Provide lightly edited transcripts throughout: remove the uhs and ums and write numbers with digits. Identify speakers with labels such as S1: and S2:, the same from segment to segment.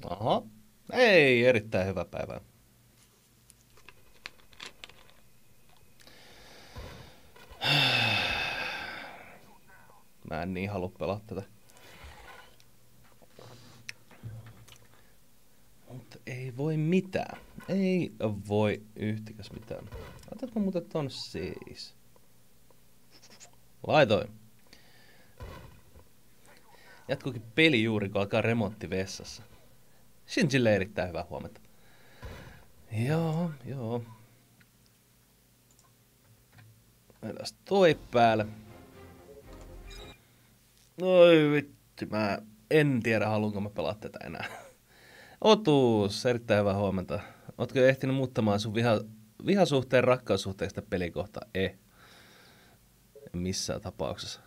S1: Aha. Ei, erittäin hyvä päivä. Mä en niin halua pelaa tätä. Mutta ei voi mitään. Ei voi yhtikäs mitään. Laitatko muuten ton siis? Laitoin. Jatkuukin peli juuri, kun alkaa remontti vessassa. Shinjille erittäin hyvää huomenta. Joo. Meilläs toi päälle. Oi vittu, mä en tiedä haluanko mä pelaa tätä enää. Otus, erittäin hyvää huomenta. Ootko jo ehtinyt muuttamaan sun vihasuhteen rakkaussuhteesta pelikohta? En missään tapauksessa.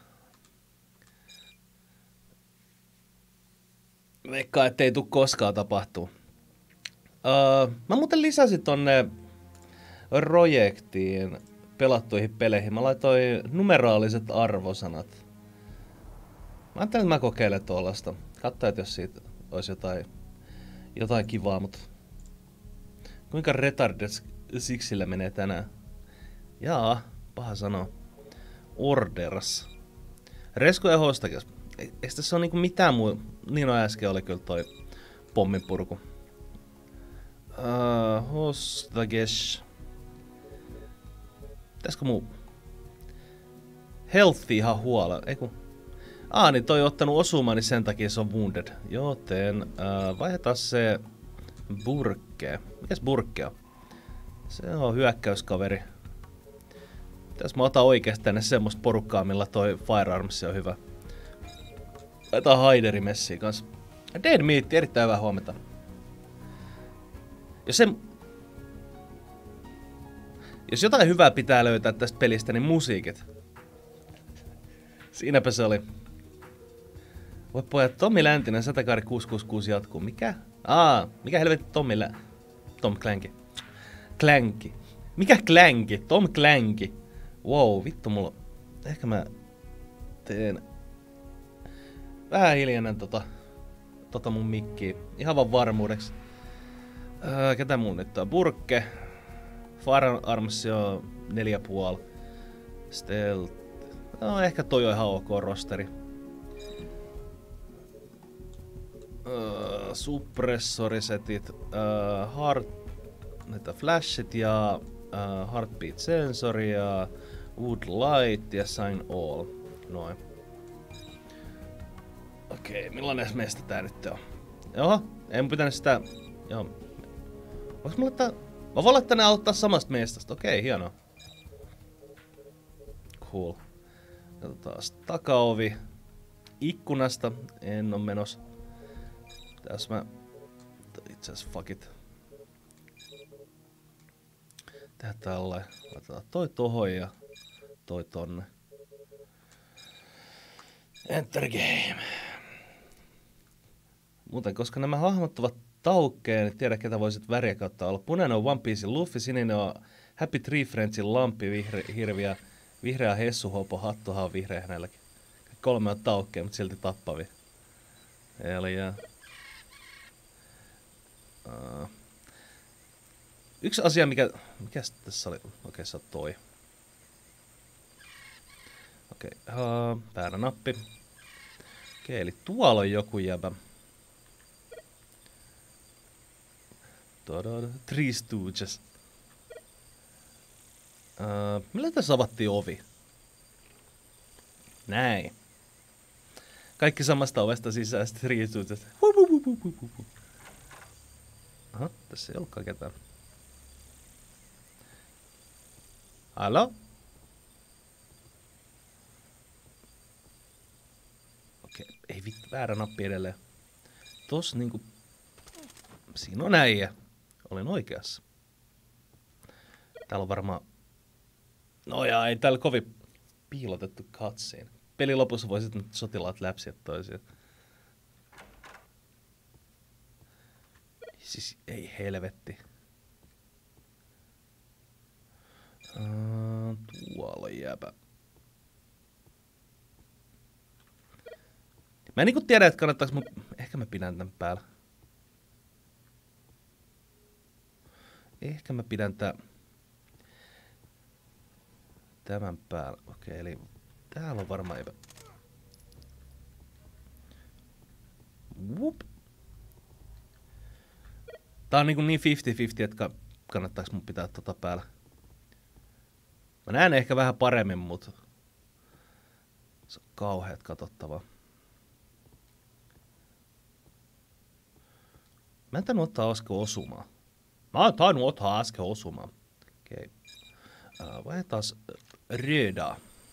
S1: Veikkaa, ettei tuu koskaan tapahtuu. Mä muuten lisäsin tonne projektiin pelattuihin peleihin. Mä laitoin numeraaliset arvosanat. Mä ajattelin, että mä kokeilen tuollaista. Katsoin, jos siitä olisi jotain kivaa, mutta kuinka retarded Sixillä menee tänään? Jaa, paha sanoa. Orders. Resku ja Hostakas. Eikö tässä ole niinku mitään muu? Niin äsken oli kyllä toi pomminpurku. Hostages. Pitäisikö muu? Healthy ihan huolella. Eiku. Niin toi on ottanut osumaan, niin sen takia se on wounded. Joten vaihdetaan se Burke. Mikäs Burke on? Se on hyökkäyskaveri. Pitäis mä otan oikeesti tänne semmoista porukkaa, millä toi Firearms on hyvä. Laitetaan Haideri messiin kans. Dead Meat, erittäin hyvää huomenta. Jos jotain hyvää pitää löytää tästä pelistä, niin musiikit. Siinäpä se oli. Voi pojat, Tommi Läntinen, Satakaari 666 jatkuu. Mikä? Mikä helvetti Tom Clanky. Clanky. Mikä Clanky? Tom Clanky. Wow, vittu mulla. Ehkä mä teen vähän hiljainen tota mun mikkiä. Ihan vaan varmuudeksi. Ketä mun nyt on? Burke. Firearms on 4,5. Stealth. No ehkä toi on ihan ok rosteri. Suppressorisetit. Näitä flashit ja heartbeat sensori ja wood light ja sign all. Noin. Okei, millainen meistä tää nyt on? Joo, en pitänyt sitä. Joo. Voinko mä laittaa. Mä voin laittaa ne auttaa samasta mestasta. Okei, hienoa. Cool. Katsotaan takaovi. Ikkunasta en oo menos. Tässä mä. Itse asiassa fuck it. Tehdään tällainen. Laitetaan toi tohon ja toi tonne. Enter game. Muuten, koska nämä hahmot ovat taukkeen, niin tiedä ketä voisit väriä kautta olla. Punainen on One Piecein Luffy, sininen on Happy Tree Friendsin Lampi, hirviä, vihreä Hessuhopo, hattuhan on vihreä hänelläkin. Kolme on taukkeen, mutta silti tappavia. Eli yksi asia, mikä tässä oli? Okei, se on toi. Okei, väärä nappi. Okei, eli tuolla on joku jäbä. Three Stooges. Millä tässä avattiin ovi? Näin. Kaikki samasta ovesta sisään, sitten Three Stooges. Aha, tässä ei ollutkaan ketään. Halo? Okei, ei vittu, väärä nappi edelleen. Tossa niinku. Siinä on äijä. Olin oikeassa. Täällä on varmaan. No ja ei täällä kovin piilotettu cutscene. Pelin lopussa voisit nyt sotilaat läpsiä toisiaan. Siis ei helvetti. Tuolla on jääpä. Mä en niinku tiedä, että kannattaisi mun. Ehkä mä pidän tän päällä. Ehkä mä pidän tämän päällä. Okei, eli täällä on varmaan evä. Whoop. Tää on niin 50-50, että kannattaako mun pitää tota päällä. Mä näen ehkä vähän paremmin, mutta se on kauheat katsottavaa. Mä en tainnut ottaa äsken osumaa. Mä oon tainnut ottaa äsken osumaa. Okei. Vaihdetaan rödaa.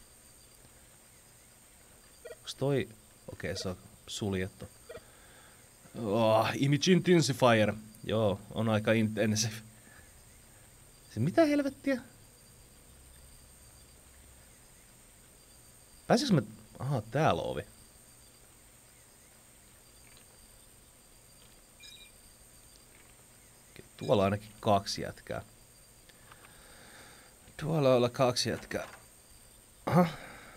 S1: Onks toi... Okei, se on suljettu. Image Intensifier. Joo, on aika intensive. Se mitä helvettiä? Pääsiks mä... Aha, täällä on ovi. Okei, tuolla on ainakin 2 jätkää. Tuolla on 2 jätkää. Aha.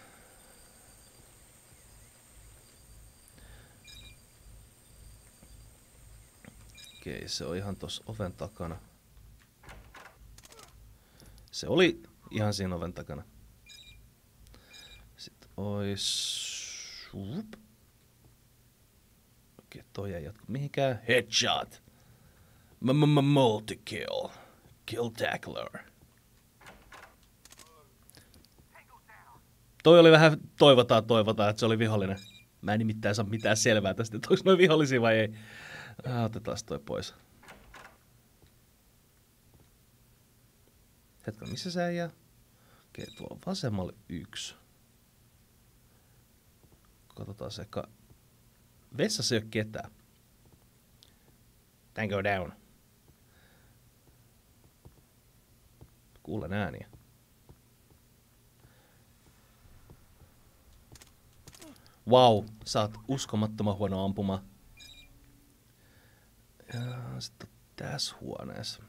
S1: Okei, se on ihan tossa oven takana. Se oli ihan siinä oven takana. Sitten ois... Okei, toi ei jatku mihinkään. Headshot! Multi-kill. Kill tackler. Toi oli vähän toivotaan, että se oli vihollinen. Mä en nimittäin saa mitään selvää tästä, että onko noin vihollisia vai ei. Otetaan toi pois. Hetken, missä sä jää? Okei, tuolla on vasemmalla 1. Katsotaan se vessassa ei oo ketään. Tango down. Kuulen ääniä. Wow, sä oot uskomattoman huono ampuma. Ja sitten tässä huoneessa.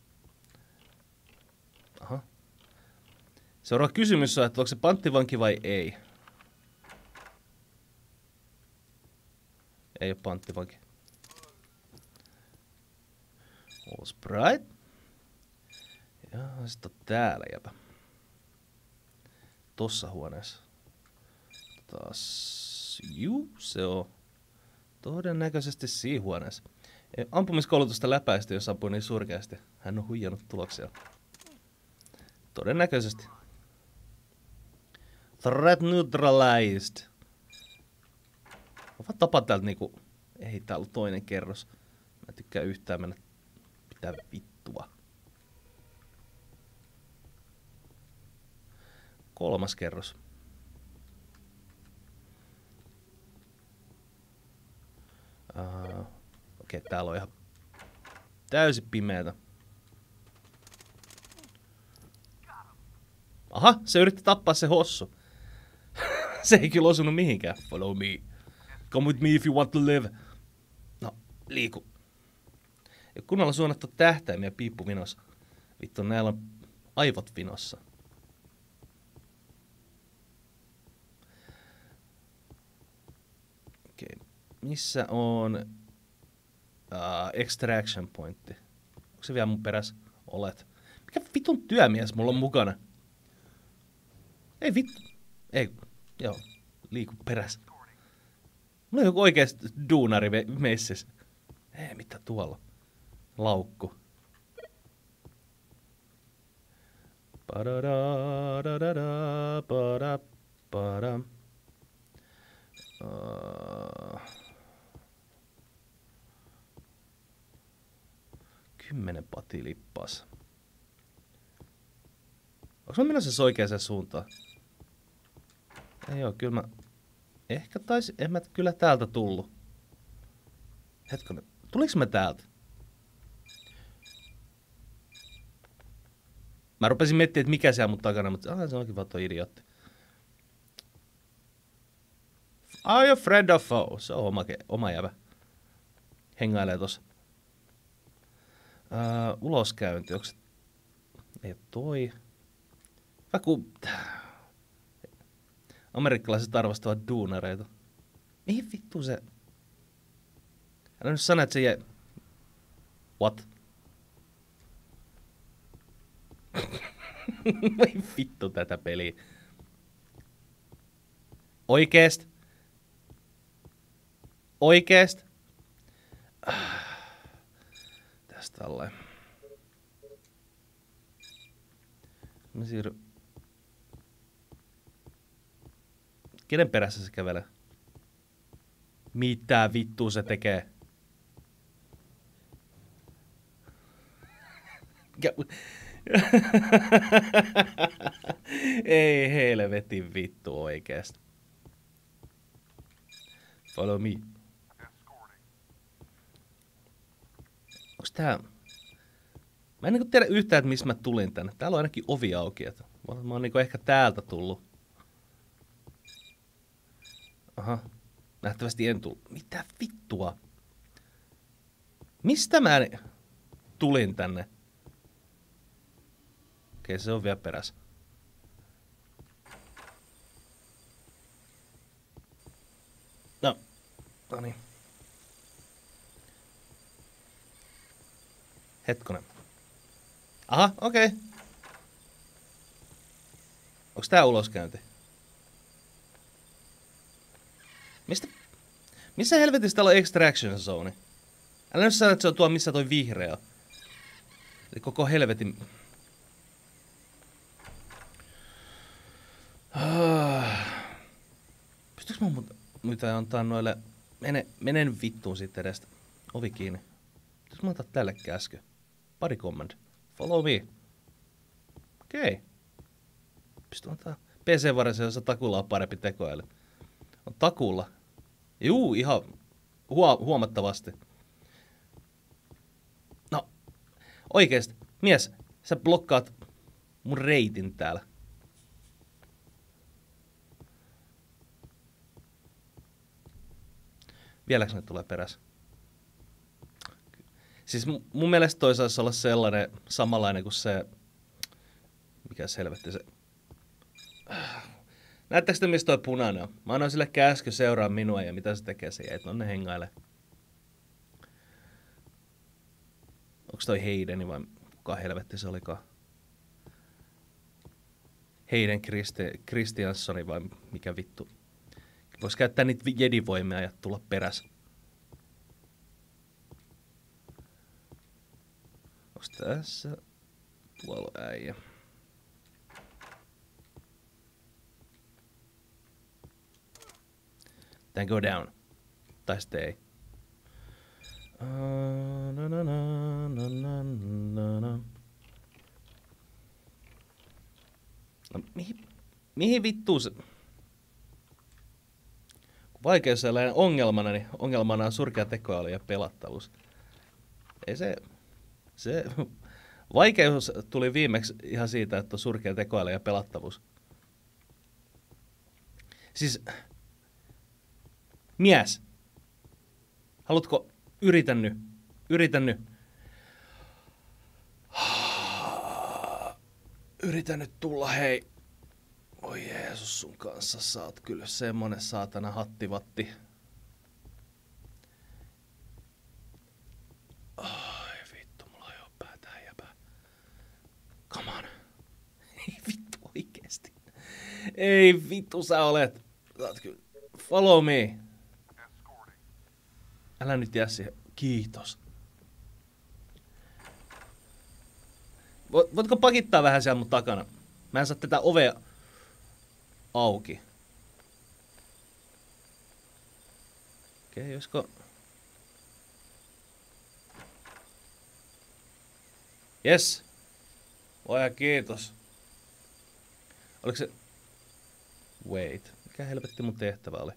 S1: Aha. Seuraava kysymys on, että onko se panttivanki vai ei? Ei ole panttivanki. All Sprite. Ja sitten on täällä jäpä. Tossa huoneessa. Taas. Juu, se on todennäköisesti siinä huoneessa. Ampumiskoulutusta läpäistä, jos ampuu niin surkeasti. Hän on huijannut tuloksia. Todennäköisesti. Threat neutralized. Mä vaan tapaan täältä niinku... Ei, täällä on toinen kerros. Mä tykkään yhtään mennä... Pitää vittua. 3. kerros. Okei, täällä on ihan täysin pimeätä. Aha, se yritti tappaa se hossu. Se ei kyllä osunut mihinkään. Follow me. Come with me if you want to live. No, liiku. Ei kunnolla suunnattu tähtäimiä piippu vinossa. Vittu, näillä on aivot vinossa. Okei, missä on extraction pointti? Onko se vielä mun perässä? Olet. Mikä vitun työmies mulla on mukana? Ei vittu. Ei, joo, liiku perässä. Mulla on joku oikeesti duunari messissä. Ei, mitä tuolla? Laukku. Kymmenen patilippas. Onks mä menossa oikeaan suuntaan? Ei oo, kyllä mä... Ehkä taisi... En mä kyllä täältä tullu. Hetkonen. Tuliks mä täältä? Mä rupesin miettimään, että mikä siellä mun takana, mutta se onkin vaan toi idiootti. Are you friend or foe? Se on oma jävä. Hengailee tossa. Uloskäynti, onks se... Ei toi... Väku... Amerikkalaiset arvostavat duunareita. Mihin vittu se... Älä nyt sano, että se jäi... What? Voi vittu tätä peliä. Oikeest? Oikeest? Tästä alle. Mä siirryn. Kenen perässä se kävelee? Mitä vittua se tekee? Ei helvetin vittu oikeesti. Follow me. Onks tää... Mä en niinku tiedä yhtään, että missä mä tulin tänne. Täällä on ainakin ovi auki. Että mä oon niinku ehkä täältä tullut. Aha. Nähtävästi en tullut. Mitä vittua? Mistä mä tulin tänne? Okei, se on vielä perässä. No niin. Hetkonen. Aha, okei. Onks tää uloskäynti? Missä helvetissä täällä on extraction zone? Älä nyt sano, että se on tuo missä toi vihreä. Eli koko helvetin... Pystytkö mä mitä antaa noille... Menen vittuun siitä edestä. Ovi kiinni. Pitäis mä antaa tälle käsky? Body command. Follow me. Okei. Pystyn antaa PC-varassa, jossa takulla on parempi tekoäly. On takulla. Juu, ihan huomattavasti. No, oikeesti. Mies, sä blokkaat mun reitin täällä. Vieläks ne tulee perässä? Siis mun mielestä toi saisi olla sellainen, samanlainen kuin se... Mikä helvetti se... Näettekö te, mistä toi punainen on? Mä annoin sille käsky seuraa minua ja mitä se tekee, se jäi tonne hengaille. Onks toi Heideni vai kuka helvetti se olikaan? Heiden Kristianssoni vai mikä vittu? Vois käyttää niitä jedivoimia ja tulla perässä. Onks tässä? Tuolla äijä. Then go down. Tai sitten ei. No, mihin vittuun se... Vaikeus on ongelmana, niin ongelmana on surkea tekoäly ja pelattavuus. Ei se... Vaikeus tuli viimeksi ihan siitä, että on surkea tekoäly ja pelattavuus. Siis... Mies. Haluatko... Yritän nyt. Yritän nyt tulla, hei. Oi Jeesus, sun kanssa sä oot kyllä semmonen saatana hattivatti. Ai vittu, mulla on jo päätä jäpää. Come on. Ei vittu oikeesti. Ei vittu, sä olet kyllä. Follow me. Älä nyt jää siihen. Kiitos. Voitko pakittaa vähän siellä mun takana? Mä en saa tätä ovea auki. Okei, josko... Yes. Voi kiitos. Oliko se... Wait. Mikä helvetti mun tehtävä oli?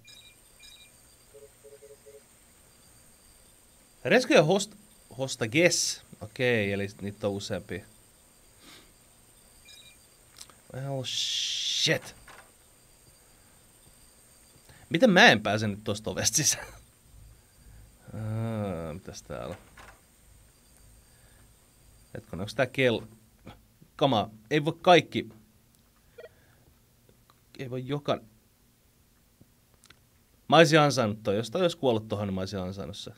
S1: Rescue ja hosta guess. Okei, eli niitä on useampia. Well, shit. Miten mä en pääse nyt tosta ovesta sisään? Mitäs täällä? Hetkinen, onks tää kello? Kama, ei voi kaikki. Ei voi joka... Mä oisin ansainnut toi. Jos toi olisi kuollut tohon, niin mä oisin ansainnut se.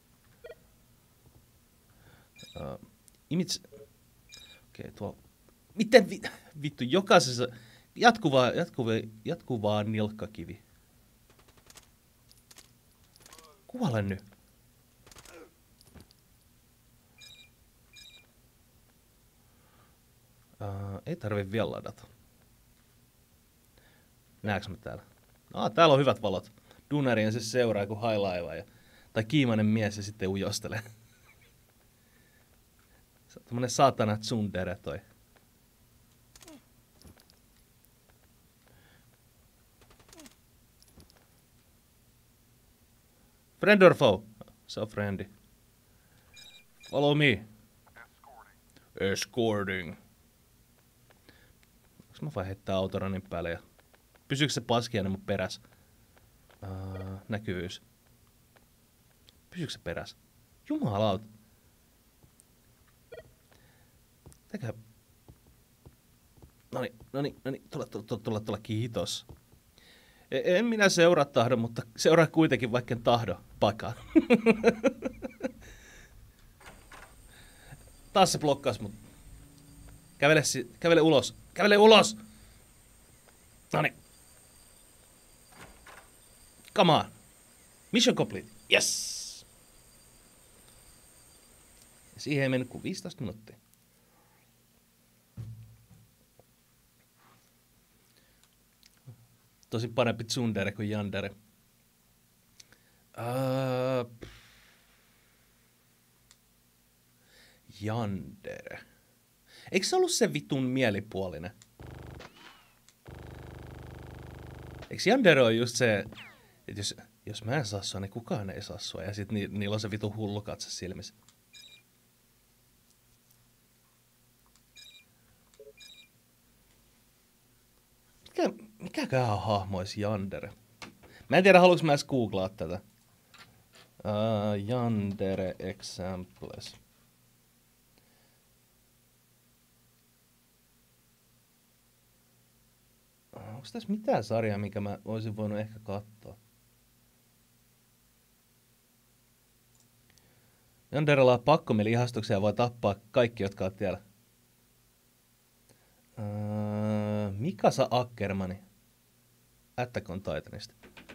S1: Image... Okei, tuo... Miten vittu, jokaisessa jatkuvaa nilkkakivi. Kuole nyt. Ei tarvi vielä ladata. Näetkö mä täällä? Täällä on hyvät valot. Dunarien se seuraa kun hailaiva tai kiimainen mies ja sitten ujostelee. Se on tommonen saatana tsundere toi. Friend or foe? Se on friendi. Follow me. Escorting. Onks mä vaan heittää autoranin päälle ja... Pysyykö se paskiainen mun peräs? Näkyvyys. Pysyykö se peräs? Jumalauta. Tekä... Noni, tulla, kiitos. En minä seuraa tahdo, mutta seuraa kuitenkin vaikka en tahdo. Paka. Taas se blokkas mut. Kävele ulos. Kävele ulos! Noni. Come on. Mission complete. Yes! Siihen ei mennyt kuin 15 minuuttia. Tosi parempi tsundere kuin yandere. Yandere. Eikö se ollut se vitun mielipuolinen? Eikö yandere ole just se, että jos mä en saa sua, niin kukaan ei saa sua. Ja sit niillä on se vitun hullu katse silmissä. Mikäköhän hahmo olisi yandere? Mä en tiedä, haluanko mä edes googlaa tätä. Yandere examples. Onko tässä mitään sarjaa, mikä mä olisin voinut ehkä katsoa? Yanderella on pakkomielihastuksia ja voi tappaa kaikki, jotka on tiellä. Mikasa Ackermani. Attack on Titanista.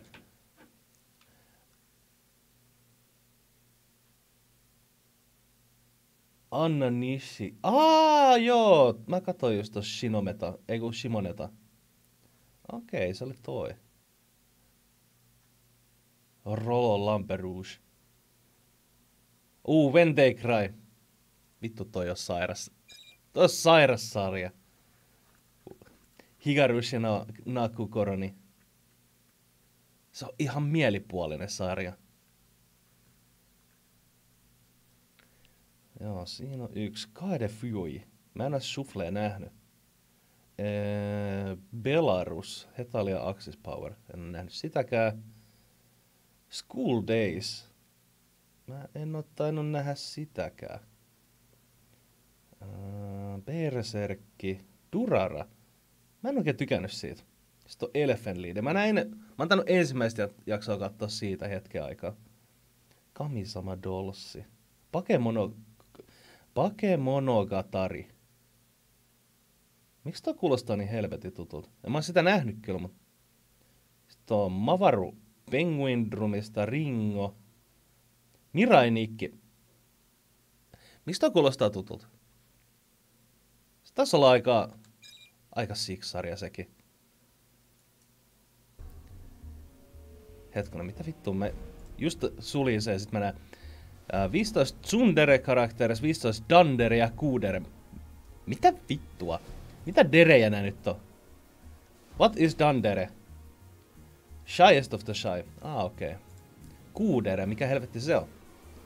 S1: Anna Nishi. Joo! Mä katsoin just tossa Shimoneta. Okei, se oli toi. Rollo Lamperouge. When They Cry. Vittu toi on sairas. Toi on sairas sarja. Hikarushi no Nakukoroni. Se on ihan mielipuolinen sarja. Joo, siinä on yksi. Kaede Fui. Mä en oo Shufflea nähnyt. Belarus. Hetalia Axis Power. En oo nähnyt sitäkään. School Days. Mä en oo tainnut nähdä sitäkään. Berserkki. Durara. Mä en oikein tykännyt siitä. Sitten on Elephant Lead. Mä oon tainnut ensimmäistä jaksoa katsoa siitä hetken aikaa. Kamisama Dolsi. Bakemonogatari. Miksi toi kuulostaa niin helvetin tutulta? En mä oon sitä nähnyt kyllä, mutta... Sitten on Mavaru Penguin Drumista Ringo. Mirai Nikki. Miksi toi kuulostaa tutulta? Se taisi olla aika siksarja sekin. Hetkinen, mitä vittua mä just suljin sen, sit mä näen 15 tsundere-karaktereissa, 15 dandere ja kuudere. Mitä vittua? Mitä derejä nää nyt on? What is dandere? Shyest of the shy. Okei. Kuudere, mikä helvetti se on?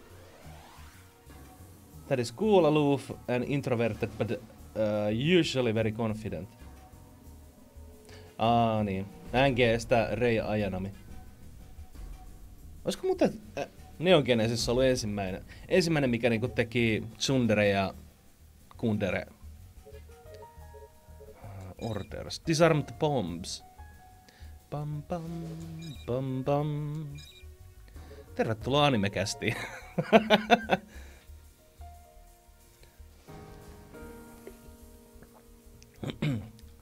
S1: That is cool, aloof and introverted, but usually very confident. Niin. NGstä Rei Ajanami. Olisiko muuten Neon Genesis ollut ensimmäinen mikä niinku teki tsundere ja kundere? Orders. Disarmed bombs. Bam bam bam bam. Tervetuloa animekästiin.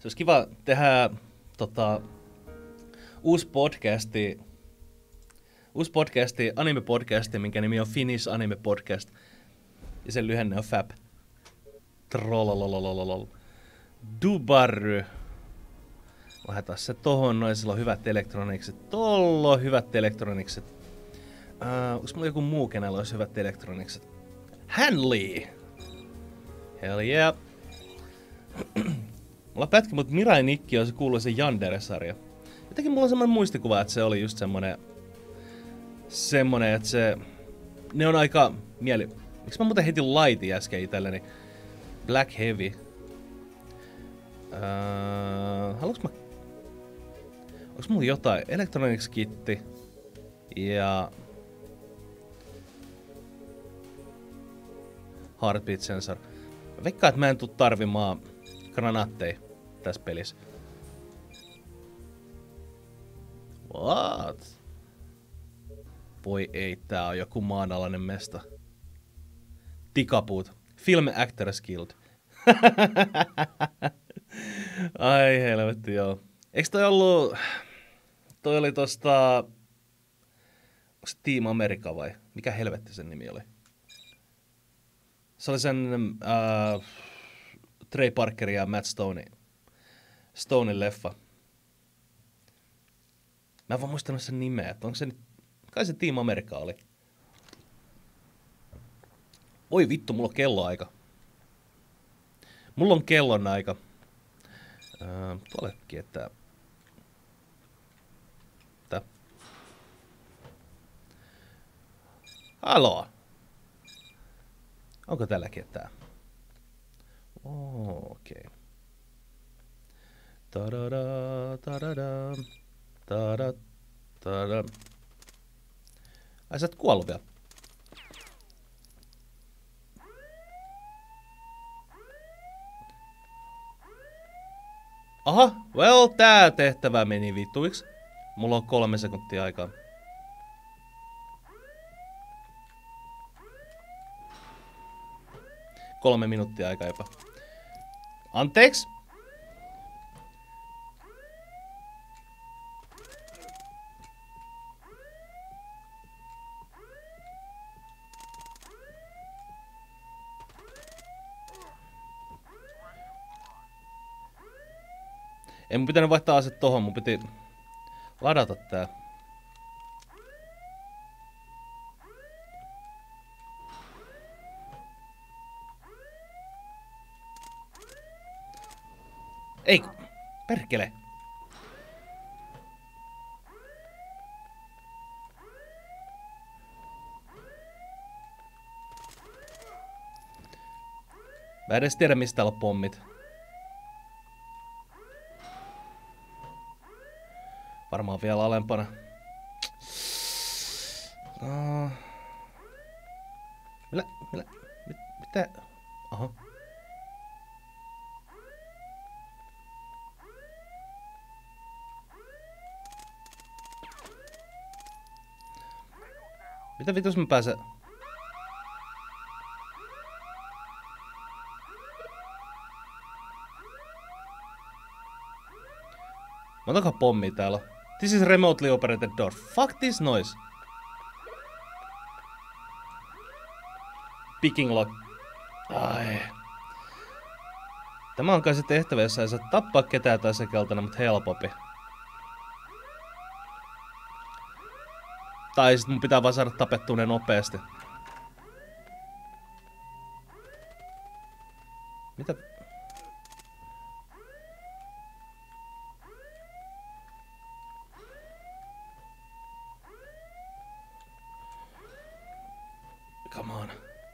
S1: olisi kiva tehdä uusi podcasti, anime-podcasti, minkä nimi on Finnish Anime Podcast. Ja sen lyhenne on FAP. Trollololololol. Dubarry. Laitetaan se tohon noin, sillä on hyvät elektronikset. Tolla on hyvät elektronikset. Onks mulla joku muu, kenellä olisi hyvät elektronikset? Hanley! Hell yeah! Mulla pätki, mutta Mirai Nikki on se kuuluisa Yandere-sarja. Jotenkin mulla on semmonen muistikuva, että se oli just semmonen, että se... Ne on aika Miksi mä muuten heitin Lightin äsken itselleni? Black Heavy. Haluanko mä... Onks mulla jotain? Electronics Kitti. Ja... Heartbeat Sensor. Mä veikkaan, että mä en tuu tarvimaan granaatteja tässä pelissä. What? Voi ei, tää on joku maanalainen mesta. Tikapuut. Film Actors Guild. Ai helvetti, joo. Eiks toi ollut... Toi oli tosta... Onks Team America vai? Mikä helvetti sen nimi oli? Se oli sen Trey Parkerin ja Matt Stonein leffa. Mä en vaan muistanut sen nimeä, että onko se nyt... Kai se Team America oli. Oi vittu, mulla on kelloaika. Mulla on kellonaika. Tuollekin, että... Tää. Haloo! Onko tälläkin, että... Okei. Tadada, tadada, tada, tada. Ai sä et kuollut vielä. Aha, well, tää tehtävä meni vittuiksi. Mulla on 3 sekuntia aikaa. Kolme minuuttia aikaa jopa. Anteeksi? En mun pitänyt vaihtaa aset tohon, mun piti ladata tää. Ei, perkele. Mä en edes tiedä, mistä täällä on pommit. Varmaan vielä alempana. Mitä? Aha. Mitä vitus mä pääsen? Montakaan pommia täällä. This is remotely operated door. Fuck this noise. Picking lock. Ai. Tämä on kai se tehtävä, jossa ei saa tappaa ketään tai sekeltana, mutta helpompi. Tai sit mun pitää vaan saada tapettua ne nopeasti. Mitä? Come on.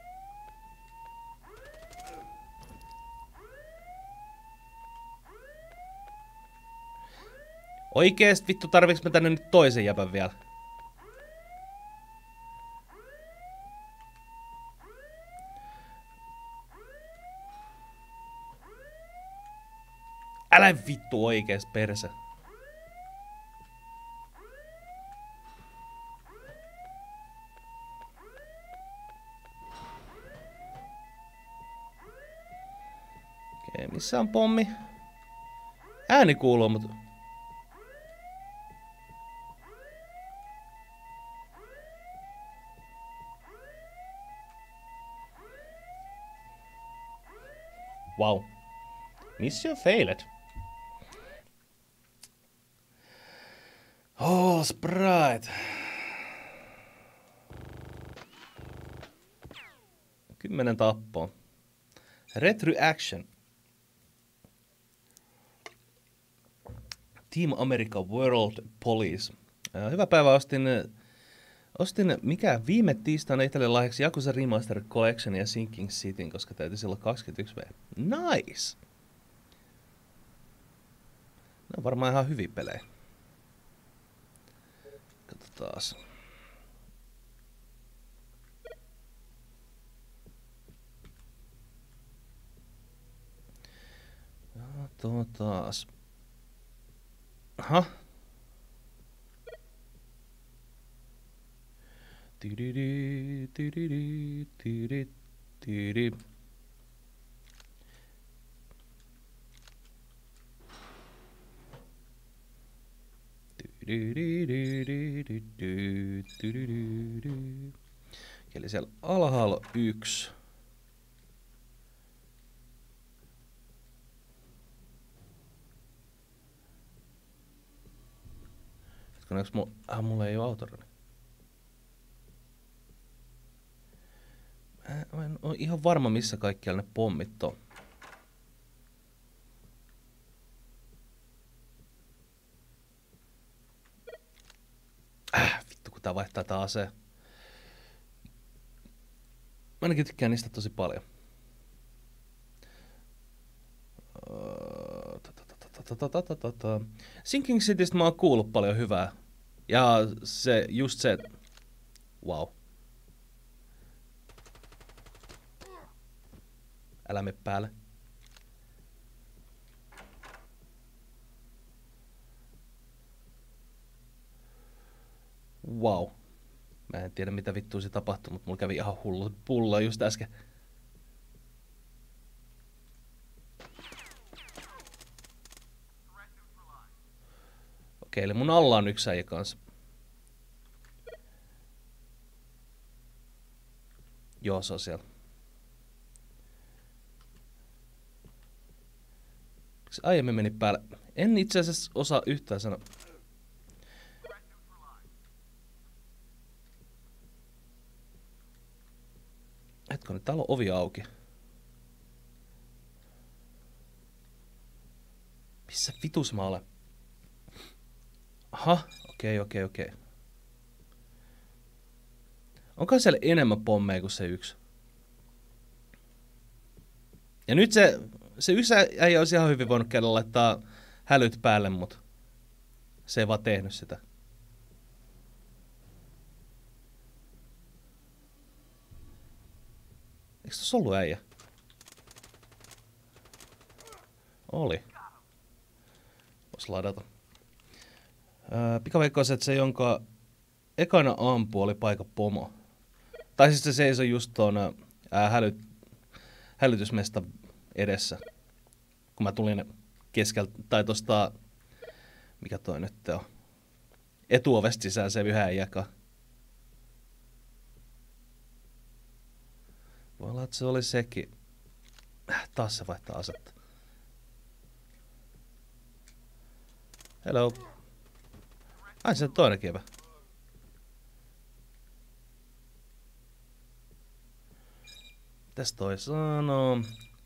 S1: Oikeesti vittu, tarviks mä tänne nyt toisen jäpän vielä? Älä vittu oikees perse. Okei, missä on pommi? Ääni kuuluu, mutta... Wow. Mission failed. Oh, Sprite. 10 tappoa. Retroaction. Team America World Police. Hyvä päivä, ostin viime tiistaina itselle lahjaksi Yakuza Remastered Collection ja Sinking Cityn, koska täytyy silloin 21V. Nice! Ne on varmaan ihan hyviä pelejä. Katsotaas. Taas. Aha. Eli siellä alhaalla 1. Mulla ei ole autorani. Mä en ole ihan varma, missä kaikkialla ne pommit on. Vittu, kun tää vaihtaa tää aseen. Mä ainakin tykkään niistä tosi paljon. Sinking Citystä mä oon kuullut paljon hyvää. Ja just se... Wow. Älä mene päälle. Wow. Mä en tiedä mitä vittua se tapahtui, mutta mulla kävi ihan hullu pulla just äsken. Okei, eli mun alla on yksi äijä kanssa. Joo, se on siellä. Se aiemmin meni päälle. En itse asiassa osaa yhtään sanoa. Hetkonen, täällä on ovi auki. Missä vitus mä olen? Aha, okei. Onko siellä enemmän pommeja kuin se yksi? Ja nyt se yksi äijä olisi ihan hyvin voinut käydä laittaa hälyt päälle, mutta se ei vaan tehnyt sitä. Eikö tossa ollut äijä? Oli. Vois ladata. Pikaveikko se, että se jonka ekana ampu oli paikka pomo. Tai siis se seisoi just tuon hälytysmesta edessä. Kun mä tulin keskeltä, tai tosta, mikä toi nyt on, etuovesta sisään se yhä jakaa. Voi olla, että se oli sekin. Taas se vaihtaa asetta. Hello. Ai se on toinen kevä. Mitäs toi sanoo?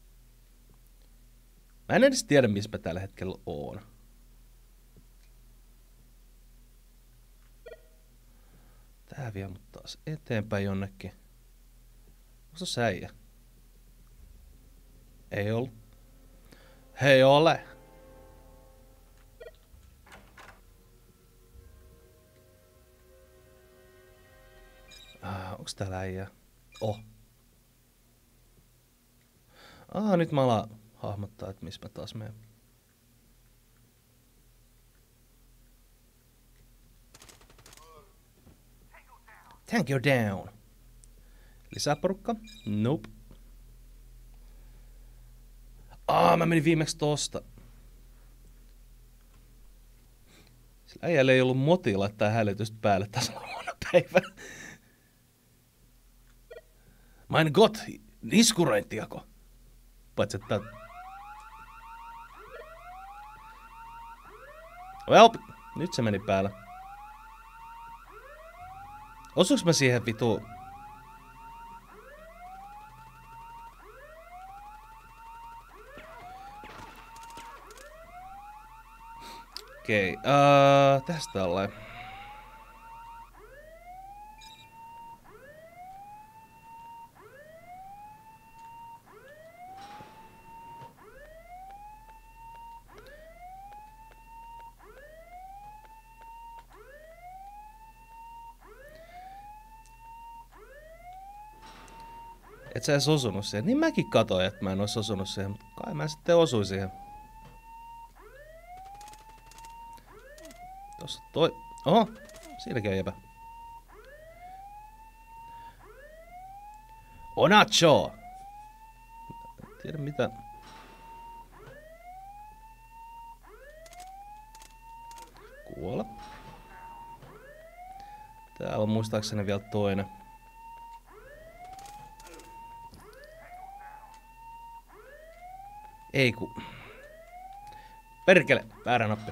S1: Mä en edes tiedä, missä mä tällä hetkellä oon. Tää vie mut taas eteenpäin jonnekin. Onko se äijä? Ei ollut. Hei ole! Onks täällä äijä? Oh. Nyt mä alan hahmottaa, että missä mä taas menen. Tango down. Lisää porukka? Nope. Mä menin viimeksi tosta. Sillä äijällä ei ollut motia laittaa hälytystä päälle. Tässä on huono päivä. Mein Gott, niskurointiako? Paitsi että... Well, nyt se meni päällä. Osuuks mä siihen vitu... Okei, tästä ollaan. Et sä edes osunut siihen. Niin mäkin katoin, että mä en ois osunut siihen, mutta kai mä sitten osuin siihen. Tossa toi... Oho! Siinäkin on jäpä. Onacho! En tiedä mitä... Kuolla. Täällä on muistaakseni vielä toinen. Ei ku... Perkele! Väärä nappi.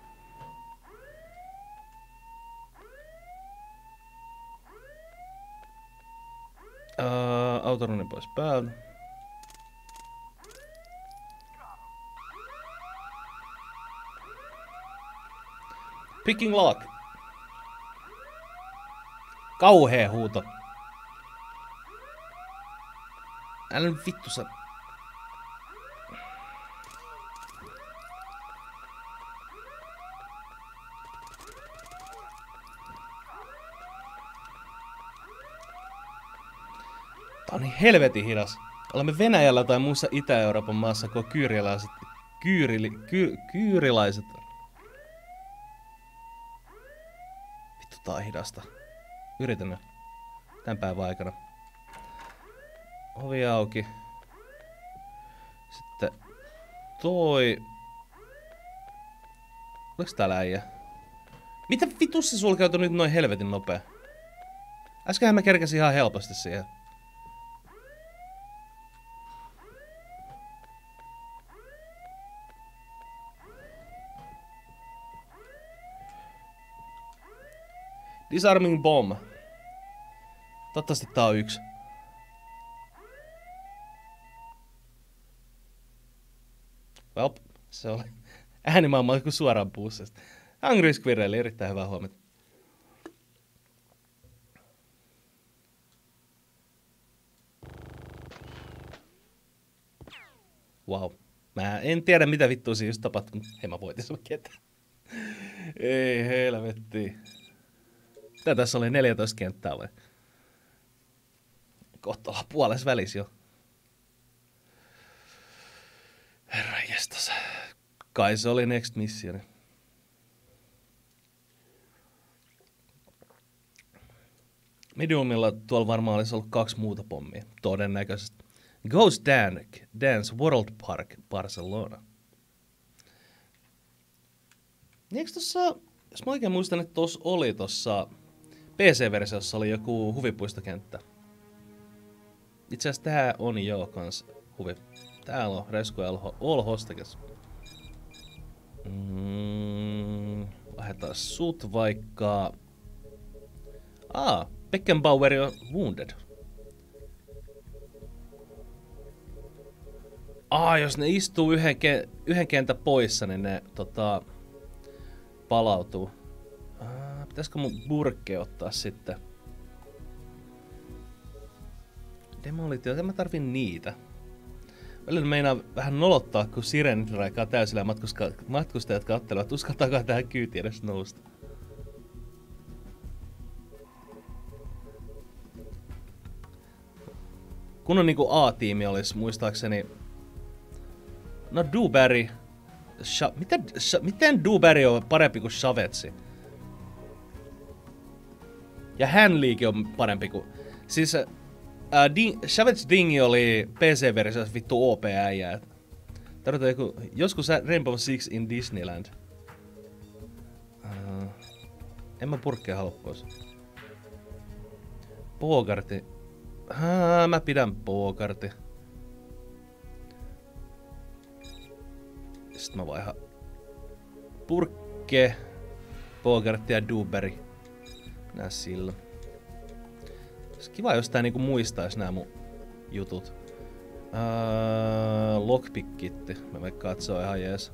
S1: Autoruni pois päältä. Picking lock. Kauhee huuto. Älä nyt vittu sä... Tää on niin helvetin hidas. Olemme Venäjällä tai muussa Itä-Euroopan maassa, kun kyyrilaiset... Kyyrilaiset... Vittu, tää on hidasta. Yritän nyt. Tän päivän aikana. Ovi auki. Sitten... Toi... Oliks täällä äijä? Mitä vitussa sulkeutui nyt noin helvetin nopea? Äskenhän mä kerkäsin ihan helposti siihen. Disarming bomb. Toivottavasti tää on yksi. Well, se oli äänimaailma kuin suoraan puussesta. Hungry Squirrel, erittäin hyvää huomenta. Wow. Mä en tiedä mitä vittua siinä just tapahtui, mutta hei mä voitin sun ketään. Ei helvetti. Tää tässä oli 14 kenttää vai? Kohta ollaan puolessa välissä jo. Herranjestas. Kai se oli next mission. Mediumilla tuolla varmaan olisi ollut 2 muuta pommia. Todennäköisesti. Ghost Dance World Park Barcelona. Eikö tossa, jos mä oikein muistan, että tossa oli tossa PC-versiossa oli joku huvipuistokenttä. Itse asiassa tää on jo kans huvi. Täällä on Rescue All Hostages. Lähetään sut vaikka... Beckenbauer on Wounded. Jos ne istuu yhden kentän poissa, niin ne palautuu. Pitäisikö mun burkkeja ottaa sitten? Demolitio, mä tarvin niitä. Välillä meinaa vähän nolottaa, kun sirenit raikaa täysillä matkustajat kattelevat, uskaltaakaan tähän kyytiin edes nousta. Kun on niinku A-tiimi olisi muistaakseni... No Dewberry... Miten Dewberry on parempi kuin Shavetsi? Ja Hanleykin on parempi kuin... Siis... Savage Dingy oli PC-versiossa vittu OP-äijää. Tarvitaan joku... Joskus Rainbow Six in Disneyland. En mä purkkeja halua pois. Bogarti. Mä pidän Bogarti. Sitten mä vaihan purkke, Bogarti ja Duberi. Nää sillä. Olisi kiva, jos tää niinku muistais nää mun jutut. Lockpick-kitti. Mä voin katsoa ihan jees.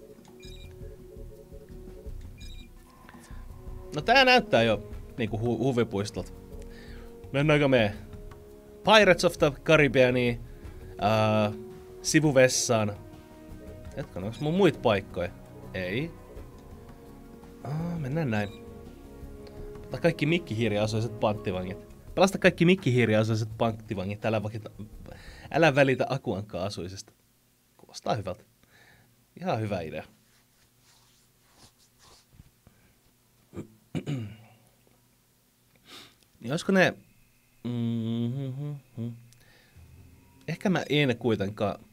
S1: No tää näyttää jo niinku huvipuistolta. Mennäänkö me Pirates of the Caribbeaniin, sivuvessaan. Hetkinen, onks mun muita paikkoja? Ei. Mennään näin. Pelasta kaikki mikkihiiriasuiset panttivangit. Pelasta kaikki mikkihiiriasuiset panttivangit. Älä välitä Akuankkaan asuisesta. Kuulostaa hyvältä. Ihan hyvä idea. Niin olisiko ne... Ehkä mä en kuitenkaan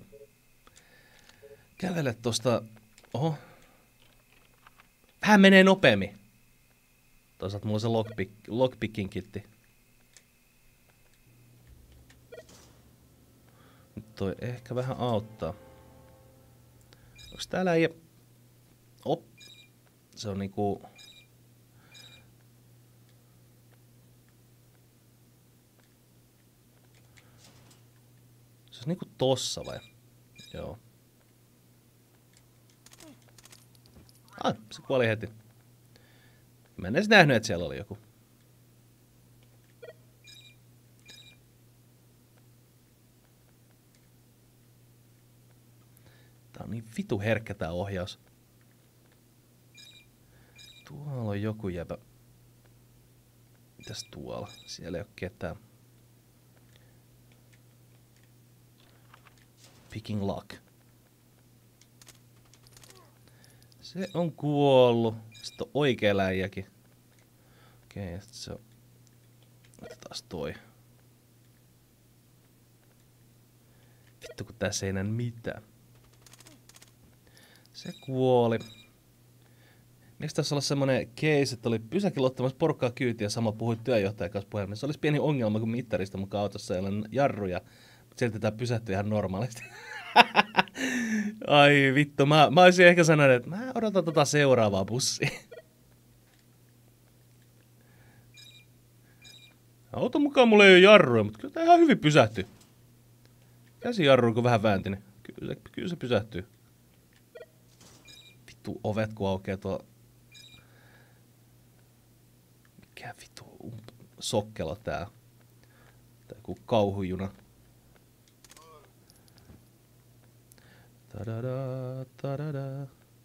S1: kävele tosta... Oho. Vähän menee nopeammin. Toisaalta mulla on se lockpicking kitti. Nyt toi ehkä vähän auttaa. Onks täällä ei... Op. Se on niinku... Se on niinku tossa vai? Joo. Se kuoli heti. Mä en edes nähnyt, että siellä oli joku. Tää on niin vitu herkkä tää ohjaus. Tuolla on joku jäbä. Mitäs tuolla? Siellä ei oo ketään. Picking lock. Se on kuollut. Sitten on oikea läijäkin. Okei, ja sit se on... Otetaan toi. Vittu kun tässä ei näe mitään. Se kuoli. Miksi tässä olla semmonen case, että oli pysäkillä ottamassa porukkaa kyytiä ja samalla puhuit työjohtajan kanssa puhelimessa. Se olisi pieni ongelma, kun mittarista mukaan autossa ei ole jarruja. Mutta silti tää pysähtyi ihan normaalisti. Ai vittu, mä olisin ehkä sanonut, että mä odotan tota seuraavaa bussia. Auton mukaan mulla ei ole jarruja, mutta kyllä tää ihan hyvin pysähtyy. Käsijarru kun vähän vääntinen. Kyllä se pysähtyy. Vittu ovet kun aukeaa tuolla. Mikä vittu sokkela tää. Tää joku kauhujuna. Tadada, tadada.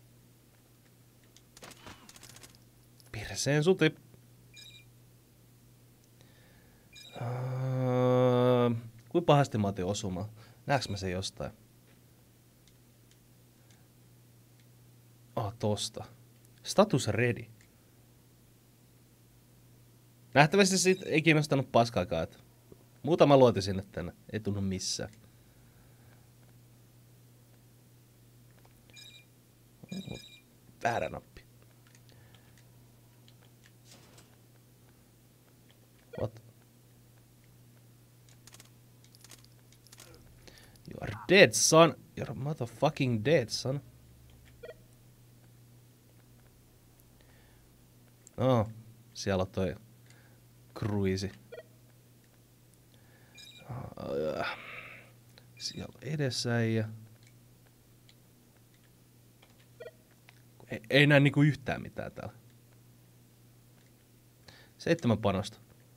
S1: Pirseen suti. Kuinka pahasti mä otin osumaan? Näeks mä sen jostain? Tosta. Status ready. Nähtävästi siitä ei kiinnostanut paskaakaan. Muutama luoti sinne tänne. Ei tunnu missään. Väärä nappi. What? You are dead, son. You're motherfucking dead, son. Oh, siellä on toi kruisi. Siellä edessä ei. Ei näe niinku yhtään mitään täällä. 7 panosta.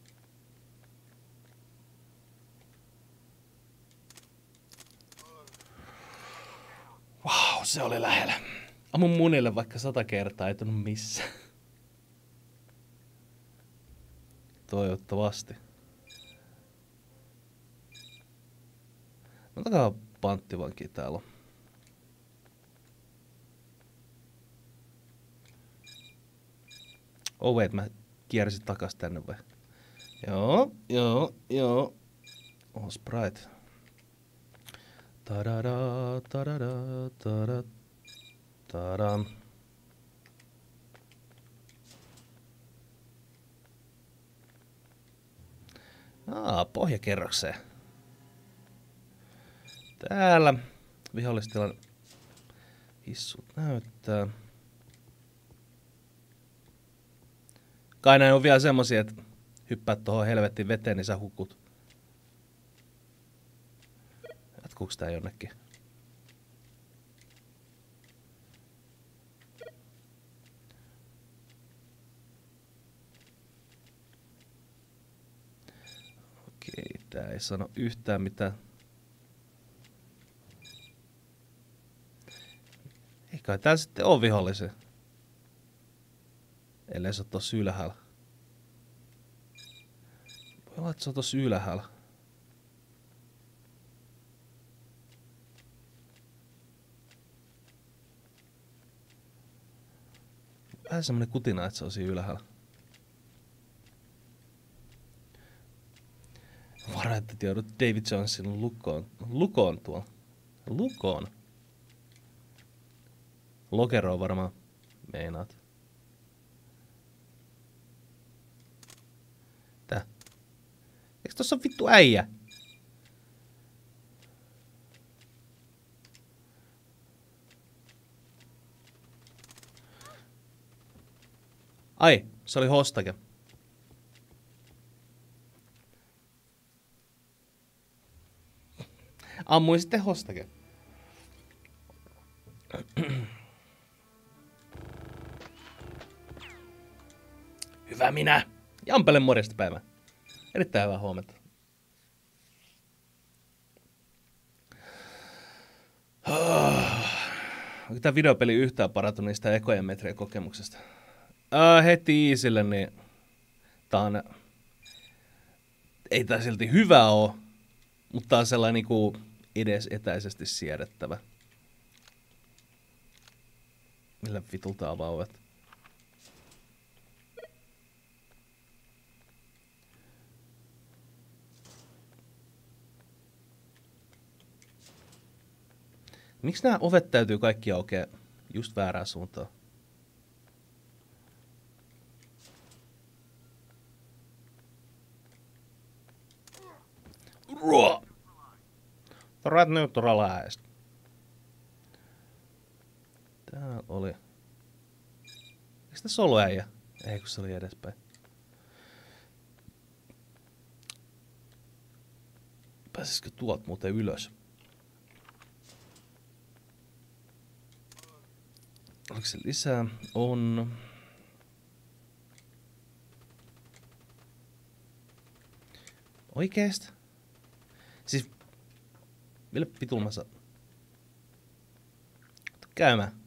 S1: Wow, se oli lähellä. Ammun munille vaikka 100 kertaa, ei tunnu missään. Toivottavasti. Montakaa panttivankia täällä on. Oh wait, mä kiersin takas tänne vai? Joo. Oh, Sprite. Tadada, tadada, tadada, tadam. Pohjakerrokseen. Täällä vihollistilan hissut näyttää. Kai näin on vielä semmosia, että hyppäät tohon helvettiin veteen, niin sä hukut. Jatkuuks tää jonnekin? Okei, tää ei sano yhtään mitään. Ei kai tää sitten oo vihollisia. Ellei se oo tossa ylhäällä. Voi olla, että se on tossa ylhäällä. Vähän semmonen kutina, että se on siinä ylhäällä. Varo, että joudut David Jonesin lukoon tuolla. Lukoon? Lokeroon varmaan meinaat. Tää. Eiks tossa vittu äijä? Ai, se oli hostake. Ammuin sitten hostake. Hyvä minä. Jampele morjesta päivää. Erittäin hyvää huomenta. Onko tää videopeli yhtään parantunut niistä ekojen metrien kokemuksesta? Heti easylle, niin tää on... Ei tää silti hyvä oo, mutta tää on sellainen niinku edes etäisesti siedettävä. Millä vitulta avauvat? Miksi nämä ovet täytyy kaikki aukea just väärään suuntaan? Threat neutralized. Täällä oli... Eikö tässä ollut äijä? Ei, kun se oli edespäin. Pääsisikö tuolta muuten ylös? Oliko se lisää? On. Oikeesti? Siis... Millä vitulla mä saan? Käymään.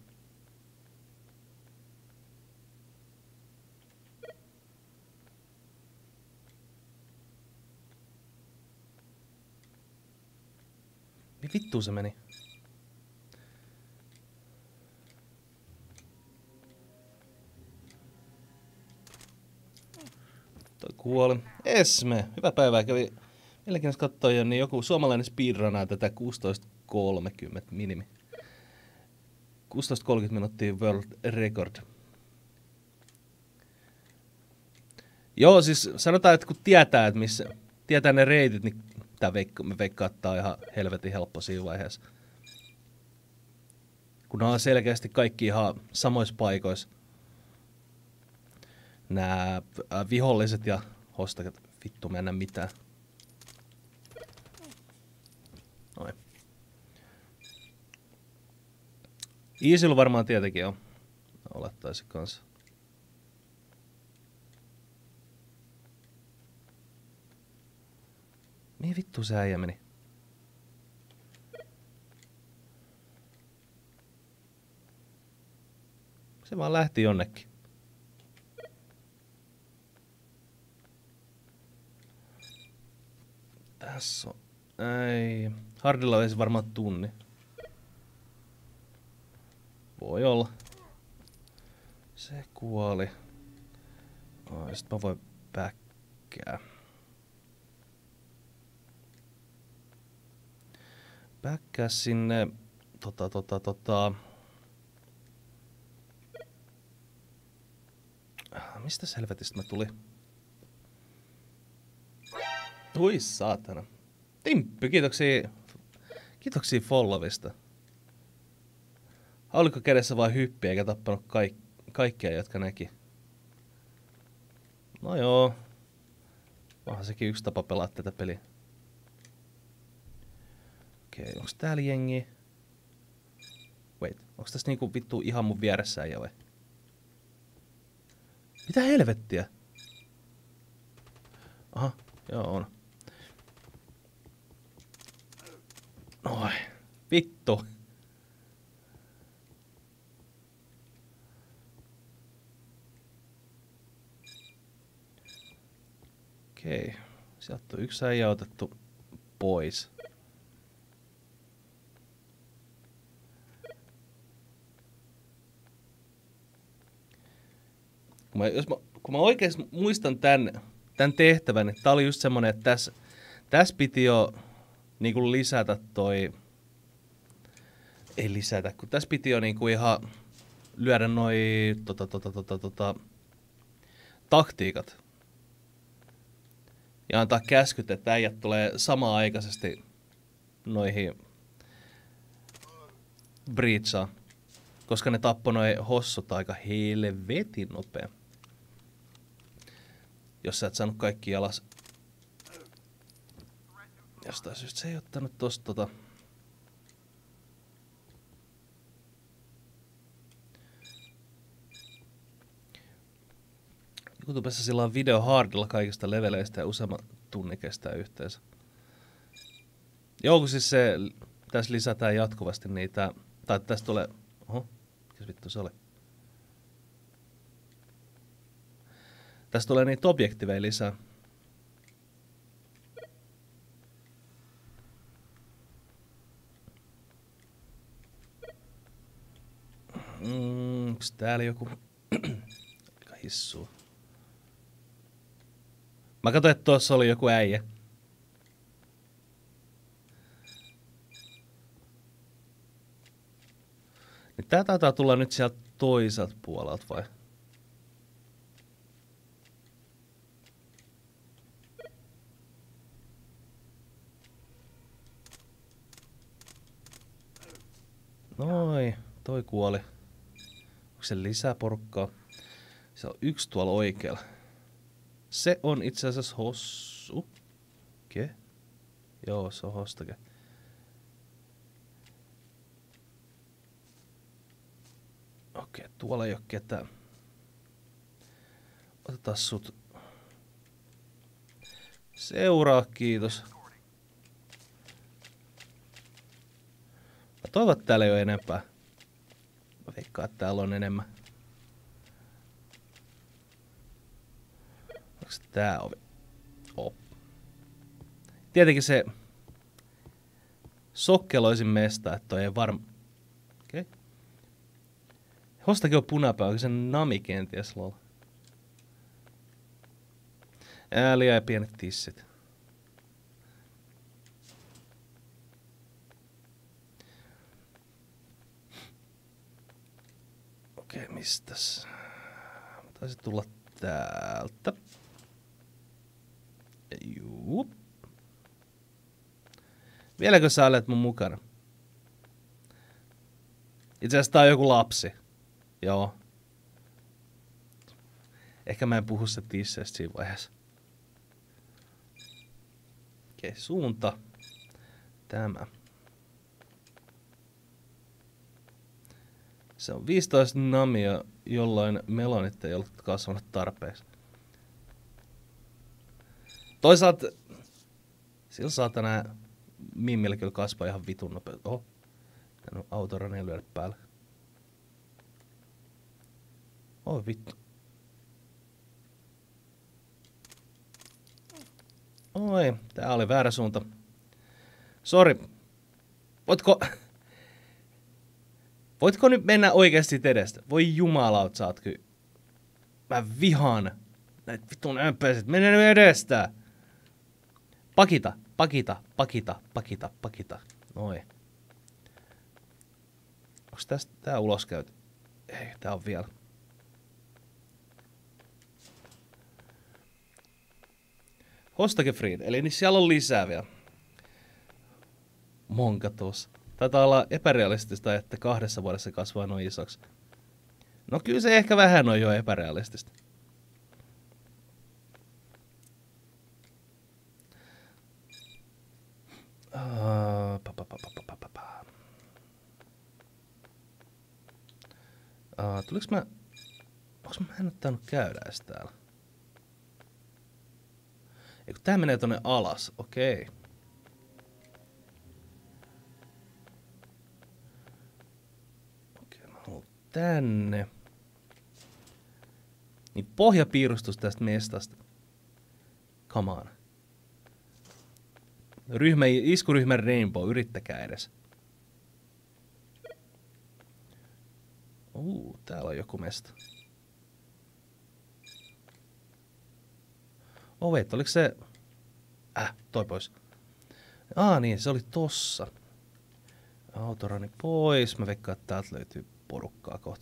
S1: Mihin vittuun se meni? Toi kuoli. Esme, hyvää päivää. Kävi mielenkiintoista katsoa jo, niin joku suomalainen speedrunaa tätä 16.30 minimi. 16.30 minuuttia world record. Joo, siis sanotaan, että kun tietää, että missä tietää ne reitit, niin tää me veikkaattaa ihan helvetin helppo siinä vaiheessa. Kun on selkeästi kaikki ihan samoissa paikoissa. Nää viholliset ja hostakat. Vittu, mä en näe mitään. Noin. Easyllä varmaan tietenkin on. Olettaisi kanssa. Mihin vittu se äijä meni? Se vaan lähti jonnekin. Tässä on... Ei... Hardilla olisi varmaan tunni. Voi olla. Se kuoli. Ai, sit mä voin päkkää. Päkkää sinne... Mistä helvetistä mä tuli? Hui saatana. Timppy, kiitoksia followista. Oliko kädessä vain hyppi eikä tappanut kaikkia, jotka näki? No joo. Onhan sekin yksi tapa pelaa tätä peliä. Okei, onks täällä jengi? Wait, onks tässä niinku vittu ihan mun vieressä äijä vai? Mitä helvettiä? Aha, joo on. Noi, vittu. Okei, sieltä on yksi äijä otettu pois. Kun mä oikeesti muistan tän tehtävän, niin tää oli just semmonen, että tässä piti jo niinku lisätä toi... Ei lisätä, kun tässä piti jo niinku ihan lyödä noi taktiikat. Ja antaa käskyt, että äijät tulee samanaikaisesti noihin breachaan. Koska ne tappoi noi hossut aika helvetin nopea. Jos sä et saanut kaikki alas. Jostain syystä se ei ottanut tosta YouTubessa sillä on video hardilla kaikista leveleistä ja useamman tunnin kestää yhteensä. Joo, kun siis tässä lisätään jatkuvasti niitä, tai tässä tulee, oho, mikäs vittu se oli? Tässä tulee niitä objektiveja lisää. Onks täällä joku? Aika hissua. Mä katsoin, että tuossa oli joku äijä. Niin tää taitaa tulla nyt sieltä toiselta puolelta vai? Noi, toi kuoli. Onko se lisää porukkaa? Se on yksi tuolla oikealla. Se on itse asiassa hossu. Ke? Joo, se on hostake. Okei, tuolla ei oo ketään. Otetaan sut. Seuraa, kiitos. Mä toivon, että täällä ei oo enempää. Mä veikkaan, että täällä on enemmän. Onks tää ovi? Oh. Tietenkin se sokkeloisin mesta, että toi ei varma... Okei. Okay. Hostakin on punapää, onko se nami kenties lol? Liian ja pienet tissit. Okei, mistäs? Taisi tulla täältä. Juu. Vieläkö sä olet mun mukana? Itse asiassa tää on joku lapsi. Joo. Ehkä mä en puhu se tisseistä siinä vaiheessa. Okei, suunta. Tämä. Se on 15 namia, jolloin melonit ei ollut kasvanut tarpeeksi. Toisaalta sillä saatana mimmillä kyllä kasvaa ihan vitun nopeasti. Oho. Tän on autoraneen lyödä päälle. Oi vittu. Oi, tää oli väärä suunta. Sori. Voitko nyt mennä oikeasti edestä? Voi jumalaut, sä oot kyllä. Mä vihaan näitä vitun ömpöiset. Mene nyt edestä. Pakita, pakita, pakita, pakita, pakita. Noi. Onks tästä tää ulos käyty? Ei, tää on vielä. Hostage Fried, eli niin siellä on lisää vielä. Monka tuossa. Taitaa olla epärealistista, että 2 vuodessa kasvaa noin isoksi. No kyllä se ehkä vähän on jo epärealistista. Tuliks mä... Onks mä en oo tainnut käydä edes täällä? Eiku tää menee tonne alas, okei. Okei, mä haluan tänne. Niin pohjapiirustus tästä mestasta. Come on. Iskuryhmän Rainbow, yrittäkää edes. Täällä on joku mesta. Wait, oliko se... toi pois. Niin, se oli tossa. Autorani pois. Mä veikkaan, että täältä löytyy porukkaa kohta.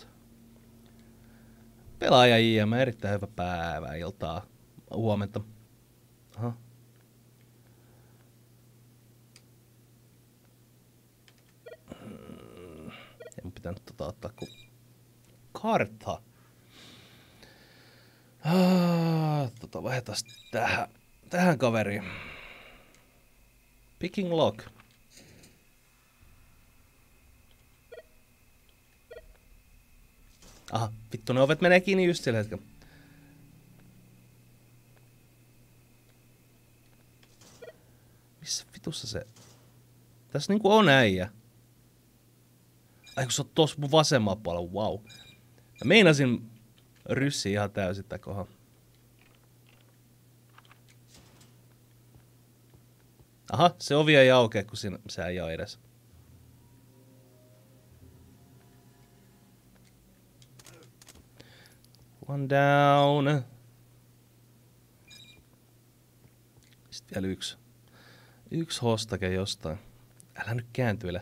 S1: Pelaaja IM, erittäin hyvä päivää, iltaa, huomenta. Aha. En mun pitänyt ottaa kun kartta. Vaihdetaan tähän kaveriin. Picking lock. Aha, vittu ne ovet menee kiinni just sillä hetkellä. Missä vitussa se? Tässä niinku on äijä. Ai kun se on tossa mun vasemmalla puolella, wow. Mä meinasin ryssiä ihan täysin tää kohan. Aha, se ovi ei aukea, kun siinä se ei ole edes. One down. Sitten vielä yksi hostage jostain. Älä nyt kääntyile.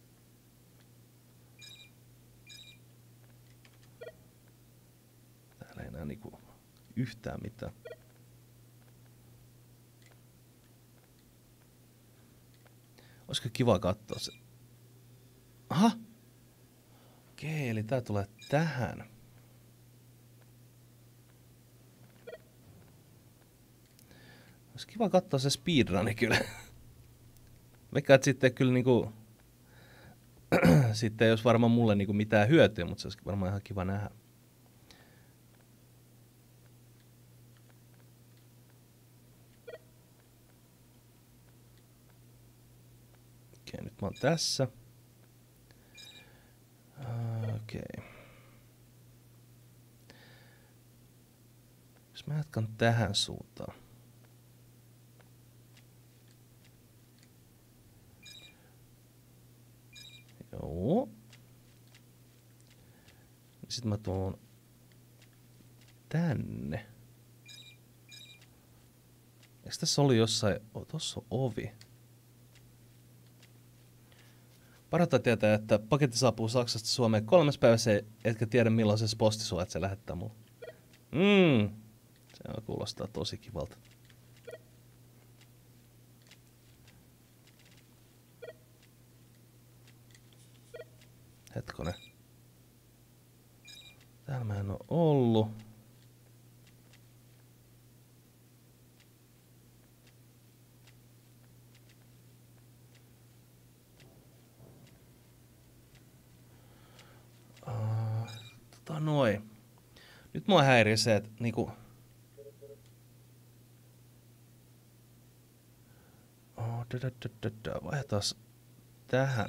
S1: Täällä ei enää niinku yhtään mitään. Olisiko kiva katsoa se? Aha! Okei, eli tää tulee tähän. Olisi kiva katsoa se speedruni kyllä. Veikkaan, että sitten kyllä niinku... sitten ei olisi varmaan mulle niinku mitään hyötyä, mutta se olisi varmaan ihan kiva nähdä. Okei, nyt mä oon tässä. Okei. Jos mä jatkan tähän suuntaan. Joo. Sitten mä tuon tänne. Eikö tässä oli jossain... Tossa on ovi. Parhaita tietää, että paketti saapuu Saksasta Suomeen 3. päivässä, etkä tiedä milloin se posti sua, että se lähettää mulle. Se kuulostaa tosi kivalta. Hetkonen. Täällä mä en oo ollut. Noin. Nyt mua häirii se, että niinku... Vaihdetaan tähän.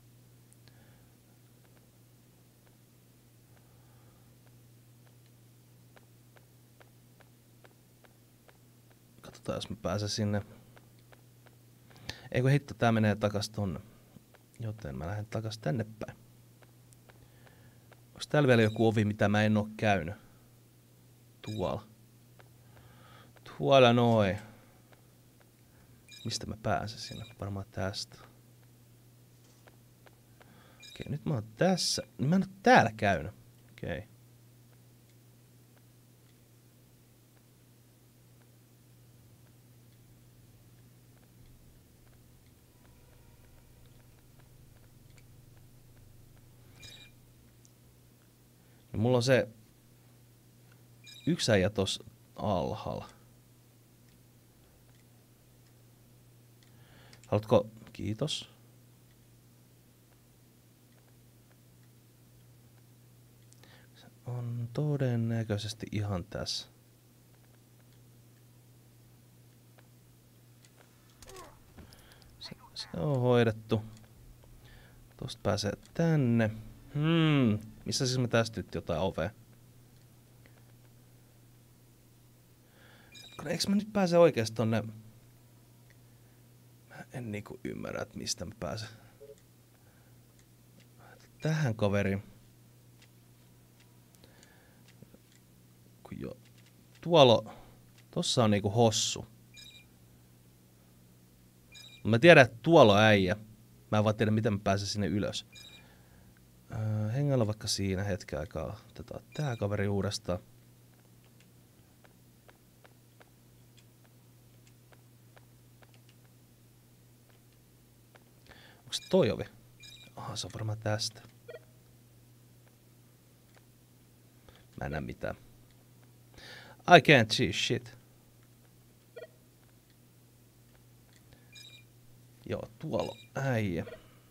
S1: Katsotaan, jos mä pääsen sinne. Eikö hitto, tää menee takas tonne. Joten mä lähden takas tänne päin. Onks täällä vielä joku ovi, mitä mä en oo käynyt? Tuolla. Tuolla noin. Mistä mä pääsen sinne? Varmaan tästä. Okei, nyt mä oon tässä. Mä en oo täällä käynyt. Okei. Ja mulla on se yksi äijä tossa alhaalla. Haluatko? Kiitos. Se on todennäköisesti ihan tässä. Se on hoidettu. Tosta pääsee tänne. Missä siis me tästä nyt jotain ovea? Eikö mä nyt pääse oikeesti tonne? Mä en niinku ymmärrä, että mistä mä pääsen. Tähän kaveriin. Kun jo. Tossa on niinku hossu. Mä tiedän, että tuolla on äijä. Mä en vaan tiedä, miten mä pääsen sinne ylös. Hengällä vaikka siinä hetken aikaa. Otetaan tää kaveri uudestaan. Onks toi ovi? Aha, se on varmaan tästä. Mä en näe mitään. I can't see shit. Joo, tuolla on äijä.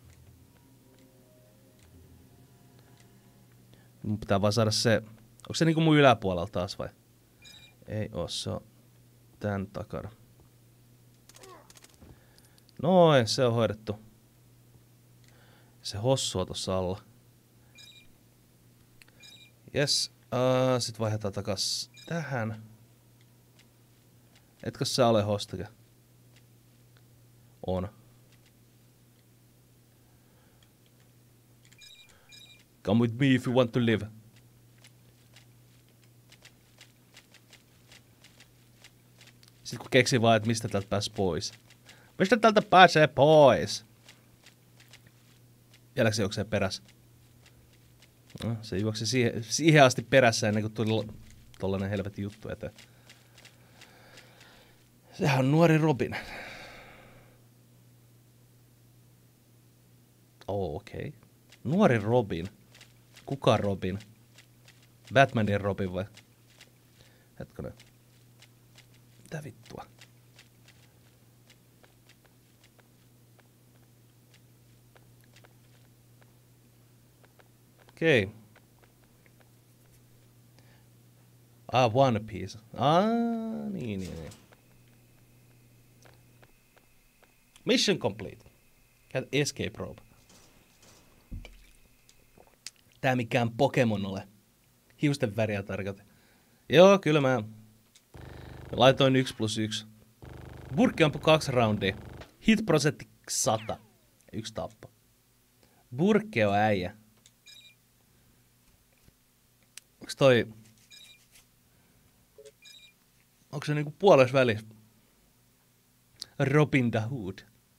S1: Mun pitää vaan saada se... Onko se niinku mun yläpuolella taas vai? Ei oo, se on tän takana. Noin, se on hoidettu. Se hossu on tossa alla. Jes, sit vaihdetaan takas tähän. Etkö sä ole hostake? On. Come with me if you want to live. Sitten kun keksii vaan, että mistä täältä pääsee pois. Mistä täältä pääsee pois? Jälkeen se juoksee perässä. No, se juoksi siihen asti perässä ennen kuin tuli tollanen helvetin juttu eteen. Sehän on nuori Robin. Okei. Okay. Nuori Robin. Kuka Robin? Batmanin Robin vai? Hetkonen. Mitä vittua? Okei. Okay. One Piece. Niin. Mission complete. Escape rope. Tää mikään Pokemon ole. Hiusten väriä tarkoitin. Joo, kyllä mä laitoin 1+1. Burkki ampui 2 roundia. Hit prosentti 100. 1 tappo. Burkki on äijä. Onks toi... Onko se niinku puolessa välissä? Robin the Hood.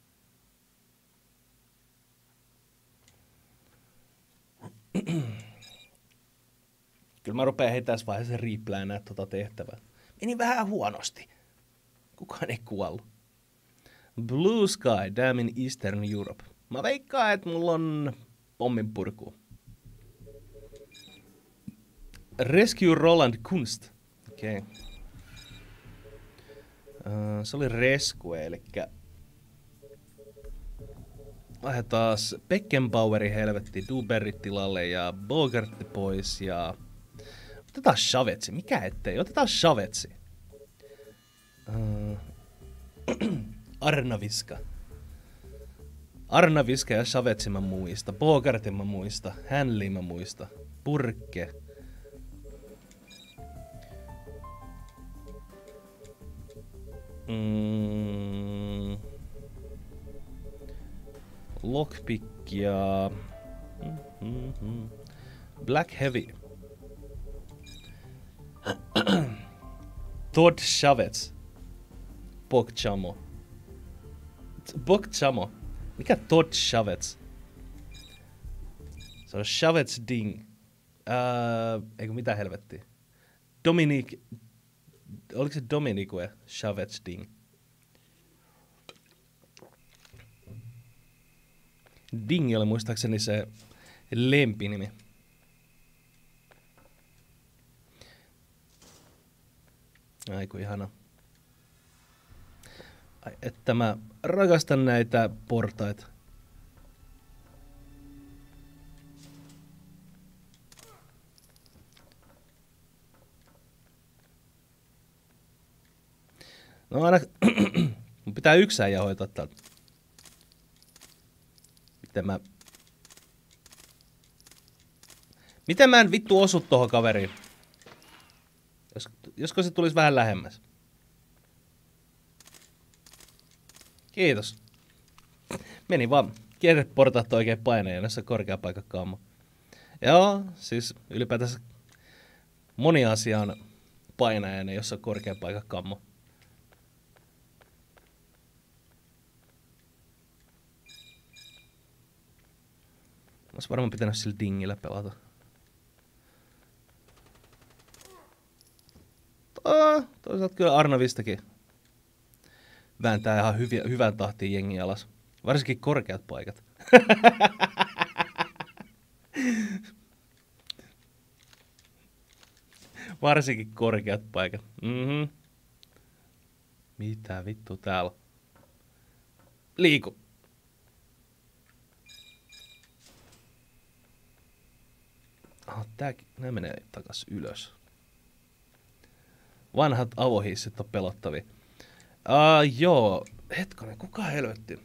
S1: Kyllä mä rupean heti tässä vaiheessa riipläänä tota tehtävää. Meni vähän huonosti. Kukaan ei kuollut. Blue Sky, Dam in Eastern Europe. Mä veikkaan, että mulla on pommin purku. Rescue Roland Kunst. Okei. Okay. Se oli Rescue, elikkä... Lähdetään Beckenbauerin helvetti, Duberrit tilalle ja Bogartti pois ja... Otetaan Shavetsi, mikä ettei? Otetaan Shavetsi. Arnaviska. Arnaviska ja Shavetsi mä muista. Bogartin mä muista. Hanley mä muista. Purkke. Lockpick ja... Black Heavy. Todd Shavets. Pogchamo. Pogchamo. Mikä Todd Shavets? Se on Shavets Ding. Eikö mitä helvettiä? Dominic... Oliko se Dominique Shavets Ding? Ding oli muistaakseni se lempinimi. Aiku ihana. Ai, että mä rakastan näitä portaita. No aina... Mun pitää yksi äijä hoitaa täältä. Miten mä en vittu osu tohon kaveriin? Josko se tulisi vähän lähemmäs. Kiitos. Meni vaan kierreportaat oikein paineen, jossa korkea paikka kammo. Joo, siis ylipäätänsä moni asia on painajainen, jossa on korkea paikka kammo. Olisi varmaan pitänyt sillä dingillä pelata. Toisaalta kyllä Arnavistakin vääntää ihan hyvän tahtiin jengi alas. Varsinkin korkeat paikat. Varsinkin korkeat paikat. Mitä vittu täällä? Liiku. Nää menee takas ylös. Vanhat avohissit on pelottavia. Joo. Hetkonen, kuka helvetti?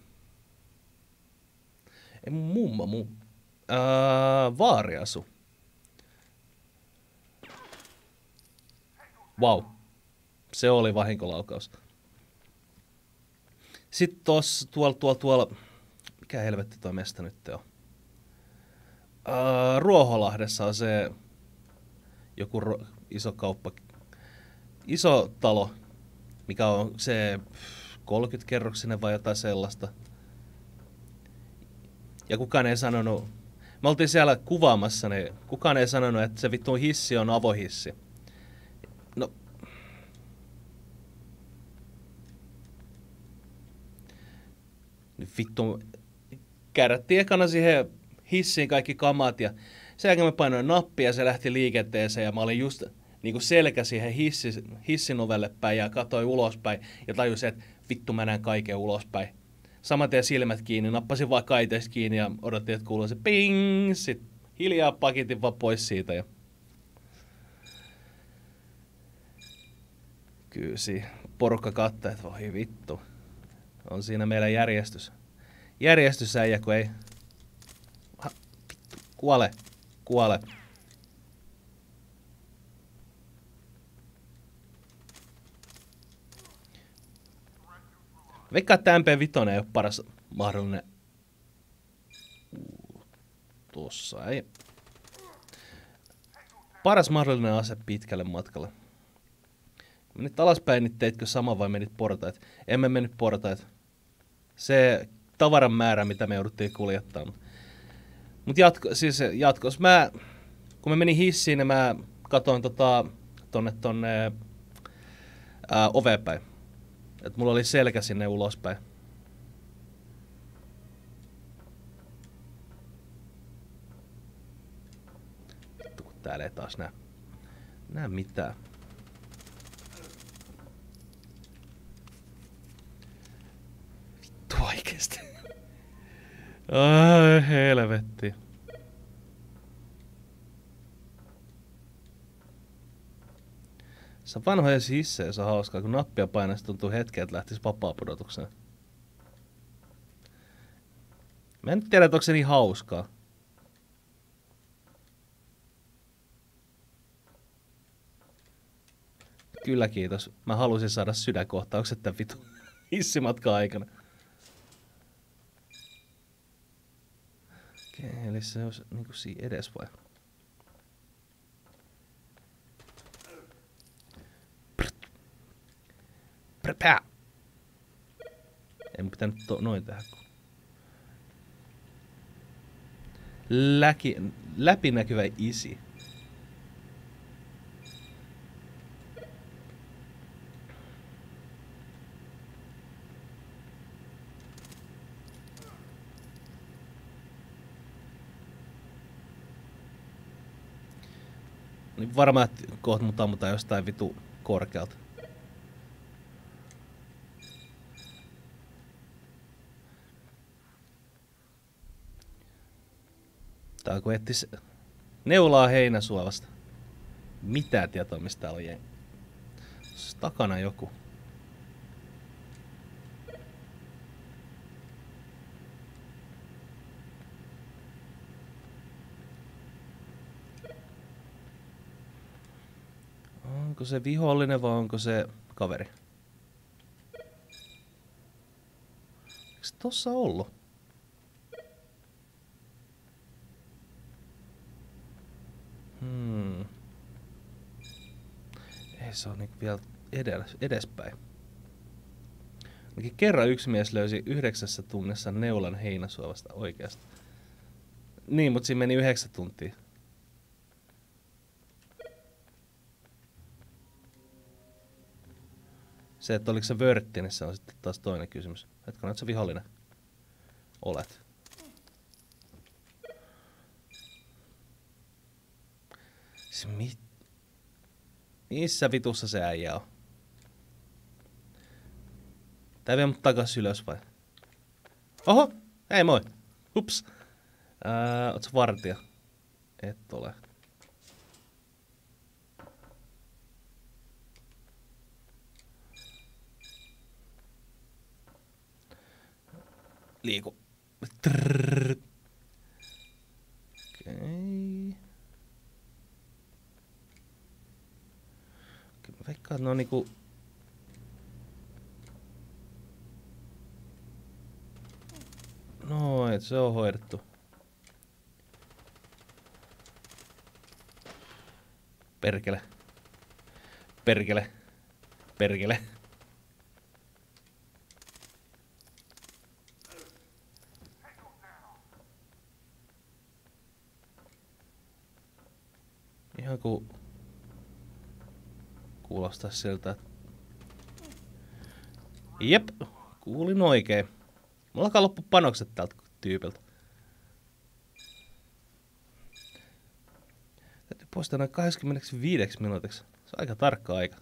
S1: Ei mun mumma, vaari asu. Wow. Se oli vahinkolaukaus. Sitten tuolla. Mikä helvetti toi mesta nyt on? Ruoholahdessa on se joku iso kauppa. Iso talo, mikä on se 30-kerroksinen vai jotain sellaista. Ja kukaan ei sanonut, me oltiin siellä kuvaamassa, niin kukaan ei sanonut, että se vittu hissi on avohissi. No. Nyt vittu, käärättiin ekana siihen hissiin kaikki kamat ja sen jälkeen mä painoin nappia ja se lähti liikenteeseen ja mä olin just niinku selkä siihen hissin ovelle päin ja katsoin ulospäin ja tajusin, että vittu mä näen kaiken ulospäin. Saman tien silmät kiinni, nappasin vaan kaiteista kiinni ja odotin, että kuuluu se ping, sit hiljaa pakitin vaan pois siitä ja... Kyysi, porukka katsoi, että voi vittu. On siinä meidän järjestysäijä, kun ei... Vittu, kuole. Veikkaa, että MP5 ei ole paras mahdollinen. Tossa ei. Paras mahdollinen ase pitkälle matkalle. Menit alaspäin, niin teitkö sama vai menit portaat? Emme mennyt portaat. Se tavaran määrä, mitä me jouduttiin kuljettaa. Mutta jatkos kun mä menin hissiin, niin mä katoin tonne oveen päin. Et mulla oli selkä sinne ulospäin. Vittu, kun täällä ei taas näe mitään. Vittu oikeesti. Ai helvetti. Se on vanhoja hissejä, se on hauskaa, kun nappia painaa, tuntuu hetken, että lähtisi vapaa-pudotukseen. Mä en nyt tiedä, että onko se niin hauskaa. Kyllä kiitos. Mä halusin saada sydänkohtaukset tämän vitun hissimatkan aikana. Okei, eli se olisi niinku siinä edes vai? Prepää! En pitänyt noin tehdä. Läpinäkyvä isi. Niin varmaan, että kohta mut ammutaan jostain vitu korkealta. Tää kun ettis neulaa heinäsuovasta. Mitä tietoa mistä täällä on jengi? Tuossa takana joku. Onko se vihollinen vai onko se kaveri? Eikö se tossa ollut? Ei se on niinku vielä edespäin. Ainakin kerran yksi mies löysi 9 tunnissa neulan heinäsuovasta oikeasti. Niin, mutta siinä meni 9 tuntia. Se, että oliko se vörtti, niin se on sitten taas toinen kysymys. Etkö näet se vihollinen? Olet. Missä vitussa se äijä on? Tää vie mut takas ylös vai? Oho! Hei moi! Hups! Oot sä vartija? Et ole. Liiku. Okei. Mä veikkaan, että ne on niinku... Noin, se on hoidettu. Perkele. Perkele. Perkele. Ihan ku... Kuulostaa siltä, että... Jep, kuulin oikein. Mulla alkaa loppu panokset tältä tyypiltä. Täytyy poistaa noin 25 minuutiksi. Se on aika tarkka aika.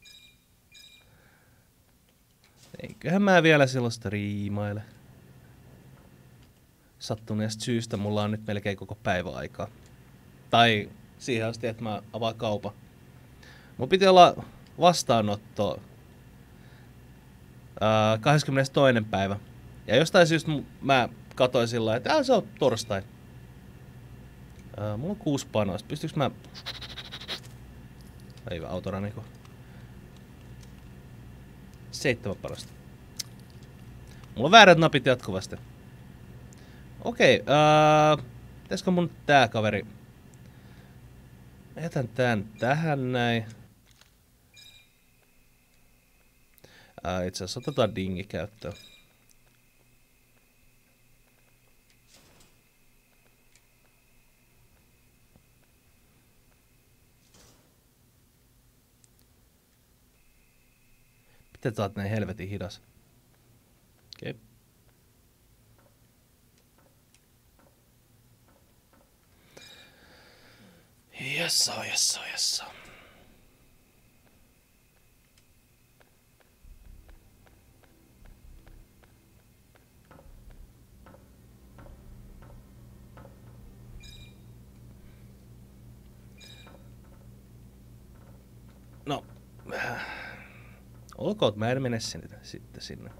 S1: Eiköhän mä vielä silloin striimaile. Sattuneesta syystä mulla on nyt melkein koko päivä aikaa. Tai siihen asti, että mä avaan kaupan. Mun piti olla vastaanotto 22. päivä. Ja jostain syystä mä katsoin sillä että se on torstai. Mulla on 6 panosta. Pystyykö mä... Ei autoraniko. 7 panosta. Mulla on väärät napit jatkuvasti. Okei, pitäisikö mun tää kaveri... Jätän tän tähän näin. Itse asiassa otetaan dingi käyttöön. Miten sä oot näin helvetin hidas? Okei. Jessa. No, olkoon, mä en mene sitten sinne.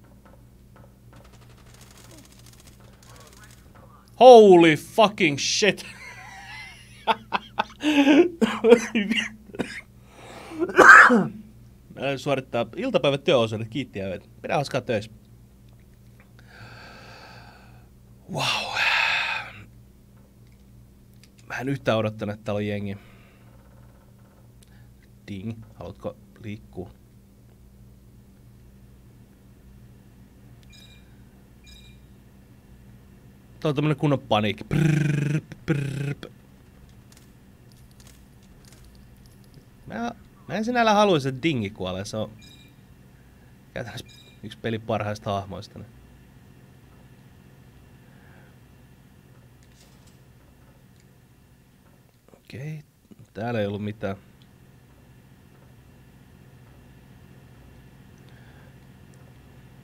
S1: Holy fucking shit! Suorittaa iltapäivät työosuudet, kiitti ja pidä hauskaa töissä. Wow. Mä en yhtään odottanut, että täällä on jengi. Ding, haluatko liikkua? Tää on tämmönen kunnon paniikki. Mä en sinällä haluaisi, että dingi kuolee. Se on käytännössä yksi pelin parhaista hahmoista. Okei, täällä ei ollut mitään.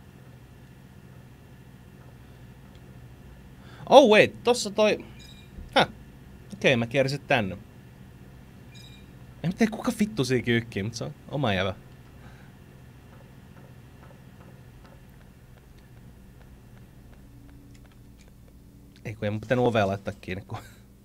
S1: Oh wait, tossa toi... Okei, mä kiersin tänne. En tiedä kuka vittu siinä kyykkii, mutta se on oma jävä. Ei kun ei mun pitänyt ovea laittaa kiinni, kun...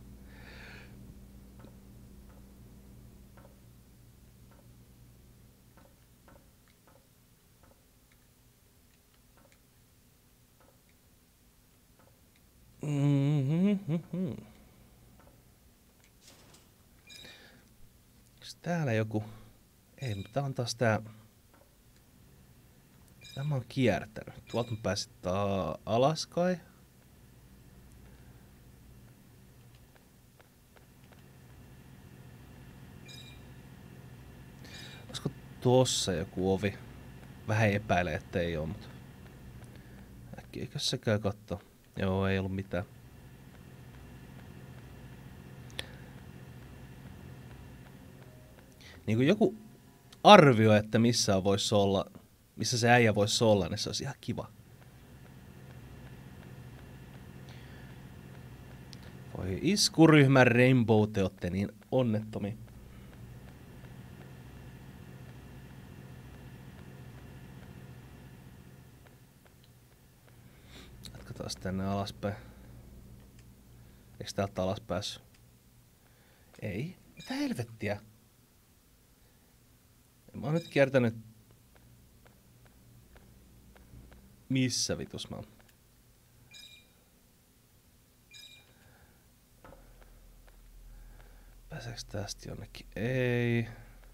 S1: Täällä joku... Ei, mutta tää on taas tää... Tää mä oon kiertänyt. Tuolta mä pääsin alas kai. Olisiko tossa joku ovi? Vähän epäilee, ettei oo, mutta... Äkkiäkös se käy kattoo? Joo, ei ollut mitään. Niinku joku arvio, että missä voisi olla, missä se äijä voisi olla, niin se olisi ihan kiva. Voi iskuryhmän Rainbow, te ootte niin onnettomia. Jatketaan tänne alaspäin. Eikö täältä alas päässyt? Ei. Mitä helvettiä? Mä oon nyt kiertänyt... Missä vitus mä oon? Pääseekö tästä jonnekin? Ei.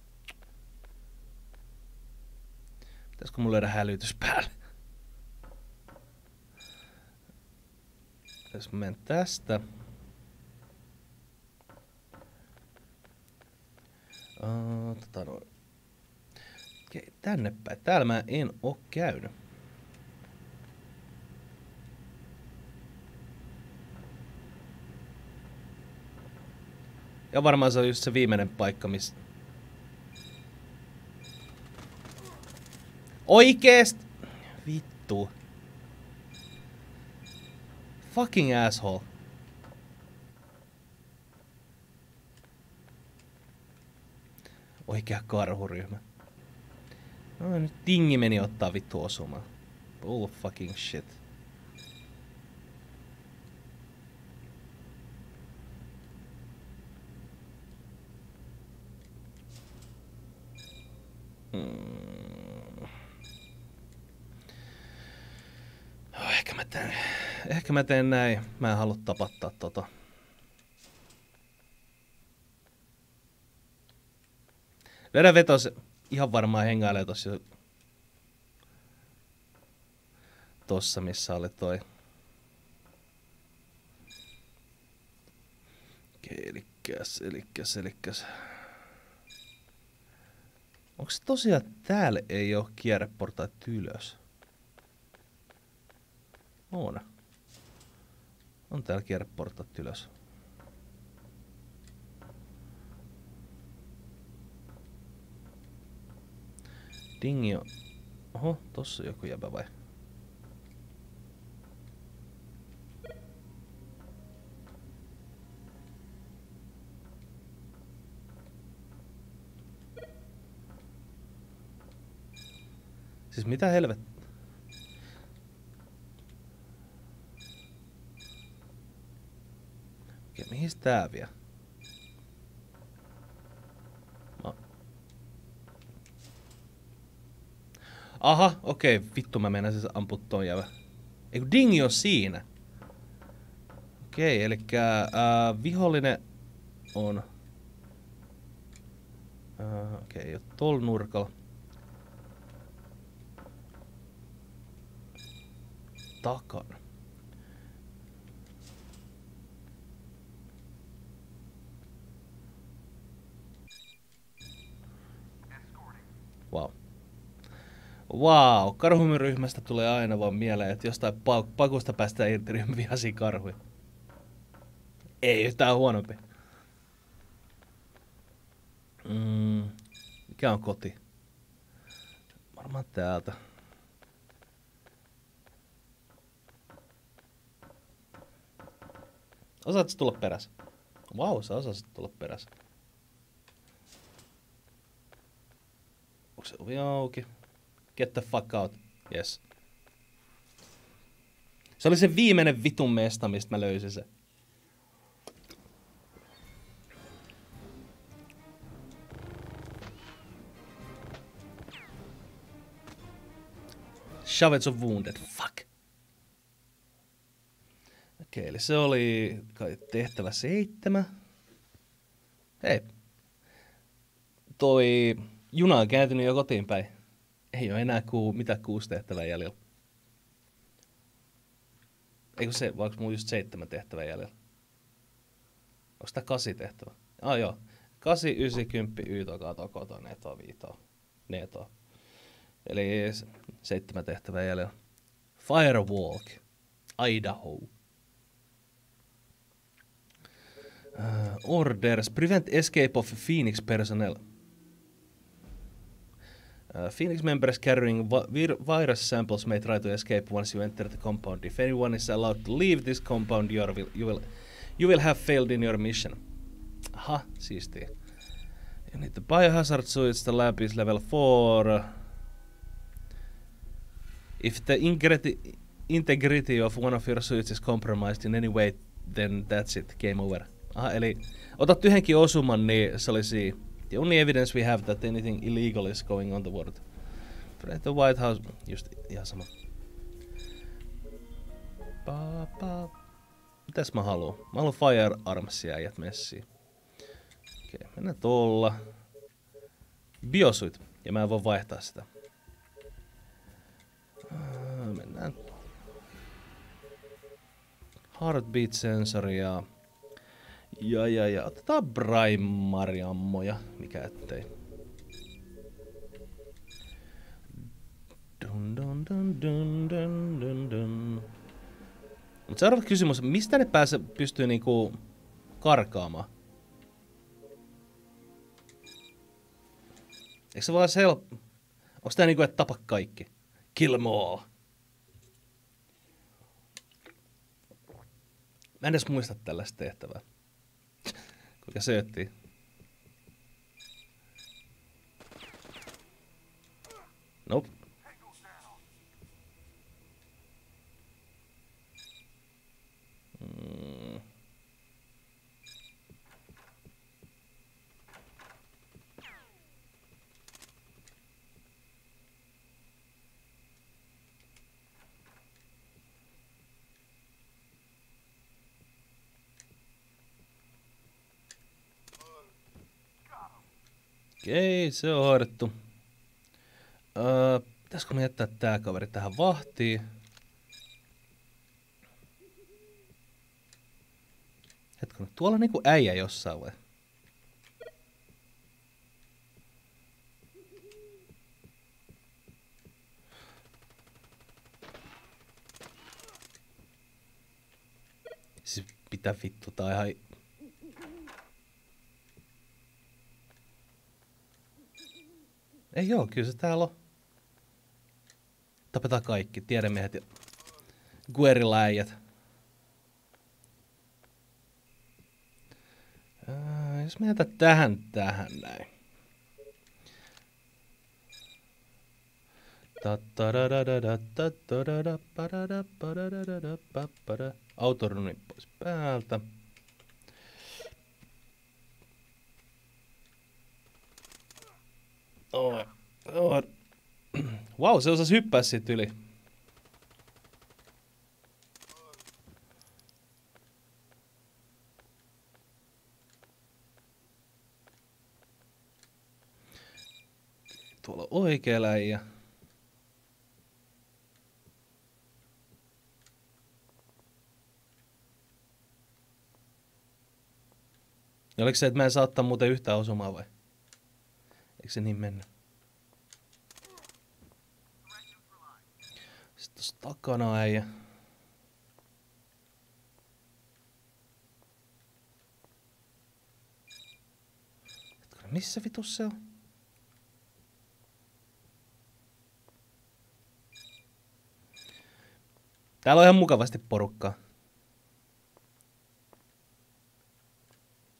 S1: Pitäisikö mun löydä hälytys päälle? Jos mä menen tästä. Okei, tänne päin. Täällä mä en oo käynyt. Ja varmaan se on just se viimeinen paikka, missä... Oikeest! Vittu. Fucking asshole. Oikea karhuryhmä. No nyt tingi meni ottaa vittu osumaan. Bull fucking shit. Ehkä mä teen näin. Mä en halua tapattaa tota. Löydä vetos. Ihan varmaan hengailee tossa. Tossa missä oli toi. Okei, elikkäs. Onks tosiaan täällä ei oo kierreportaat ylös? On täällä kierreportaat ylös. Dingi on... Oho, tossa on joku jäbä vai? Siis mitä helvettiä? Okei, mihin tää vie? Aha, okei, vittu mä meinasin ampua ton jävä. Eiku dingi on siinä. Okei, elikkä vihollinen on... Okei, ei oo tol nurkalla. Takana. Wow, karhumiryhmästä tulee aina vaan mieleen, että jostain pakusta päästään irti ryhmävihaisia karhuja. Ei yhtään huonompi. Mikä on koti? Varmaan täältä. Osaatko tulla perässä? Vau, sä osasit tulla perässä. Onko se ovi auki? Get the fuck out. Yes. Se oli se viimeinen vitun mesta, mistä mä löysin se. Shovels of Wounded. Fuck. Okei, eli se oli kai tehtävä 7. Hei. Toi juna on kääntynyt jo kotiin päin. Ei oo enää mitä 6 tehtävää jäljellä. Eikö se, vai onko mulla just 7 tehtävää jäljellä? Onko tää 8 tehtävä? Joo. 8, 9, 10, ytokaa, tokoto, neto, viito, neto. Eli 7 tehtävää jäljellä. Firewalk. Idaho. Orders. Prevent escape of Phoenix personnel. Phoenix members carrying virus samples may try to escape once you enter the compound. If anyone is allowed to leave this compound, you will have failed in your mission. Aha, siistiä. You need the biohazard suits. The lab is level 4. If the integrity of one of your suits is compromised in any way, then that's it. Game over. Aha, eli otat yhdenkin osuman, niin se olisi... The only evidence we have that anything illegal is going on the world. The White House... Just ihan sama. Mitäs mä haluan? Mä haluan firearmsia äijät messiin. Okei, mennään tuolla. Biosuit. Ja mä en voi vaihtaa sitä. Mennään. Heartbeat sensoria. Ja otetaan primary-ammoja, mikä ettei. Mut seuraava kysymys, mistä ne pystyy niinku karkaamaan? Eikö se vaan onks tää niinku, et tapa kaikki? Kill them all. Mä en edes muista tällaista tehtävää. Kuinka sööttiin. Nope. Okei, se on hoidettu. Pitäisikö me jättää tää kaveri tähän vahtiin? Hetkonen, tuolla on niinku äijä jossain vai? Siis mitä vittu, tää on ihan... Ei joo, kyllä se täällä on. Tapetaan kaikki, tiedemiehet ja gueriläijät. Jos me jätän tähän näin. Autoruni pois päältä. Wow, se osasi hyppää siitä yli. Tuolla on oikea läijä. Ja oliko se, että mä en saa ottaa muuten yhtään osumaa vai? Eikö se niin mennyt? Sitten tossa takana äijä. Missä vitus se on? Täällä on ihan mukavasti porukkaa.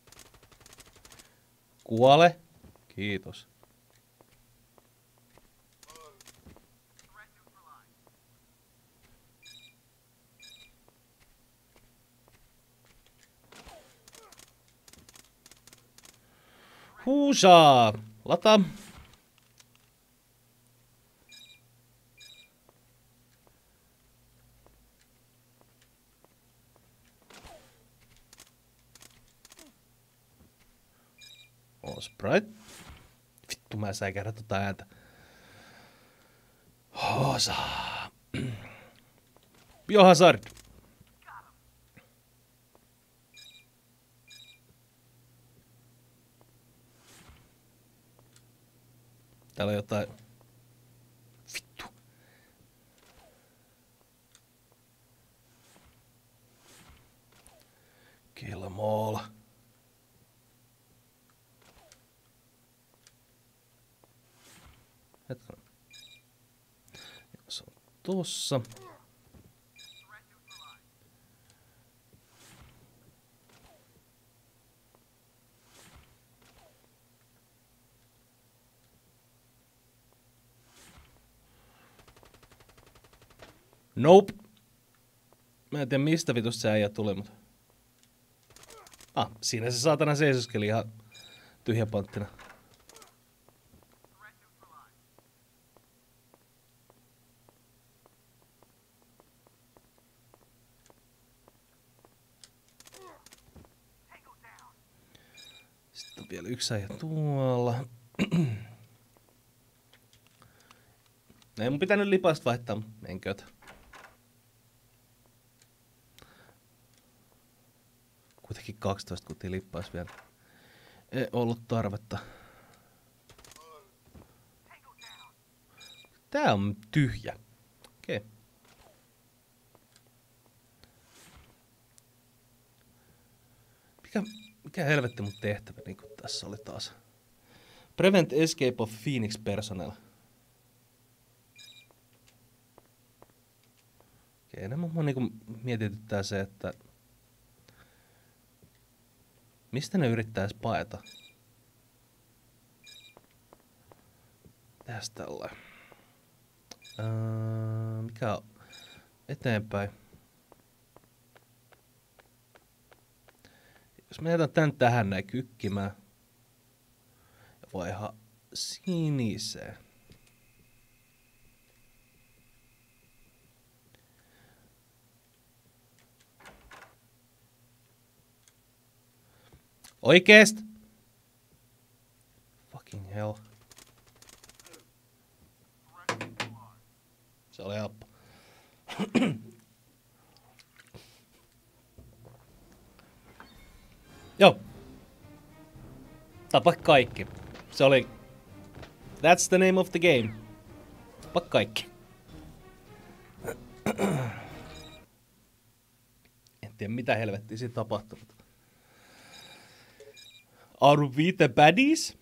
S1: Kuole. Kiitos. Huusaa! Lata. Sprite. Vittu, mä säikähdän tota ääntä. Hosa. Biohazard. Täällä on jotain... Vittu. Kill 'em all. Hetkinen. Se on tossa. Nope. Mä en tiedä mistä vitusta se äijä tuli, mutta... Siinä se saatana seisoskeli ihan tyhjäpanttina. Sitten on vielä yksi äijä tuolla. Ei mun pitänyt lipasta vaihtaa, mutta enkötä. Kuitenkin 12 kutia lippaas vielä. Ei ollut tarvetta. Tää on tyhjä. Okei. Mikä helvetti mun tehtävä niin kuin tässä oli taas? Prevent escape of Phoenix personnel. Okei, enemmän mun niinku mietityttää se, että... Mistä ne yrittäis paeta? Tästä tällä. Mikä on? Eteenpäin. Jos mä jätän tän tähän näin kykkimään. Ja vaiha siniseen. Oikeest? Fucking hell. Se oli helppo. Joo. Tapa kaikki. Se oli... That's the name of the game. Tapa kaikki. En tiedä mitä helvettiä siinä tapahtunut. Are we the baddies?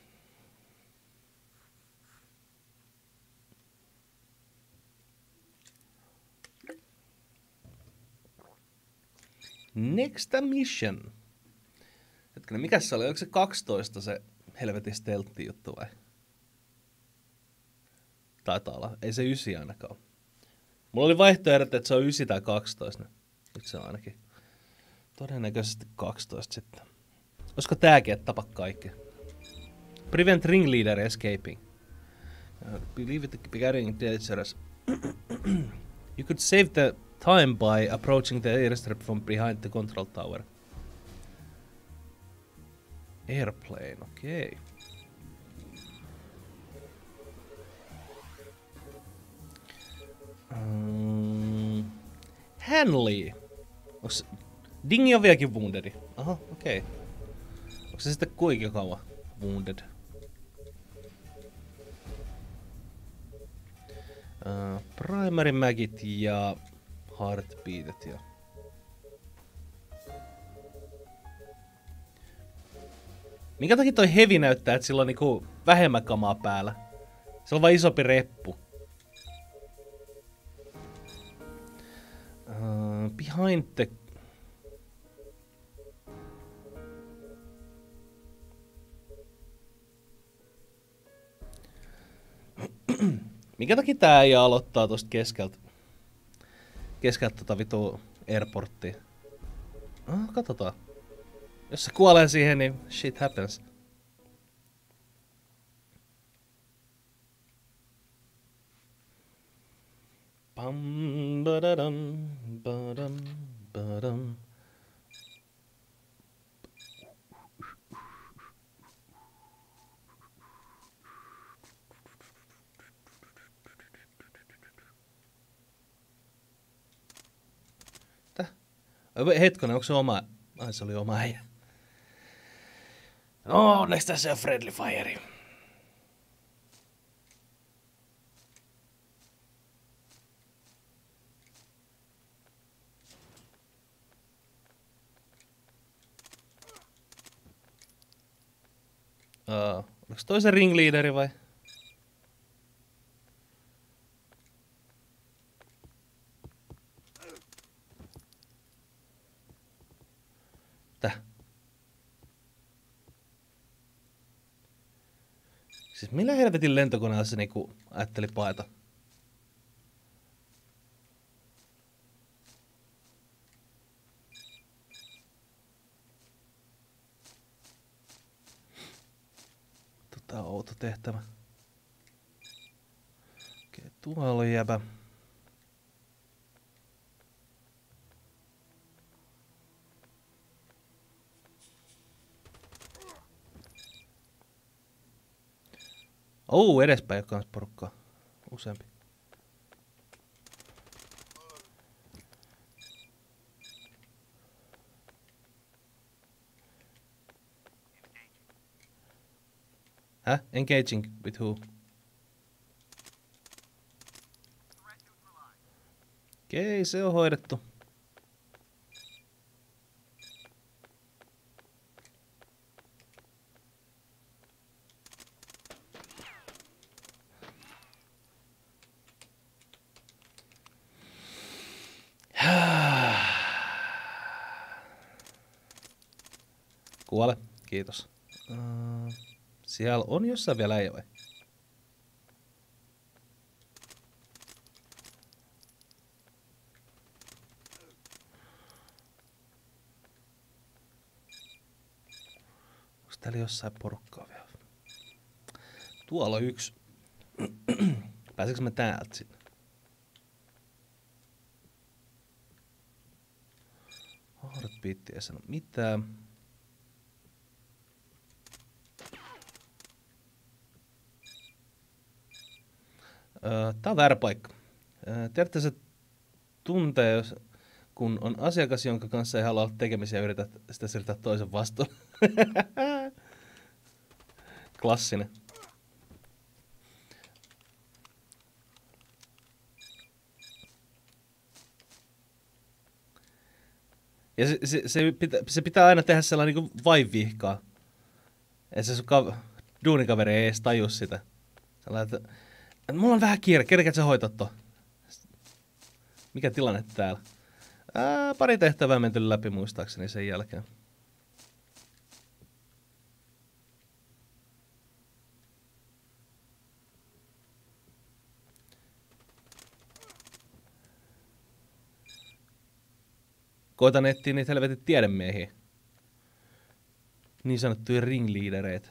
S1: Next mission. Hetkinen, mikäs se oli? Oliko se 12 se helvetin stealth juttu vai? Taitaa olla. Ei se 9 ainakaan. Mulla oli vaihtoehdot, että se on 9 tai 12. Nyt se on ainakin todennäköisesti 12 sitten. Olisiko tääkin, että tapa kaikki? Prevent ringleader escaping. Believe it to be carrying dangerous. You could save the time by approaching the airstrip from behind the control tower. Airplane, okei. Okay. Hanley. Onks... Dingi on vieläkin woundedi. Aha, okei. Okay. Onko se sitten kuinka kauan wounded? Primary magit ja heartbeatit ja... Minkä takia toi heavy näyttää, että sillä on niinku vähemmän kamaa päällä? Se on vaan isompi reppu. Behind the... Minkä takia tää ei aloittaa tosta keskeltä? Keskeltä tota vitu airporttia. Katsotaan. Jos se kuolee siihen, niin shit happens. Pam badadam badam badam. Hetkonen, onko se oma? Ai, se oli oma äijä. No, onneksi tässä on Friendly Fire. Oliko toi se ringleaderi vai? Täh. Siis millä helvetin lentokoneella se niinku ajatteli paeta? Tota on outo tehtävä. Okei, tuolla on jäbä. Edespäin on kans porukkaa. Useampi. Häh? Engaging with who? Okei, se on hoidettu. Kuole. Kiitos. Siellä on jossain vielä ei vai? Onks täällä jossain porukkaa vielä? Tuolla on yksi. Pääseekö mä täältä sinne? Heartbeat ei sano mitään. Tää on väärä paikka. Tiedätte se tuntee, jos, kun on asiakas, jonka kanssa ei halua olla tekemisiä, yrität sitä siirtää toisen vastuun. Klassinen. Ja se pitää aina tehdä sellainen niin kuin vaivihkaa. Et se sun duunikaveri ei edes taju sitä. Sellainen, että mulla on vähän kiire, kerkeät sä hoitaa to? Mikä tilanne täällä? Pari tehtävää menty läpi muistaakseni sen jälkeen. Koitan etsiä niitä helvetin tiedemiehiä. Niin sanottuja ringleadereitä.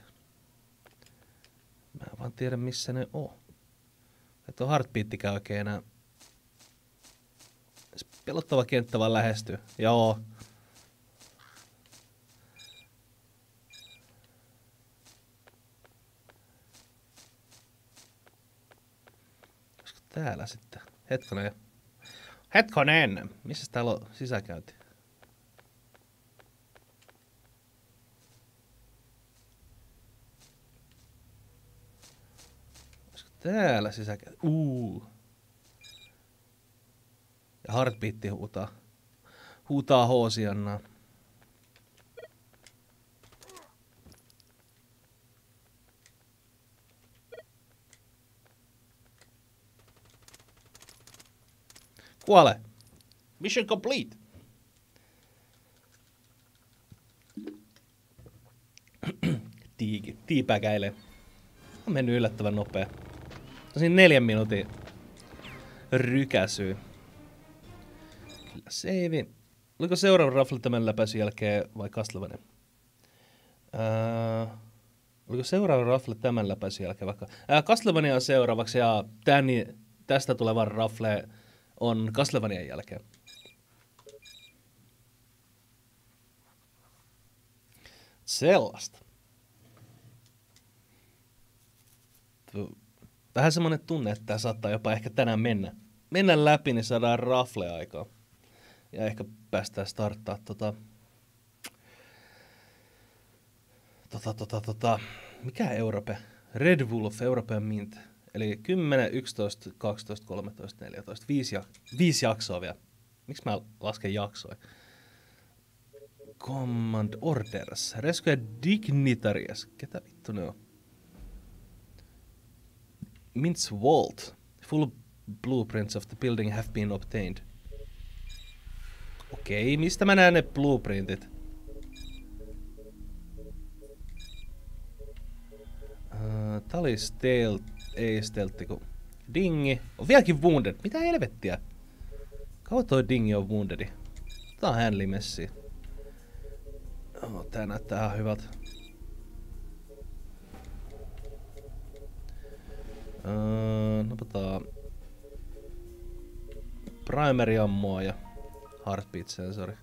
S1: Mä en vaan tiedä missä ne on. Että on heartbeatikään oikein enää. Pelottava kenttä vaan lähestyy. Joo. Olisiko täällä sitten? Hetkonen! Missä täällä on sisäkäynti? Olisiko täällä sisäkäynti? Ja heartbeatti huutaa. Huutaa hoosiannaa. Kuole. Mission complete. Tiipäkäilee. On mennyt yllättävän nopea. Tosin 4 minuutin rykäsyy. Kyllä save. Oliko seuraava Raffle tämän läpäisyn jälkeen vai Castlevania? Oliko seuraava Raffle tämän läpäisyn jälkeen vaikka? Castlevania on seuraavaksi ja tästä tuleva Raffle on Castlevanian jälkeen. Sellaista. Vähän semmonen tunne, että tää saattaa jopa ehkä tänään mennä läpi, niin saadaan Raffle-aikaa. Ja ehkä päästään starttaa mikä Europe? Red Wolf, European Mint. Eli 10, 11, 12, 13, 14, 5 jaksoa vielä. Miksi mä lasken jaksoja? Command Orders. Rescue Dignitaries. Ketä vittu ne on? Mint's Vault. Full blueprints of the building have been obtained. Okei, mistä mä näen ne blueprintit? Tää oli ei stealth, kun Dingi. On vieläkin wounded. Mitä helvettiä? Kauan toi Dingi on woundedi? Tää on handli messi. Tää näyttää ihan hyvältä. Napataan primary ammoa ja heartbeat sensori.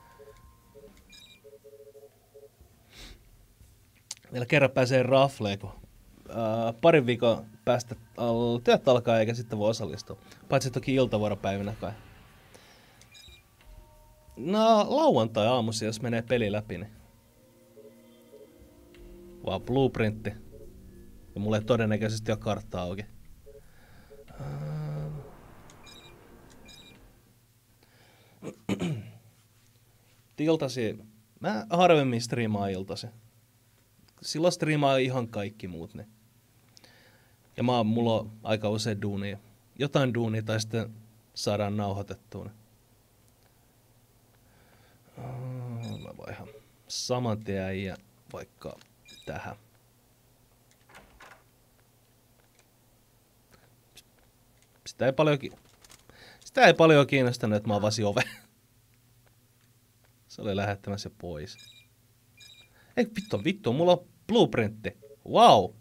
S1: Vielä kerran pääsee Raffleen, kun parin viikon päästä työt alkaa eikä sitten voi osallistua. Paitsi toki iltavuoropäivinä kai. No lauantai aamusi, jos menee peli läpi, niin vaan blueprintti. Ja mulla ei todennäköisesti ole karttaa auki. Iltasi. Mä harvemmin striimaan iltasi. Silloin striimaa ihan kaikki muut. Niin. Ja mulla on aika usein duunia. Jotain duunia tai sitten saadaan nauhoitettua. Niin. Mä vaihan saman tien ja vaikka tähän. Sitä ei paljon kiinnostanut, että mä avasin oven. Se oli lähettämässä pois. Ei vittu, mulla on blueprintti. Wow.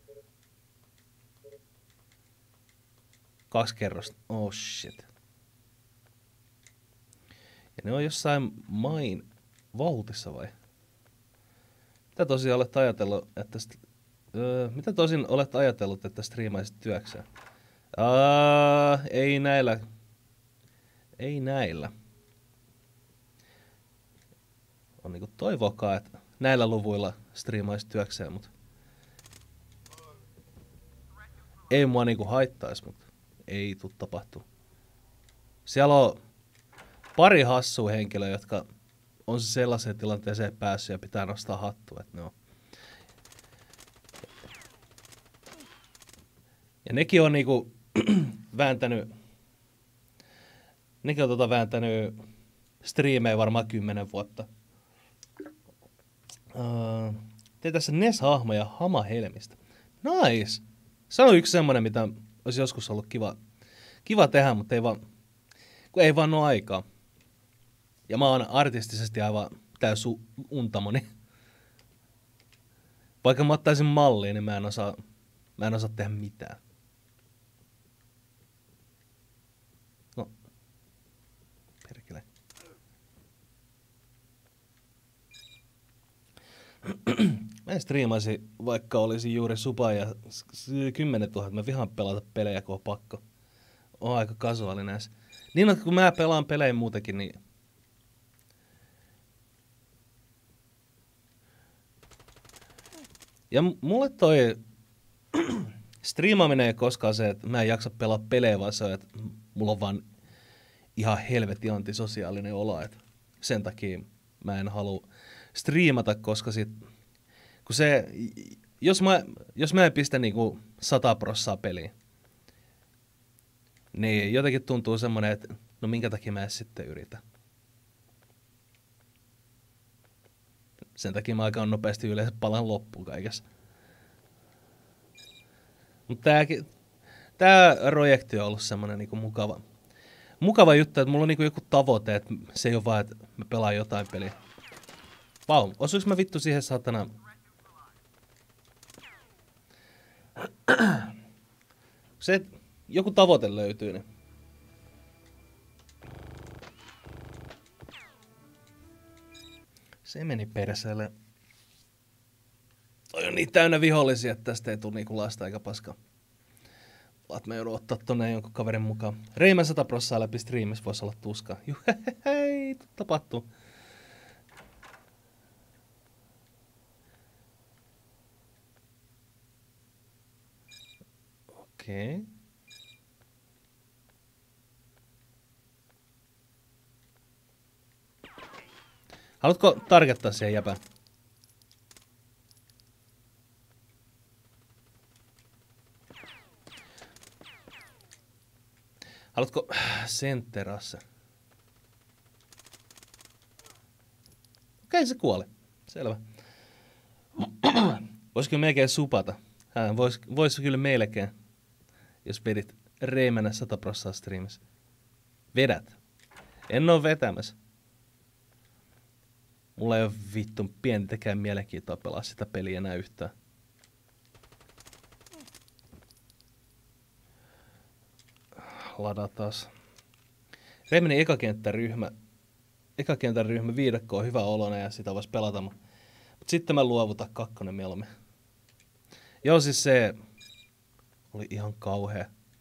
S1: 2 kerrosta. Oh shit. Ja ne on jossain main vaultissa vai? Mitä tosin olet ajatellut, että striimaisit työkseen? Ei näillä. Ei näillä. On niinku toivokaa, että näillä luvuilla striimaisit työkseen, mutta ei mua niinku haittais, mutta ei tuu tapahtuu. Siellä on pari hassua henkilöä, jotka on se sellaiseen tilanteeseen päässyt ja pitää nostaa hattua, että ne on. Ja nekin on niinku vääntänyt striimejä varmaan 10 vuotta. Tein tässä NES-hahmoja Hama Helmistä. Nice! Se on yksi semmonen, mitä olisi joskus ollut kiva tehdä, mutta ei vaan ole aikaa. Ja mä oon artistisesti aivan täys untamoni. Vaikka mä ottaisin malliin, niin mä en osaa tehdä mitään. No. Perkele. Mä en striimaisi, vaikka olisi juuri supa ja 10 000. Mä vihaan pelata pelejä, kun on pakko. Oon aika kasuaali näissä. Niin, kun mä pelaan pelejä muutenkin, niin ja mulle toi striimaaminen ei koskaan se, että mä en jaksa pelaa pelejä, vaan se on, että mulla on vaan ihan helvetin antisosiaalinen olo. Että sen takia mä en halua striimata, koska kun se, jos mä en pistä niinku 100% peliin, niin jotenkin tuntuu semmonen, että no minkä takia mä en sitten yritä. Sen takia mä aika nopeasti yleensä palan loppuun kaikessa. Mutta Tää projekti on ollut semmonen niinku mukava juttu, että mulla on niinku joku tavoite, että se ei oo vaan, että mä pelaan jotain peliä. Vau, osuiks mä vittu siihen satana? Se, joku tavoite löytyy, niin. Se meni perseelle. Toi on niin täynnä vihollisia, että tästä ei tuu niinku lasta eikä paskaa. Mä joudun ottaa tonne jonkun kaverin mukaan. Reimän 100% läpi striimissä voisi olla tuskaa. Hei, tapahtuu. Okei. Haluatko targettaa siihen jäpään? Haluatko sentterassa? Okei, se kuoli. Selvä. Voisiko melkein supata? Vois kyllä melkein. Jos vedit Reimänä 100% striimissä. Vedät. En oo vetämässä. Mulla ei oo vittu pientäkään mielenkiintoa pelaa sitä peliä enää yhtään. Ladatas. Reimänin ekakentän ryhmä viidakko on hyvä oloinen ja sitä vois pelata. Mut sitten mä luovutan 2 mieluummin. Joo, siis se oli ihan kauhea.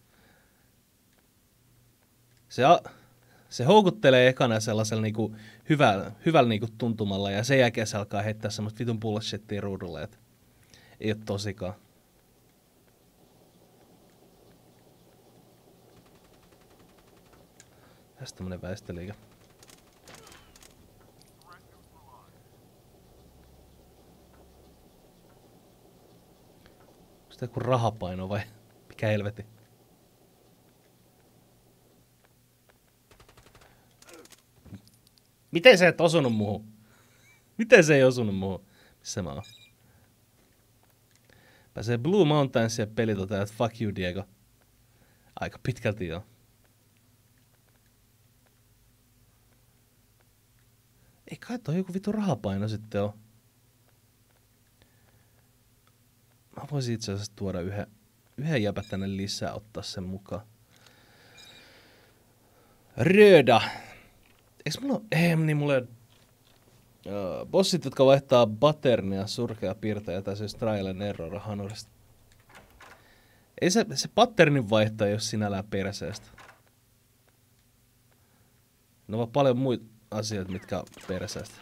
S1: Se houkuttelee ekana sellaisella niinku hyvällä niinku tuntumalla ja sen jälkeen se alkaa heittää semmoista vitun bullshittia ruudulle, et ei oo tosikaan. Tästä tämmönen väestöliike. Onko tää joku rahapaino vai mikä helvetti? Miten se et osunut muuhun? Miten se ei osunut muuhun? Missä mä oon? Pääsee Blue Mountainsia pelitotajat. Fuck you, Diego. Aika pitkälti joo. Ei kai toi joku vittu rahapaino sitten oo. Mä voisin itse asiassa tuoda yhden jäpät tänne lisää, ottaa sen mukaan. Röda. Eiks mulla ei, niin mulla bossit, jotka vaihtaa patternia, surkea piirtäjä tai siis trial and error hanurista. Ei se patternin vaihtaa, jos sinällään perseestä. No vaan paljon muita asioita, mitkä on perseestä.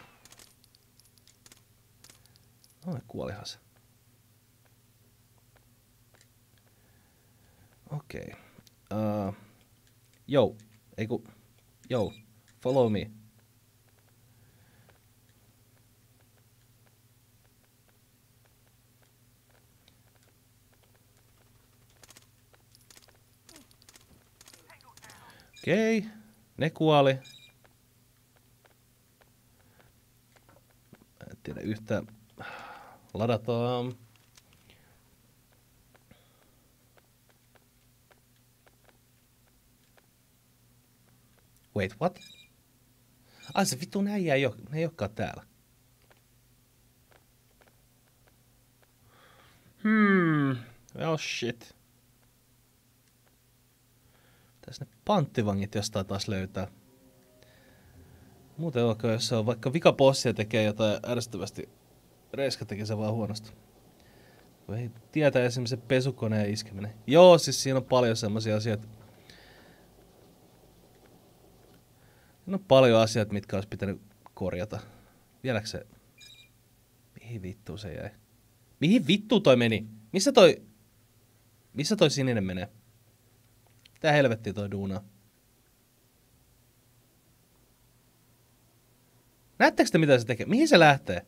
S1: No, kuolihan se. Okei. Jou. Eiku. Jou. Follow me. Okei. Ne kuoli. En tiedä yhtä. Ladataan. Wait, what? Ai se vittu äijä ne ei olekaan täällä. Well shit. Tässä ne panttivangit jostain taas löytää. Muuten ok, jos se on vaikka vikapossia tekee jotain ärsyttävästi. Reiska teki se vaan huonosti. Ei tietää esimerkiksi se pesukoneen iskeminen. Joo, siis siinä on paljon semmosia asioita. Siinä on paljon asioita, mitkä olisi pitänyt korjata. Vieläkö se... Mihin vittuun se jäi? Mihin vittuun toi meni? Missä toi sininen menee? Tää helvetti toi duunaa. Näettekö te mitä se tekee? Mihin se lähtee?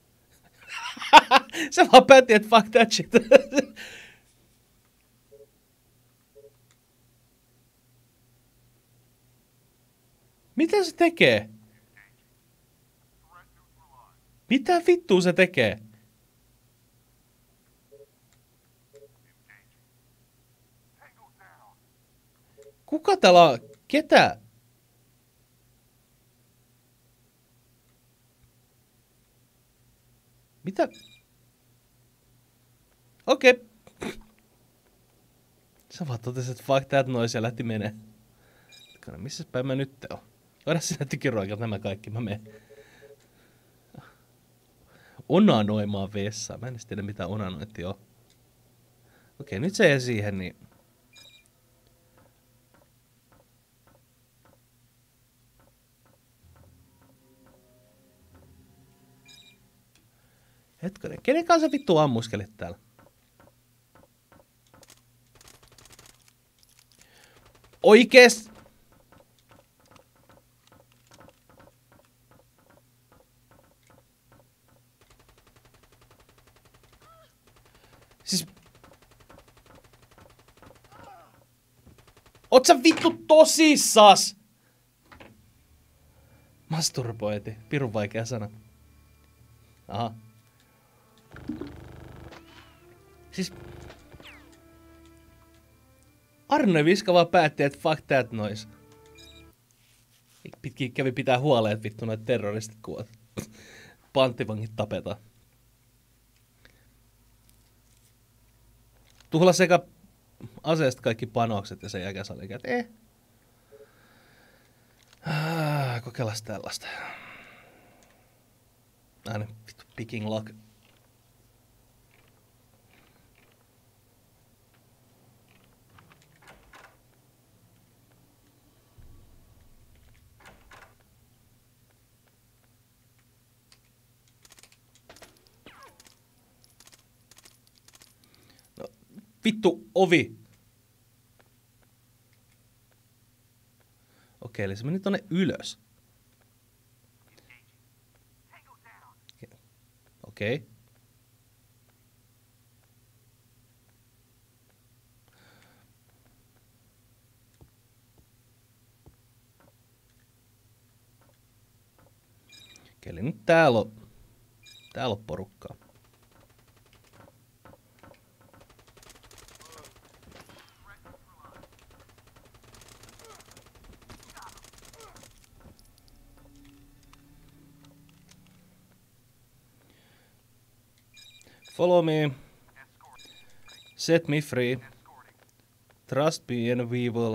S1: Se vaan päätti, että fuck that shit. Mitä se tekee? Mitä vittua se tekee? Kuka täällä on? Ketä? Mitä? Okei. Okay. Sä vaan totesit, että fuck that noise ja lähti menee. Missäs päin mä nyt oon? Oda sinä tykiruokelta nämä kaikki, mä menen. Onanoimaan vessaan. Mä en tiedä mitä onanointi on. Okei, nyt se ei siihen, niin... Hetkonen, kenen kanssa vittu ammuskelit täällä? Oikeesti? Siis... Oot sä vittu tosissas? Masturboiti. Pirun vaikea sana. Aha. Siis... Arne Viska vaan päätti, että fuck that noise. Pitkin kävi pitää huoleen, että vittu noit terroristit kuvat. Panttivangit tapetaan. Tuhla sekä aseesta kaikki panokset ja sen jälkeen se oli, että kokeillaan tällaista. Aina vittu picking lock. Vittu, ovi! Okei, eli se meni tonne ylös. Okei. Eli nyt täällä on porukkaa. Follow me. Set me free. Trust me and we will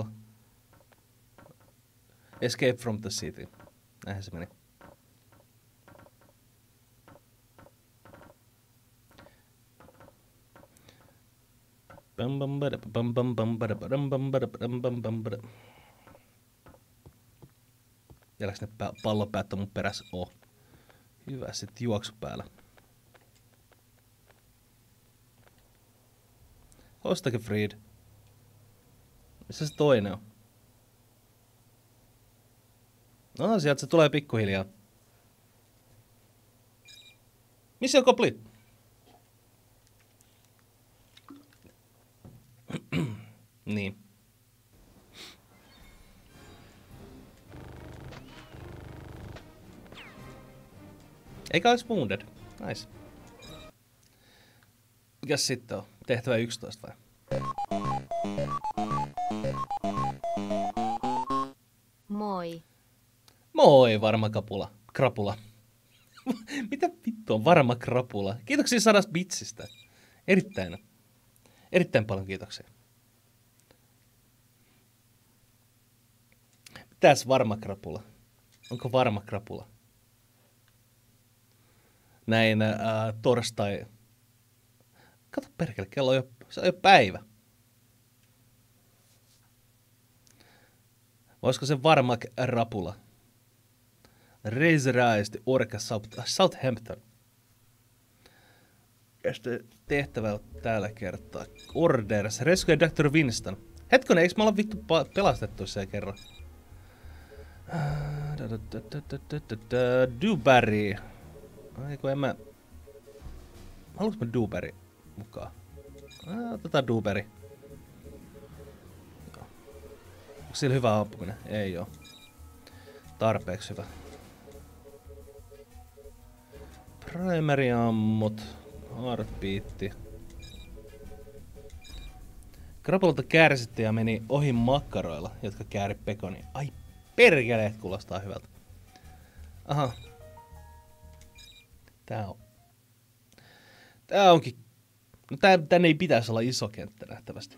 S1: escape from the city. Näinhän se meni. Jälläks ne pallopäät on mun perässä? Hyvä, sit juoksu päällä. Ostake Fried. Missä se toinen on? No, sieltä se tulee pikkuhiljaa. Missä on Kopli? Niin. Eikä ois wounded. Nice. Mikäs sitten on? Tehtävä 11 vai?
S2: Moi.
S1: Moi, varma kapula. Krapula. Mitä vittu on varma krapula? Kiitoksia 100 bitsistä. Erittäin paljon kiitoksia. Mitäs varma krapula? Onko varma krapula? Näin torstai. Kato perkele, se on jo päivä. Olisiko se varma rapula? Razorized Orca Southampton. Ja sitten tehtävä on tällä kertaa. Orders. Rescue Dr. Winston. Hetkonen, eikö me olla vittu pelastettu siellä kerran? Dewberry. Eiku en mä... Haluanko mä Dewberry mukaan? Otetaan Dewberry. Onko sillä hyvä ampuminen? Ei oo. Tarpeeksi hyvä. Primary ammut. Heartbeatti. Krapulta käärisitte ja meni ohi makkaroilla, jotka kääri pekoni. Ai perkeleet, kuulostaa hyvältä. Aha. Tää onkin... No tän ei pitäisi olla iso kenttä nähtävästi.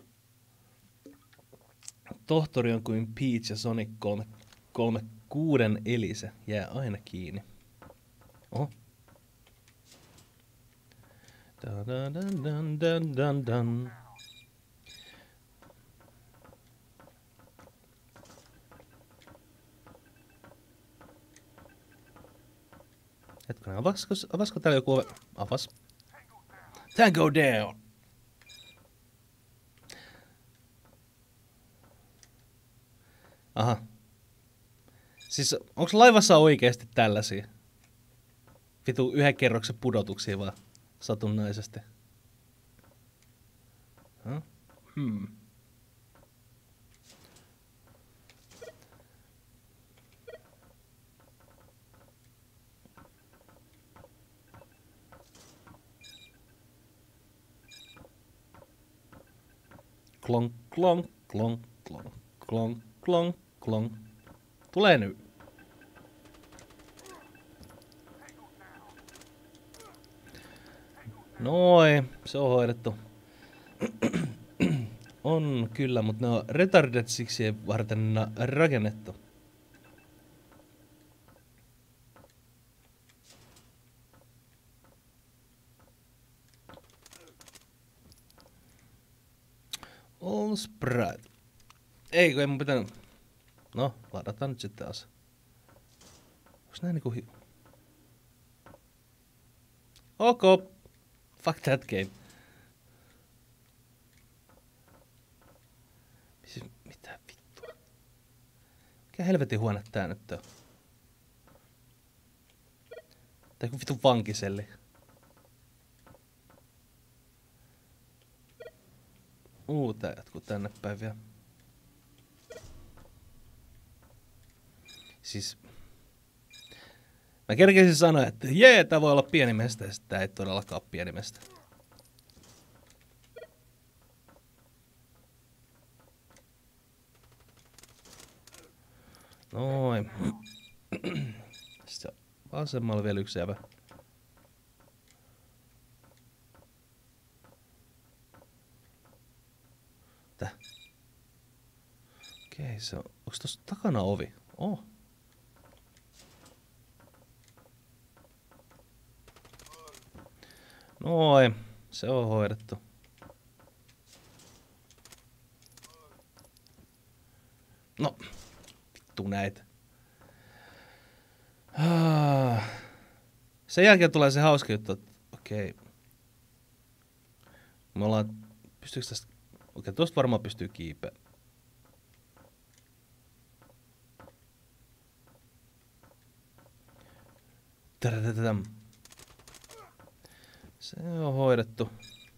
S1: Tohtori on kuin Peach ja Sonic 36 Elise. Jää aina kiinni. Oho. Dun. Hetkonen, avasko täällä joku ove? Avas. Tango down! Aha. Siis onks laivassa oikeesti tällaisia? Vitu yhden kerroksen pudotuksia vaan satunnaisesti. Huh? Klonk, klonk, klonk, klonk, klonk, klonk, klonk. Tulee nyt. Noin, se on hoidettu. On kyllä, mutta ne on retarded siksi varten rakennettu. All Sprite. Eikö, ei mun pitänyt... No, ladataan nyt sitten taas. Onks nää niinku Okay. Fuck that game. Siis, mitä vittua? Mikä helvetin huone tää nyt on? Tää on vitun vankiselli. Tää jatkuu tänne päin vielä. Siis... Mä kerkesin sanoa, että jee, tää voi olla pieni mesta, ja tää ei todellakaan ole pieni mesta. Noin. Sitten vasemmalla vielä yksi jävä. Tää. Okei, se on... Onks tossa takana ovi? Oh. Noin, se on hoidettu. No, vittu näitä. Sen jälkeen tulee se hauska juttu, että okei. Me ollaan... Pystyykö tästä... Okei, tosta varmaan pystyy kiipeä. Tadadadam. Se on hoidettu.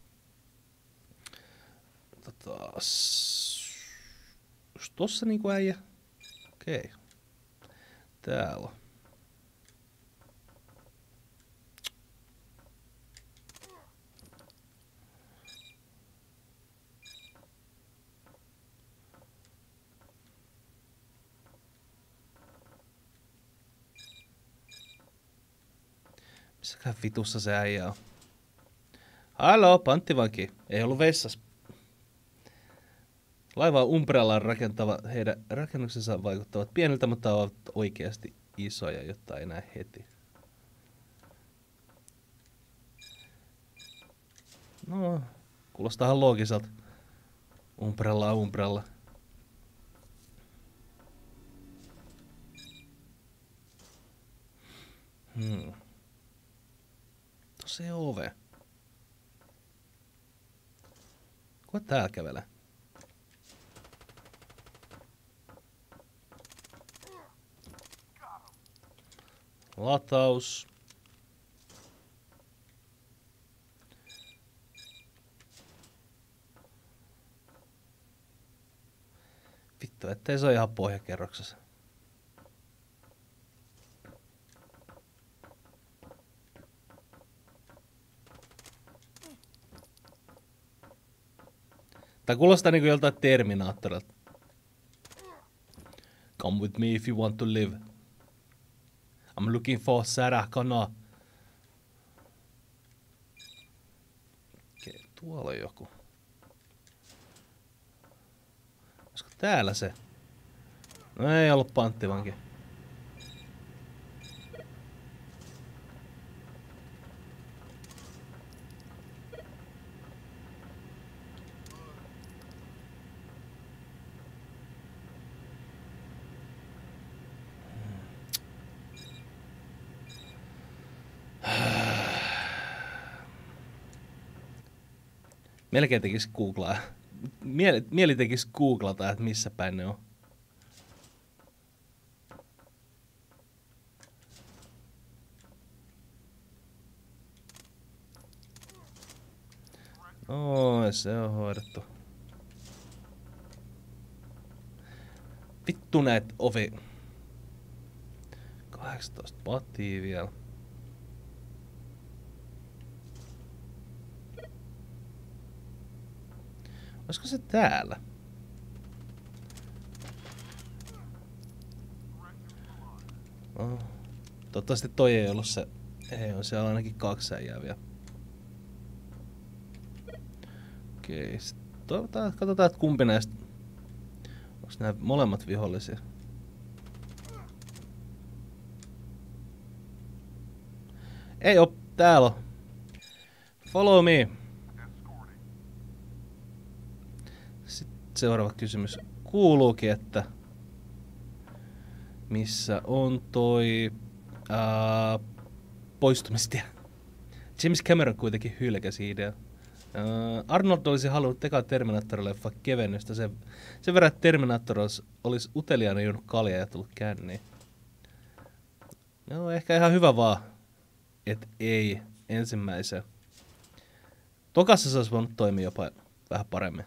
S1: Onks tossa niinku äijä? Okei. Täällä on. Missäkään vitussa se äijä on? Haloo, panttivanki. Ei ollut vessas. Laivaa Umbrellaan rakentava. Heidän rakennuksensa vaikuttavat pieniltä, mutta ovat oikeasti isoja, jotta ei näe heti. No, kuulostaa ihan loogiselta. Umbrella. Tossa ei oo ove. Kuka täällä kävelee? Lataus. Vittu, ettei se ole ihan pohjakerroksessa. Tää kuulostaa niinku joltain Terminaattorilta. Come with me if you want to live. I'm looking for särähkana. Okei, tuolla on joku. Olisiko täällä se? No ei ollut panttivanki. Melkein tekis googlaa. Mieli tekis googlata, että missä päin ne on. Oi, se on hoidettu. Vittu näet ovi. 18 patia vielä. Olisiko se täällä? Oh. Toivottavasti toi ei ollut se. Ei, on siellä ainakin 2 äijää vielä. Okei, katsotaan, että kumpi näistä. Onks nää molemmat vihollisia? Ei oo, täällä on. Follow me. Sitten seuraava kysymys kuuluukin, että missä on toi poistumistie? James Cameron kuitenkin hylkäsi idea. Arnold olisi halunnut tekaa Terminator-leffa kevennystä sen verran, että Terminator olisi uteliaana juonut kaljaa ja tullut känniin. No ehkä ihan hyvä vaan, et ei ensimmäiseen. Tokassa se olisi voinut toimia jopa vähän paremmin.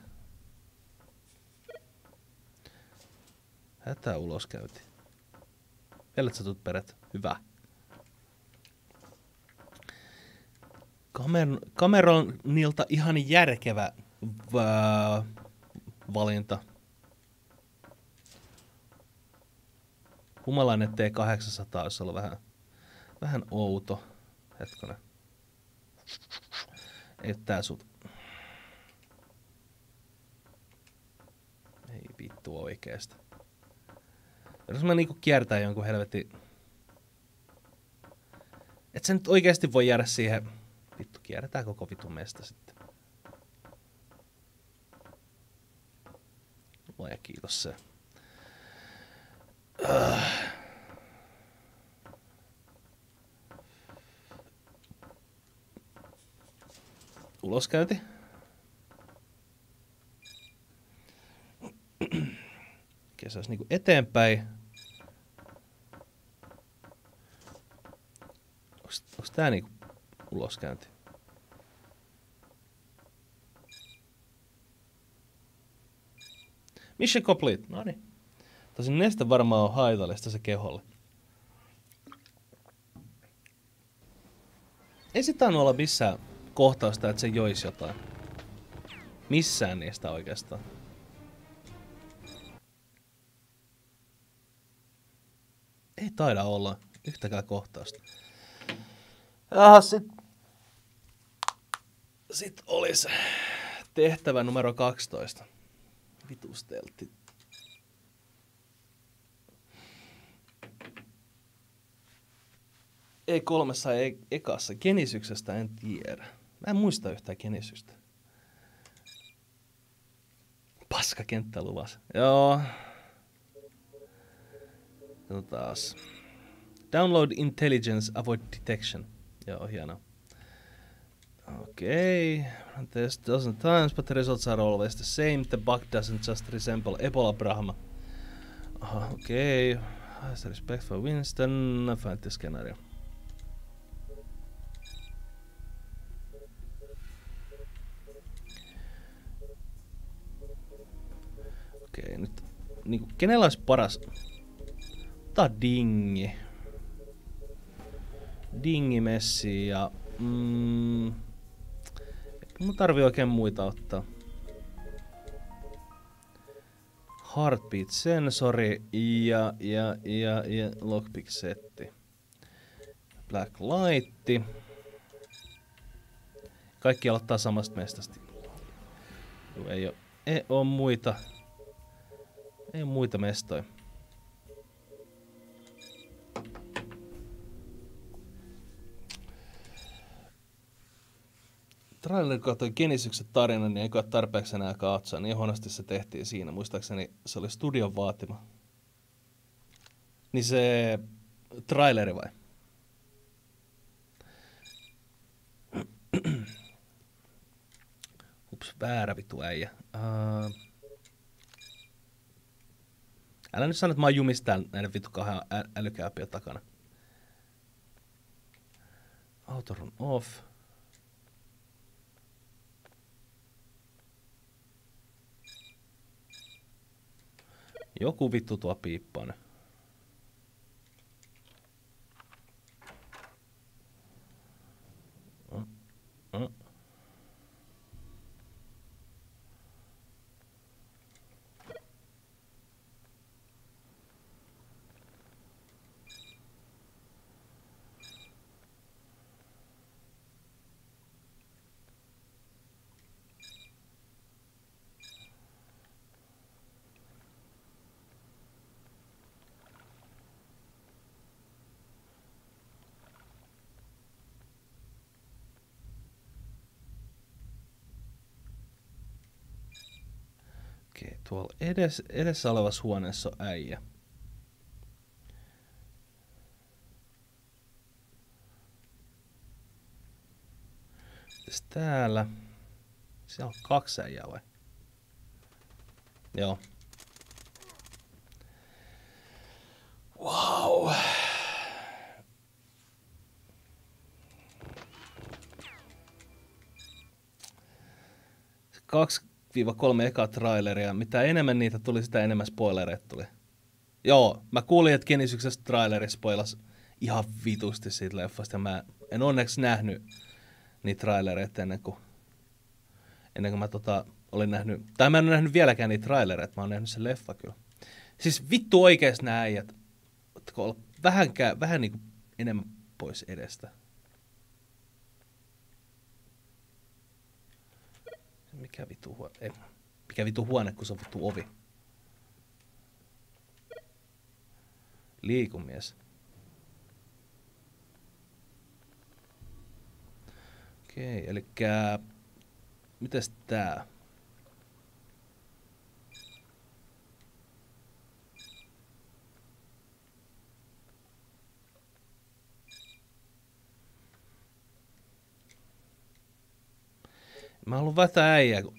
S1: Hätää ulos käytiin. Vielä sä tulet peret. Hyvä. Cameronilta ihan järkevä valinta. Humalainen T800 olisi ollut vähän outo. Hetkonen. Ei tää sut. Ei vittu oikeesti. Jos mä niinku kiertää jonkun helvetin. Et sä nyt oikeesti voi jäädä siihen. Vittu, kierretään koko vitun mesta sitten. Luoja kiitos se. Uloskäynti. Okei, se olisi niinku eteenpäin. Onks tää niinku uloskäynti? Mission complete. Noniin. Tosin neste varmaan on haitallista se keholle. Ei se tainnut olla missään kohtausta, että se joisi jotain. Missään niistä oikeastaan. Ei taida olla yhtäkään kohtausta. Jaha, sit olis tehtävä numero 12. Vitusteltti. Ei kolmessa, ei ekassa. Genisyksestä en tiedä. Mä en muista yhtään Genisystä. Paskakenttä luvas. Joo. Taas. Download intelligence, avoid detection. Joo, hieno. Okay. Run test dozen times, but the results are always the same. The bug doesn't just resemble Ebola Brahma. Okay. Has respect for Winston. Find the scenario. Okei, nyt niinku kenellä olisi paras? Tää dingi. Dingimessi ja mun tarvii oikein muita ottaa. Heartbeat-sensori ja lockpick-setti. Black light. Kaikki aloittaa samasta mestasta. Ei oo muita. Ei oo muita mestoja. Trailerin katsoi Genisyksen tarinan, niin ei koe tarpeeksi enää katsoa. Niin huonosti se tehtiin siinä. Muistaakseni se oli studion vaatima. Niin se traileri vai? Ups, väärä vitu äijä. Älä nyt sano, että mä oon jumissa täällä näiden vitu kahden älykääpien takana. Autorun off. Joku vittu tuo piippaa nyt. Okei, tuolla edessä olevassa huoneessa on äijä. Mites täällä? Siellä on 2 äijää vai? Joo. Wow. Kaksi 3 ekaa traileria. Mitä enemmän niitä tuli, sitä enemmän spoilereita tuli. Joo, mä kuulin, että Genisyksestä traileri spoilas ihan vitusti siitä leffasta. Ja mä en onneksi nähnyt niitä trailereita ennen kuin mä olin nähnyt. Tai mä en ole nähnyt vieläkään niitä trailereita, mä oon nähnyt sen leffa kyllä. Siis vittu oikees nää äijät. Ootko olla vähän niinku enemmän pois edestä. Mikä vitu huone, kun se on vittu ovi. Liiku, mies. Okei, elikkä mitäs tää? Mä haluun vätää äijää, kun...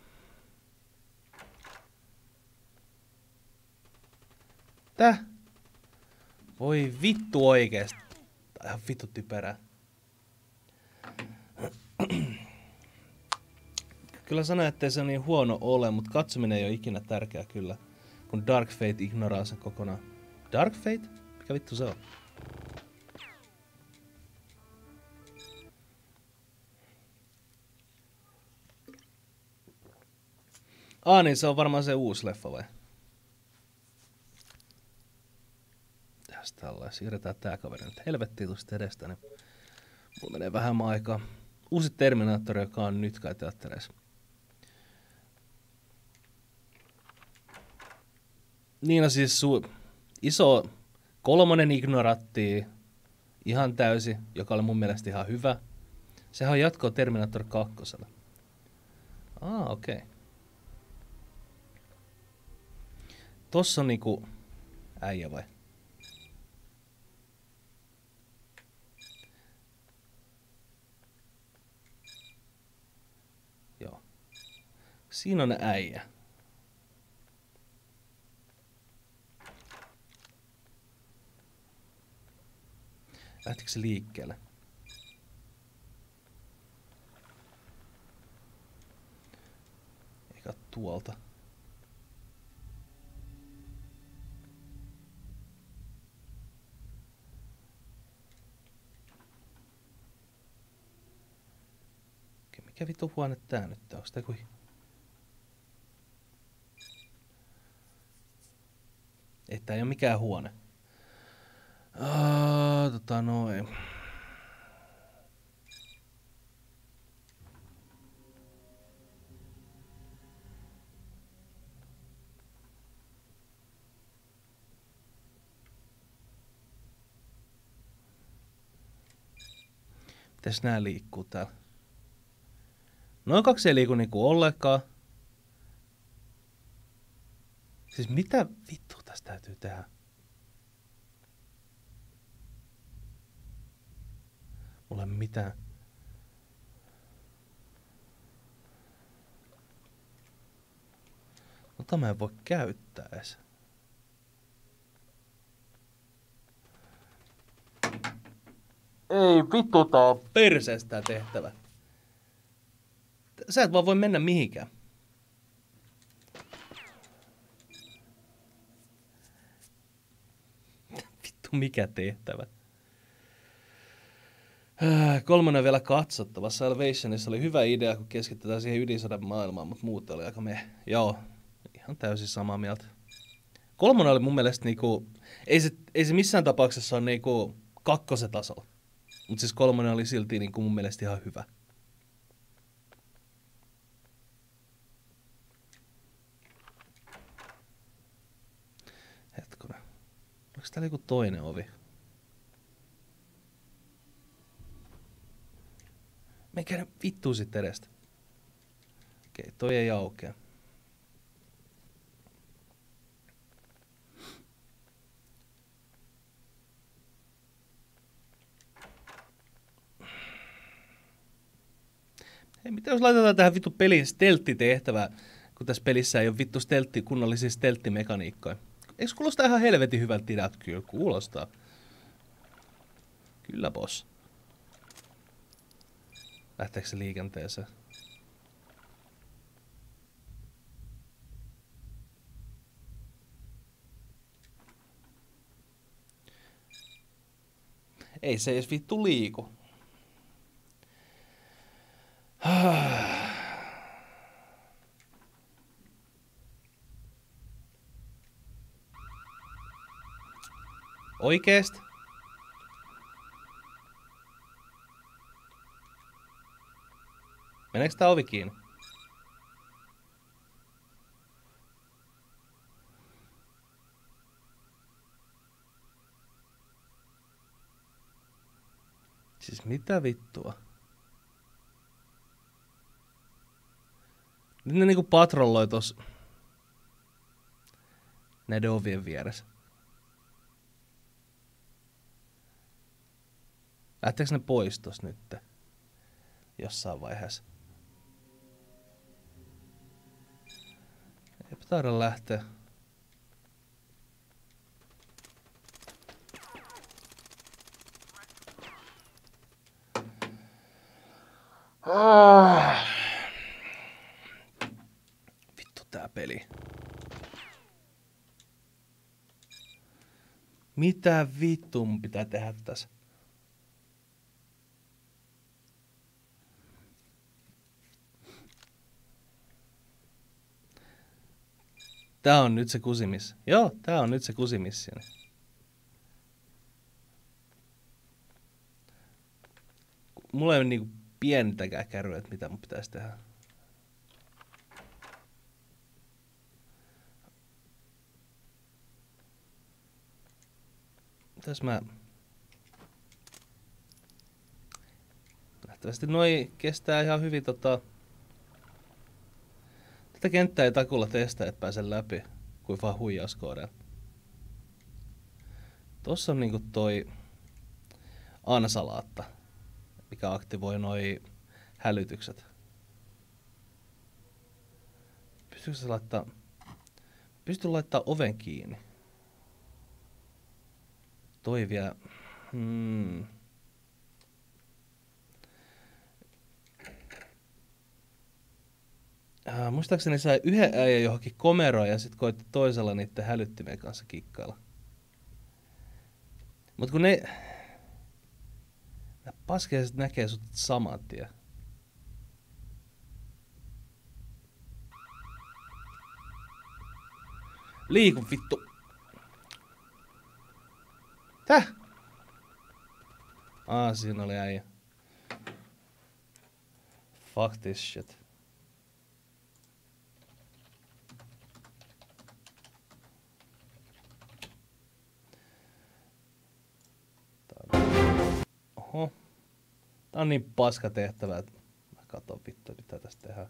S1: Täh? Voi vittu oikeesti. Tää ihan vittu typerää. Kyllä sanoin, ettei se niin huono ole, mutta katsominen ei ole ikinä tärkeää kyllä. Kun Dark Fate ignoraa sen kokonaan. Dark Fate? Mikä vittu se on? Niin se on varmaan se uusi leffa vai? Tästä tällainen. Siirretään tää kaveri nyt helvettiin tuosta edestä, niin mulla menee vähän aikaa. Uusi Terminaattori, joka on nyt kai teattereissa. Niin, no siis iso 3 ignorattiin ihan täysi, joka oli mun mielestä ihan hyvä. Sehän on jatkoa Terminator 2. Okei. Okay. Tossa on niinku äijä vai? Joo. Siinä on äijä. Lähtikö se liikkeelle? Eikä tuolta. Mikä vitu huone tää nyt on? Onks tää kuin... Että ei ole mikään huone. Noin. Mites nää liikkuu täällä? Noin kaksi ei liiku niinku ollenkaan. Siis mitä vittua tästä täytyy tehdä? Mulla ei mitään. Tota mä en voi käyttää edes. Ei vittu, tää on perseestä tää tehtävä. Sä et vaan voi mennä mihinkään. Vittu mikä tehtävä. 3 on vielä katsottava. Salvationissa oli hyvä idea, kun keskitytään siihen ydinsodan maailmaan, mutta muut oli aika meh. Joo, ihan täysin samaa mieltä. 3 oli mun mielestä niinku, ei se missään tapauksessa ole niinku 2. tasolla. Mutta siis 3 oli silti niinku mun mielestä ihan hyvä. Hetkonen. Onko täällä joku toinen ovi? Menkää nyt vittuu sit edestä. Okei, toi ei aukea. Hei, mitä jos laitetaan tähän vittu pelin stelttitehtävää, kun tässä pelissä ei ole vittu kunnollisia stelttimekaniikkoja. Eikö kuulostaa ihan helvetin hyvältä idältä? Kyllä kuulostaa. Kyllä boss. Lähteekö se liikenteeseen? Ei se edes vittu liiku. Oikeesti? Meneekö tää ovi kiinni? Siis mitä vittua? Nyt ne niinku patrolloi tossa näiden ovien vieressä. Lähteekö ne pois tossa nyt? Jossain vaiheessa. Eipä taida lähteä. Vittu tää peli. Mitä vittu mun pitää tehdä tässä? Tää on nyt se kusimis. Joo, tää on nyt se kusimissioni. Mulla ei ole niinku pientäkään kärryä, että mitä mun pitäisi tehdä. Mitäs mä... Nähtävästi noi kestää ihan hyvin Tätä kenttää ei takulla testaa, et pääse läpi, kuin vaan huijauskoodeilla. Tossa on niinku toi ansalaatta, mikä aktivoi noi hälytykset. Pystyy laittaa oven kiinni. Toi vielä... Muistaakseni sai yhden äijän johonkin komeroon ja sit koitti toisella niitten hälyttimien kanssa kikkailla. Mut kun ne paskeiset näkee sut saman tien. Liiku vittu. Täh? Siinä oli äijä. Fuck this shit. Oho. Tää on niin paska tehtävä, että mä katon vittu mitä tästä tehdään.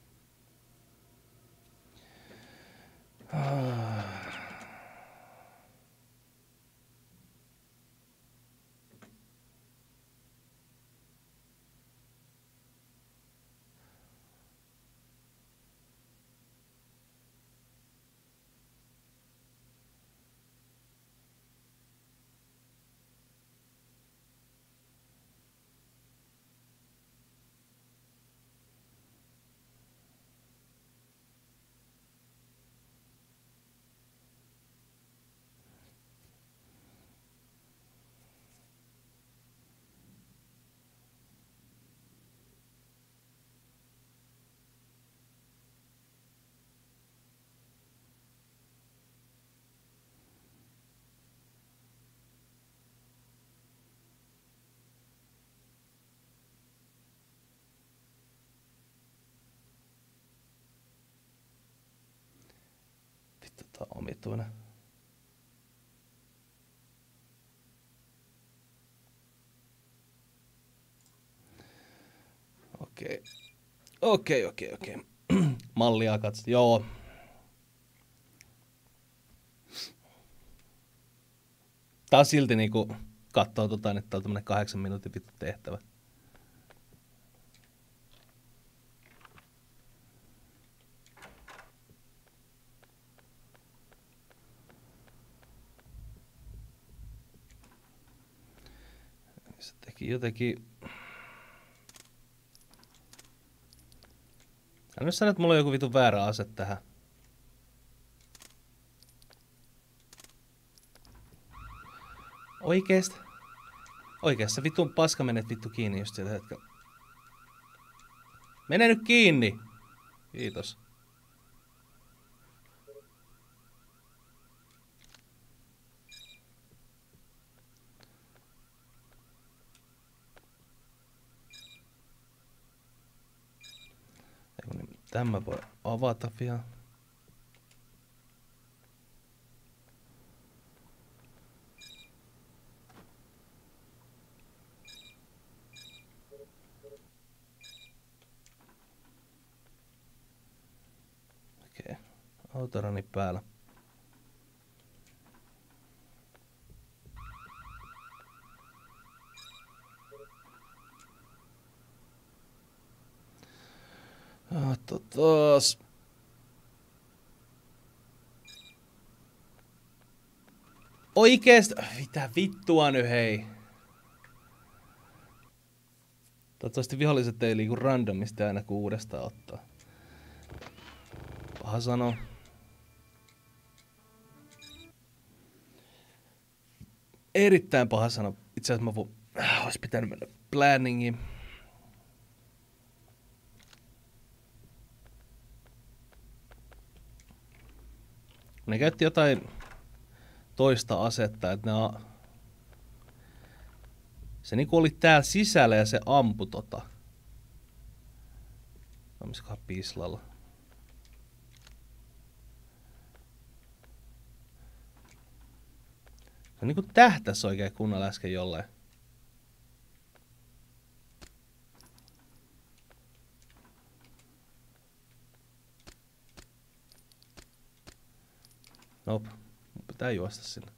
S1: Vittu tää on omituinen. Okei. Mallia katso. Joo. Tää on silti niinku kattoo että tää on tämmönen 8 minuutin vittu tehtävä. Se teki jotenkin... Hän nyt sanoo, että mulla on joku vitun väärä ase tähän. Oikeesti? Oikeassa vitun paska menet vittu kiinni just sillä hetkellä. Mene nyt kiinni! Kiitos. Tämä voi avata vielä. Okei. Autorani päällä. Taas. Oikeesti? Mitä vittua nyt hei? Toivottavasti viholliset ei liiku randomisti aina kun uudestaan ottaa. Paha sanoa. Erittäin paha sanoa. Itse asiassa mä voin... Ois pitänyt mennä planningiin. Ne käytti jotain toista asetta, että se niinku oli täällä sisällä ja se ampui tota. Omiskohan pislalla? Se niinku tähtäs oikein kunnolla äsken jollain. Nope. Mun pitää juosta sinne.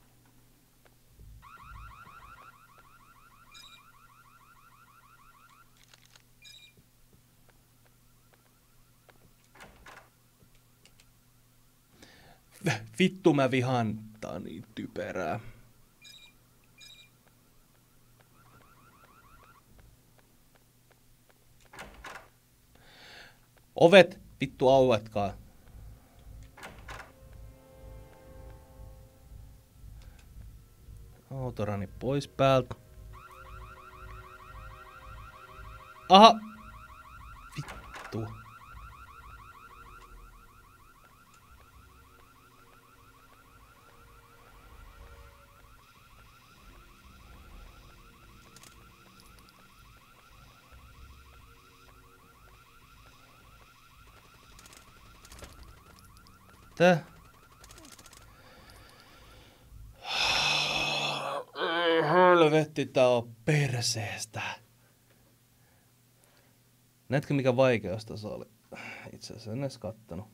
S1: Vittu mä vihaan. Tää on niin typerää. Ovet vittu auetkaa. Autorani pois päältä. Aha! Vittu. Tää? Helvetti, tää on perseestä. Näetkö mikä vaikeus tässä oli? Itse asiassa en edes kattonut.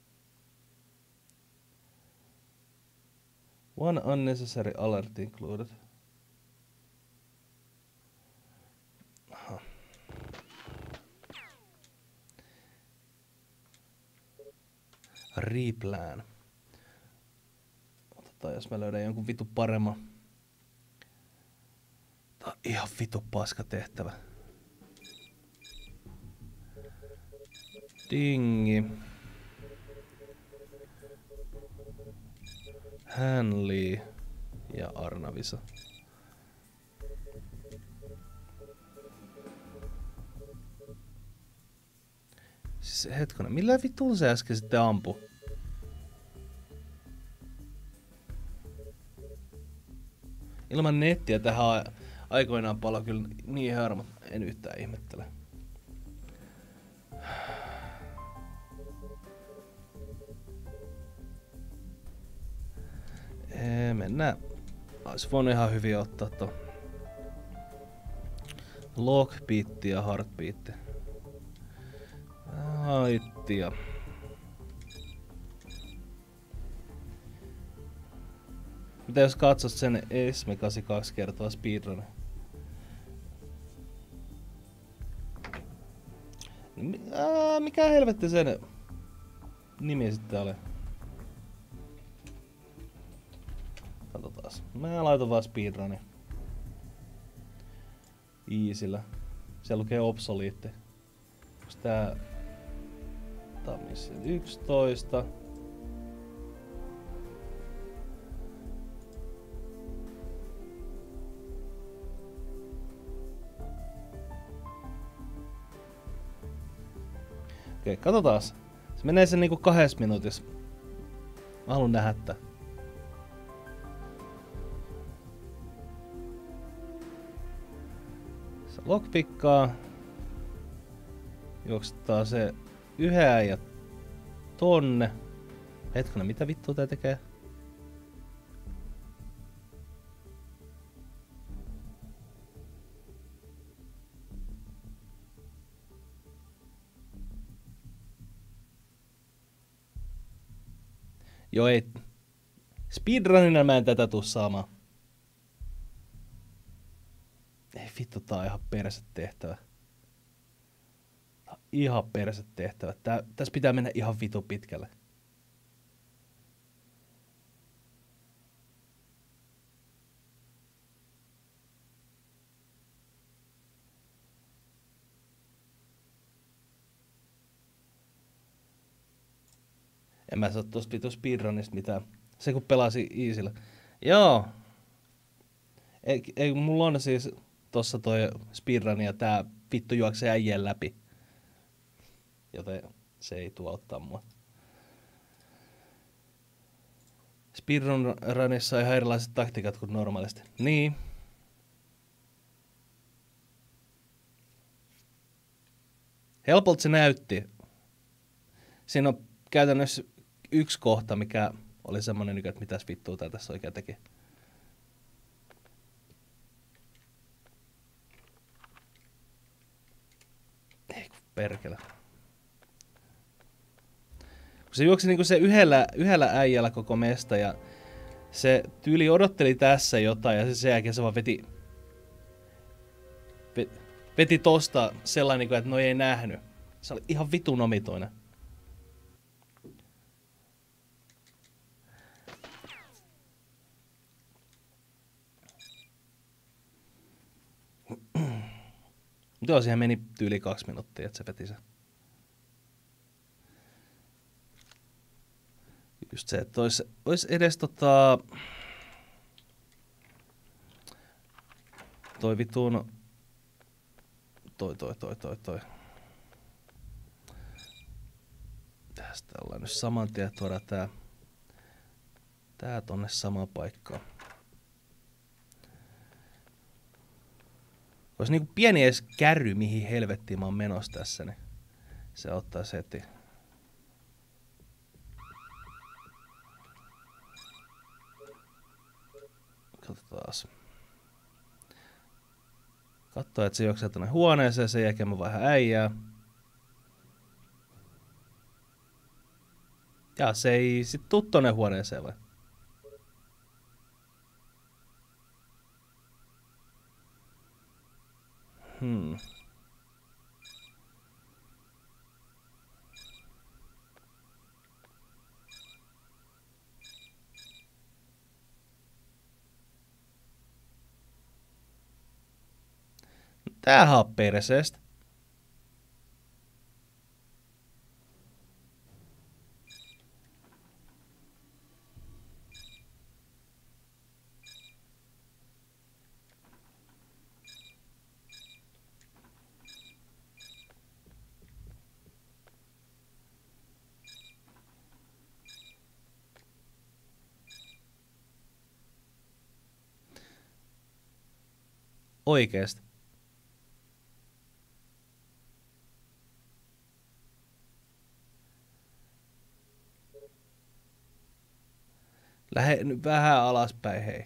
S1: One unnecessary alert included. Aha. Replan. Otetaan jos mä löydän jonkun vitu paremman. Tää on ihan vitu paska tehtävä. Dingi. Hanley ja Arnavisa. Siis hetkonen, millä vitulla se äsken sitten ampui? Ilman nettiä tähän aikoinaan palo kyllä niin hermot, en yhtään ihmettele. Mennään. Ois voinut ihan hyvin ottaa tuon lockbeat ja heartbeat. Haittia. Mitä jos katsot sen Esme 82 kertaa speedrun? Mikä helvetti sen nimi sitten oli? Katsotaas. Mä laitan vaan speedruni. Easyllä. Siellä lukee obsolete. Onks tää... Tää on missä? 11. Okei, katsotaas. Se menee sen niinku 2 minuutissa. Mä haluun nähdä tää. Se lockpickaa. Juoksettaa se yhden ja tonne. Hetkonen, mitä vittua tää tekee? Joo ei. Speedrunina mä en tätä tuu saamaan. Ei vittu, tää on ihan perse tehtävä. Tää on ihan perse tehtävä. Tässä pitää mennä ihan vitu pitkälle. En mä saa tosta vitu speedrunista mitään. Se kun pelasi easyllä. Joo. Ei, mulla on siis tossa toi speedrun ja tää vittu juoksee äijien läpi. Joten se ei tuo auttaa mua. Speedrunissa on ihan erilaiset taktiikat kuin normaalisti. Niin. Helpolta se näytti. Siinä on käytännössä yksi kohta, mikä oli semmonen, että mitäs vittua tää tässä oikein teki. Ei kun perkele. Kun se juoksi niinku se yhdellä äijällä koko mesta ja se tyyli odotteli tässä jotain ja sen jälkeen se vaan veti tosta sellainen, että noi ei nähnyt. Se oli ihan vitun omitoinen. Mutta joo, siihen meni tyyli 2 minuuttia, että se veti se. Just se, että ois edes toi vitun... Toi. Tästä ollaan nyt saman tien tuoda tää tonne samaan paikkaan. Olisi niinku pieni edes kärry, mihin helvettiin mä oon menossa tässä, niin se ottaa heti. Katsotaas. Katsoa, että se juoksee tuonne huoneeseen, sen jälkeen mä vaihan äijää. Ja se ei sit tuu tonne huoneeseen vai? Tämähän on perseestä. Oikeesti. Lähde nyt vähän alaspäin, hei.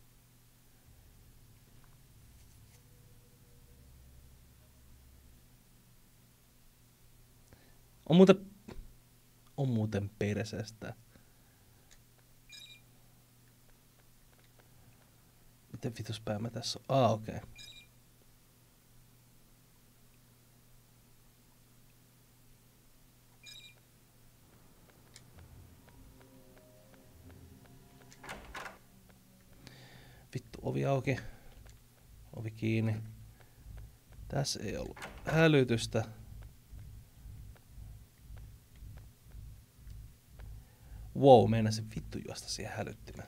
S1: On muuten perseestä. Miten vitus päin mä tässä on? Okei. Okay. Vittu, ovi auki. Ovi kiinni. Tässä ei ollut hälytystä. Wow, meinasin vittu juosta siihen hälyttimeen.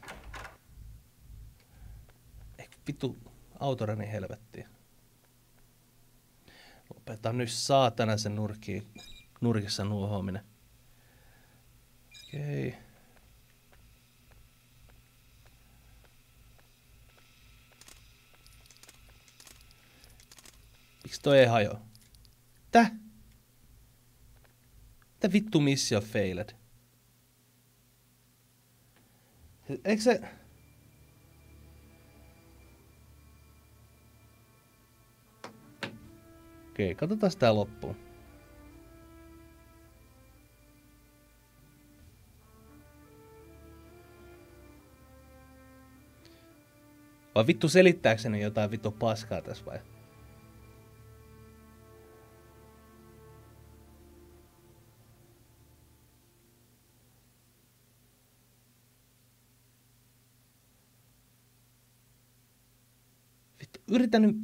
S1: Vittu autorani helvettiin. Lopeta nyt saatana sen nurkissa nuohoaminen. Okei. Okay. Miksi toi ei hajoa? Mitä vittu mission failed? Eikö se... Okei, katsotaan tää loppuun. Vai vittu selittääkseni jotain vittu paskaa tässä vai? Vittu, yritän nyt...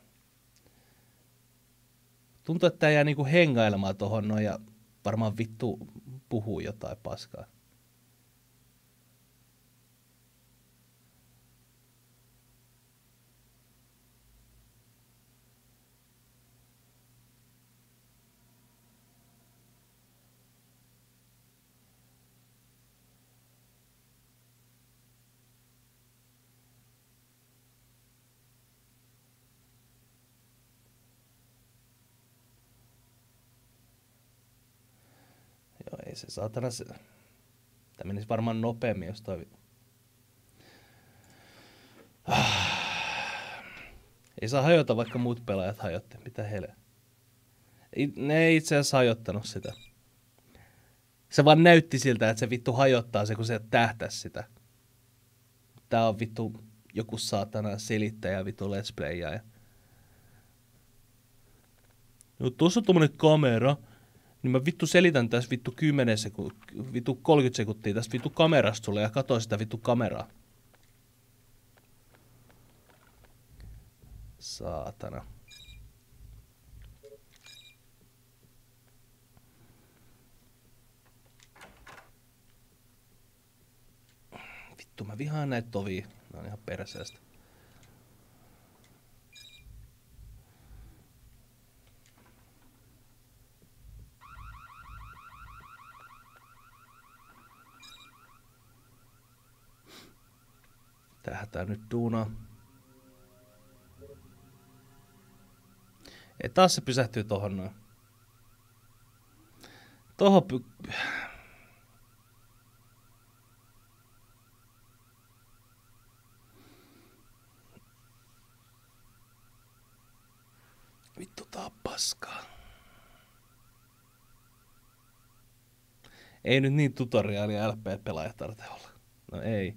S1: Tuntuu, että tää jää niinku hengailemaan tohon noin ja varmaan vittu puhuu jotain paskaa. Joo, ei se saatana se... Tää menisi varmaan nopeammin, jos toi... Ei saa hajota, vaikka muut pelaajat hajotti. Mitä hele? Ne ei itse asiassa hajottanut sitä. Se vaan näytti siltä, että se vittu hajottaa se, kun se tähtäs sitä. Tää on vittu joku saatana selittäjä, vittu let's playaaja. No tossa on tommonen kamera. Niin mä vittu selitän tässä vittu 10 vittu 30 sekuntia tästä vittu kamerasta sulle ja katso sitä vittu kameraa. Saatana. Vittu mä vihaan näitä tovia. Ne on ihan perseestä. Tähän tää nyt duunaa. Ei, taas se pysähtyy tohon noin. Tohon Vittu tää on paskaa. Ei nyt niin tutoriaalia LP-pelaaja tarvitse olla. No ei.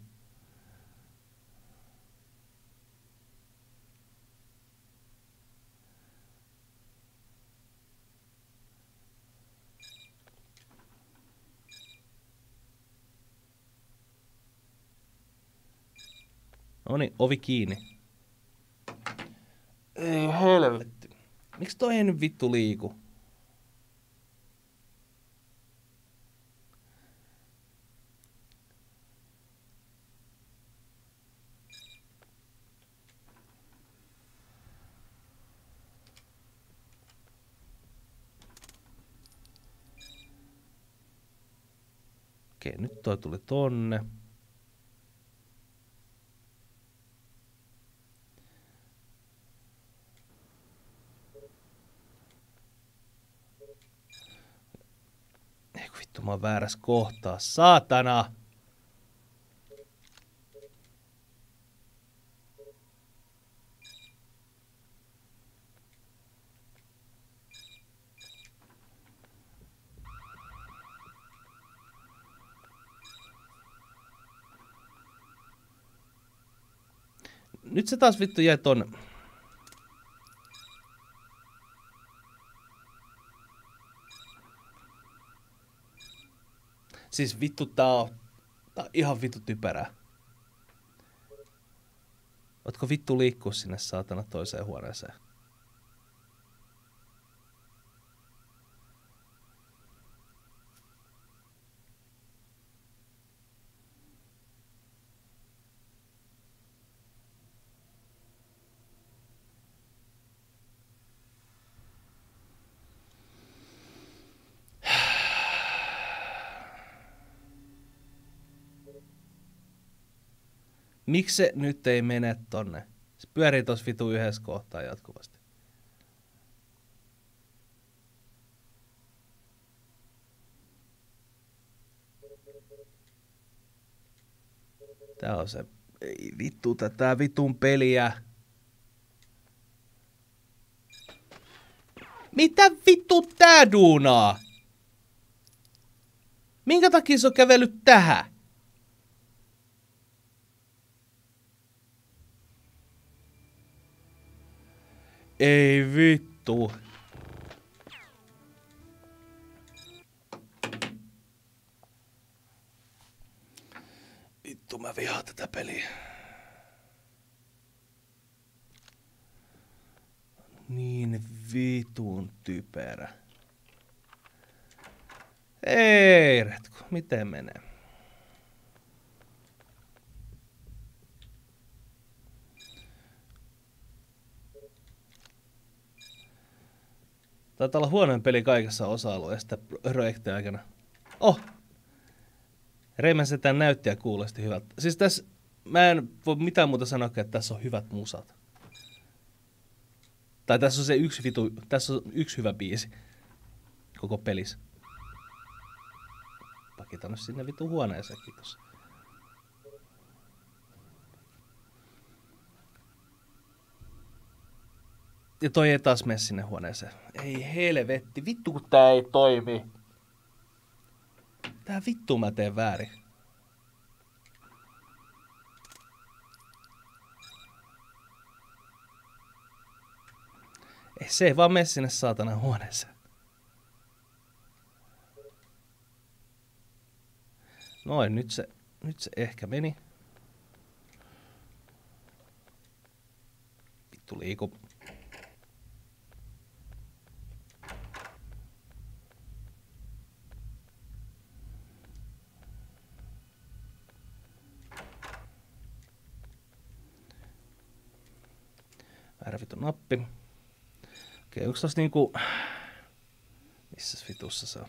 S1: Noniin, ovi kiinni. Ei helvetti. Miksi toi ei nyt vittu liiku? Okei, nyt toi tuli tonne. Ei kun vittu, mä oon väärässä kohtaa. Saatana! Nyt se taas vittu jäi tonne. Siis vittu tää on ihan vittu typerää. Voitko vittu liikkua sinne saatana toiseen huoneeseen? Miksi se nyt ei mene tonne? Se pyörii tossa vitu yhdessä kohtaa jatkuvasti. Tää on se... Ei vittu tätä vitun peliä. Mitä vittu tää duunaa? Minkä takia se on kävellyt tähän? Ei vittu. Vittu mä vihaan tätä peliä. Niin vitun typerä. Ei retku, miten menee? Taitaa olla huonoin peli kaikessa osa-alueesta projektin aikana. Oh! Rayman Setän näytti ja kuulosti hyvältä. Siis tässä, mä en voi mitään muuta sanoa, että tässä on hyvät musat. Tai tässä on se tässä on yksi hyvä biisi. Koko pelissä. Pakitaan nyt sinne vitu huoneeseen, kiitos. Ja toi ei taas mene sinne huoneeseen. Ei helvetti, vittu kun tää ei toimi. Tää vittu mä teen väärin. Ei se ei vaan mene sinne saatana huoneeseen. Noin, nyt se ehkä meni. Vittu liiku. Väärä vittu nappi. Okei, onks tossa niinku... Missäs vitussa se on?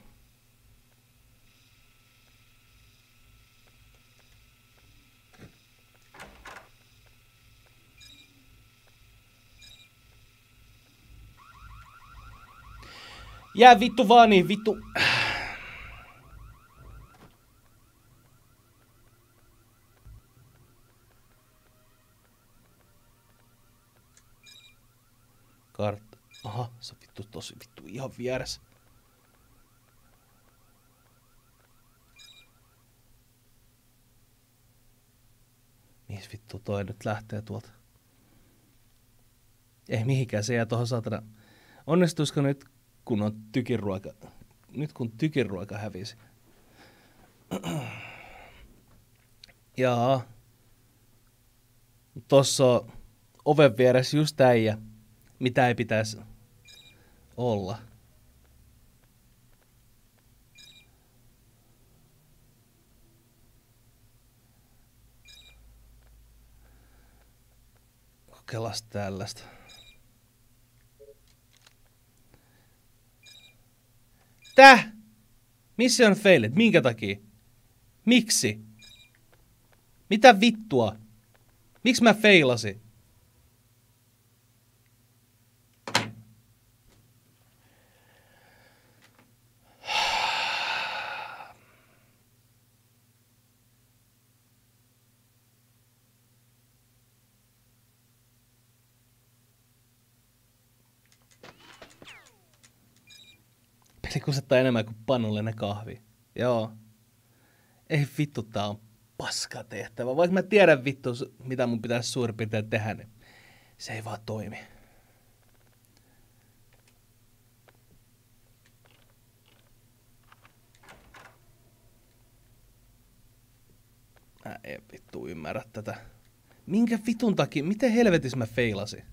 S1: Jää vittu vaan niin, vittu. Kartta. Aha, se on vittu tosi vittu ihan vieressä. Mihin vittu toi nyt lähtee tuolta? Ei mihinkään, se jää tohon saatana. Onnistuisiko nyt, kun on tykiruoka? Nyt kun tykiruoka hävisi. Jaa. Tossa on oven vieressä just äijä, mitä ei pitäisi olla. Kokeilas tällaista. Täh? Missä on failit? Minkä takia? Miksi? Mitä vittua? Miksi mä feilasin? Peli kusettaa enemmän kuin pannullinen kahvi. Joo. Ei vittu, tää on paska tehtävä. Vaikka mä tiedän vittu, mitä mun pitäisi suurin piirtein tehdä, niin se ei vaan toimi. Mä en vittu ymmärrä tätä. Minkä vitun takia? Miten helvetissä mä feilasin?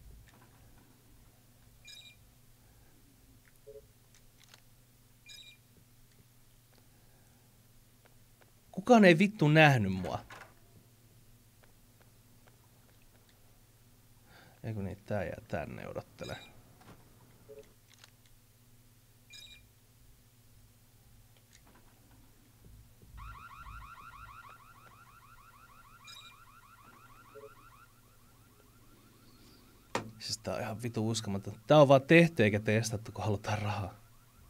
S1: Kukaan ei vittu nähnyt mua. Eikö niin, tää jää tänne odottele. Siis tää on ihan vitu uskomaton. Tää on vaan tehty eikä testattu, kun halutaan rahaa.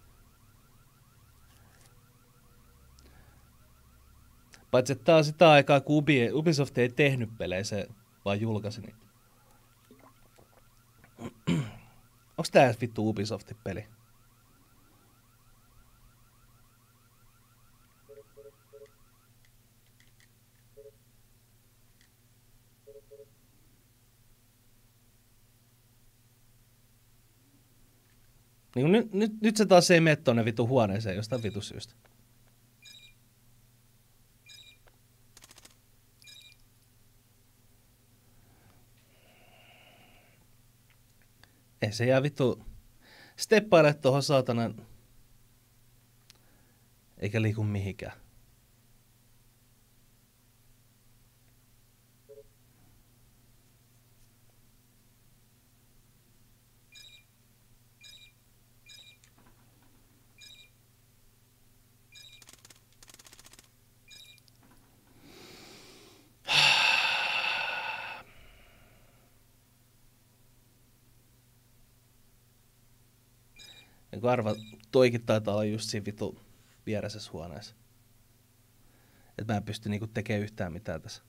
S1: Paitsi että tää on sitä aikaa, kun Ubisoft ei tehnyt pelejä, se vaan julkaisi niitä. Onks tää edes vittu Ubisoftin peli? Niin nyt se taas ei mene tonne vitu huoneeseen jostain vitu syystä. Ei se jää vittu steppaile tohon saatanan. Eikä liiku mihinkään. Ja kun arva, toikin taitaa olla just siinä vitu vieressä huoneessa. Et mä en pysty niinku tekemään yhtään mitään tässä.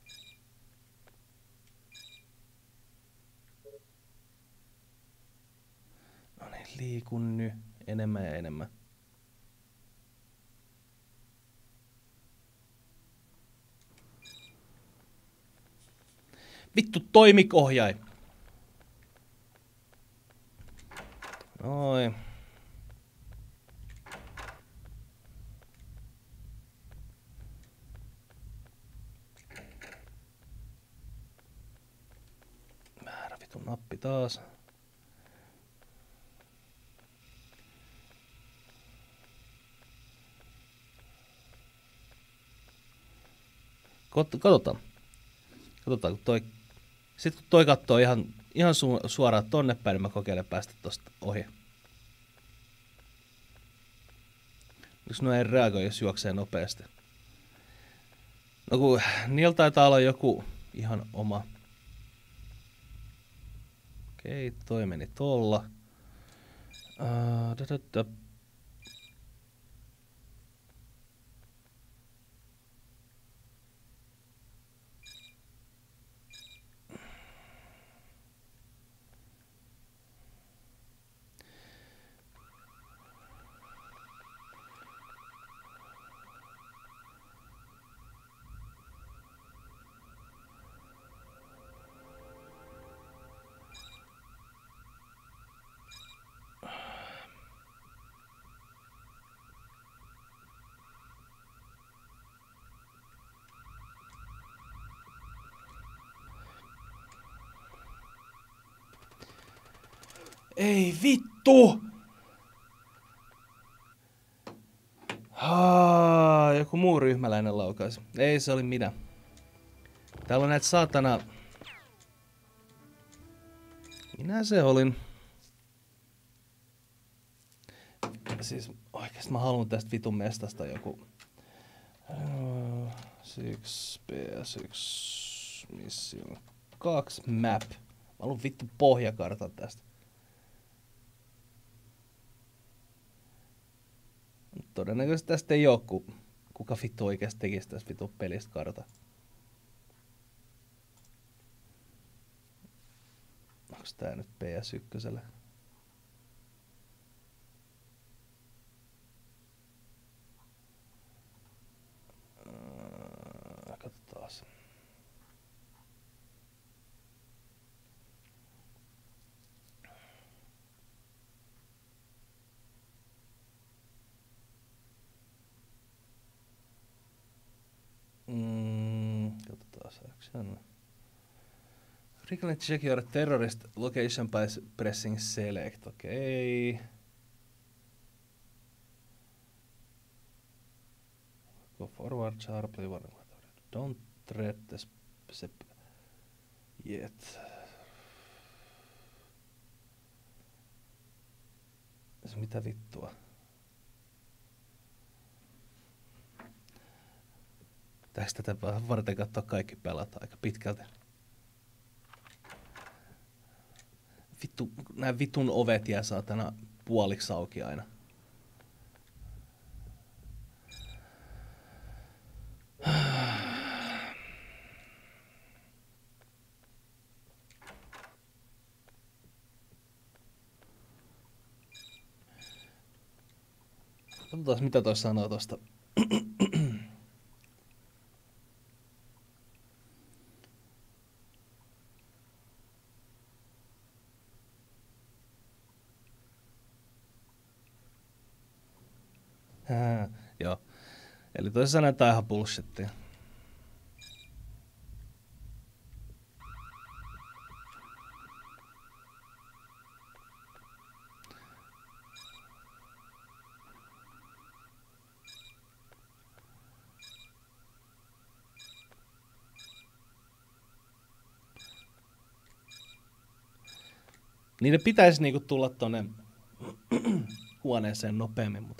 S1: No niin, liikun nyt enemmän ja enemmän. Vittu toimikohjain. Noin. Väärä vitun nappi taas. Katsotaan. Katsotaan, kun toi... Sitten kun toi kattoo ihan suoraan tonne päin, niin mä kokeilen päästä tosta ohi. Jos no ei reagoi, jos juoksee nopeasti. No kun niillä taitaa olla joku ihan oma. Okei, toi meni tolla. Ei vittu! Joku muu ryhmäläinen laukaisi. Ei, se oli minä. Täällä on näitä saatana... Minä se olin. Siis oikeesti mä haluan tästä vitun mestasta joku... 6 PS1 Mission 2 map. Mä haluan vittu pohjakartan tästä. Todennäköisesti tästä ei oo, kuka vittu oikeesti tekis tästä vittu pelistä karta. Onks tää nyt PS1? Katsotaas. Katsotaas action. Frequently check your terrorist location by pressing select. Okei. Okay. Go forward sharply. Don't tread the step yet. Mitä vittua? Tästä varten katsoa kaikki pelata aika pitkälti. Vittu, nää vitun ovet jää saatana puoliksi auki aina. Katsotaan mitä toi sanoo tosta. Joo. Eli toisin sanoen tää on ihan bullshittia. Niiden pitäisi niinku tulla tonne huoneeseen nopeammin, mutta...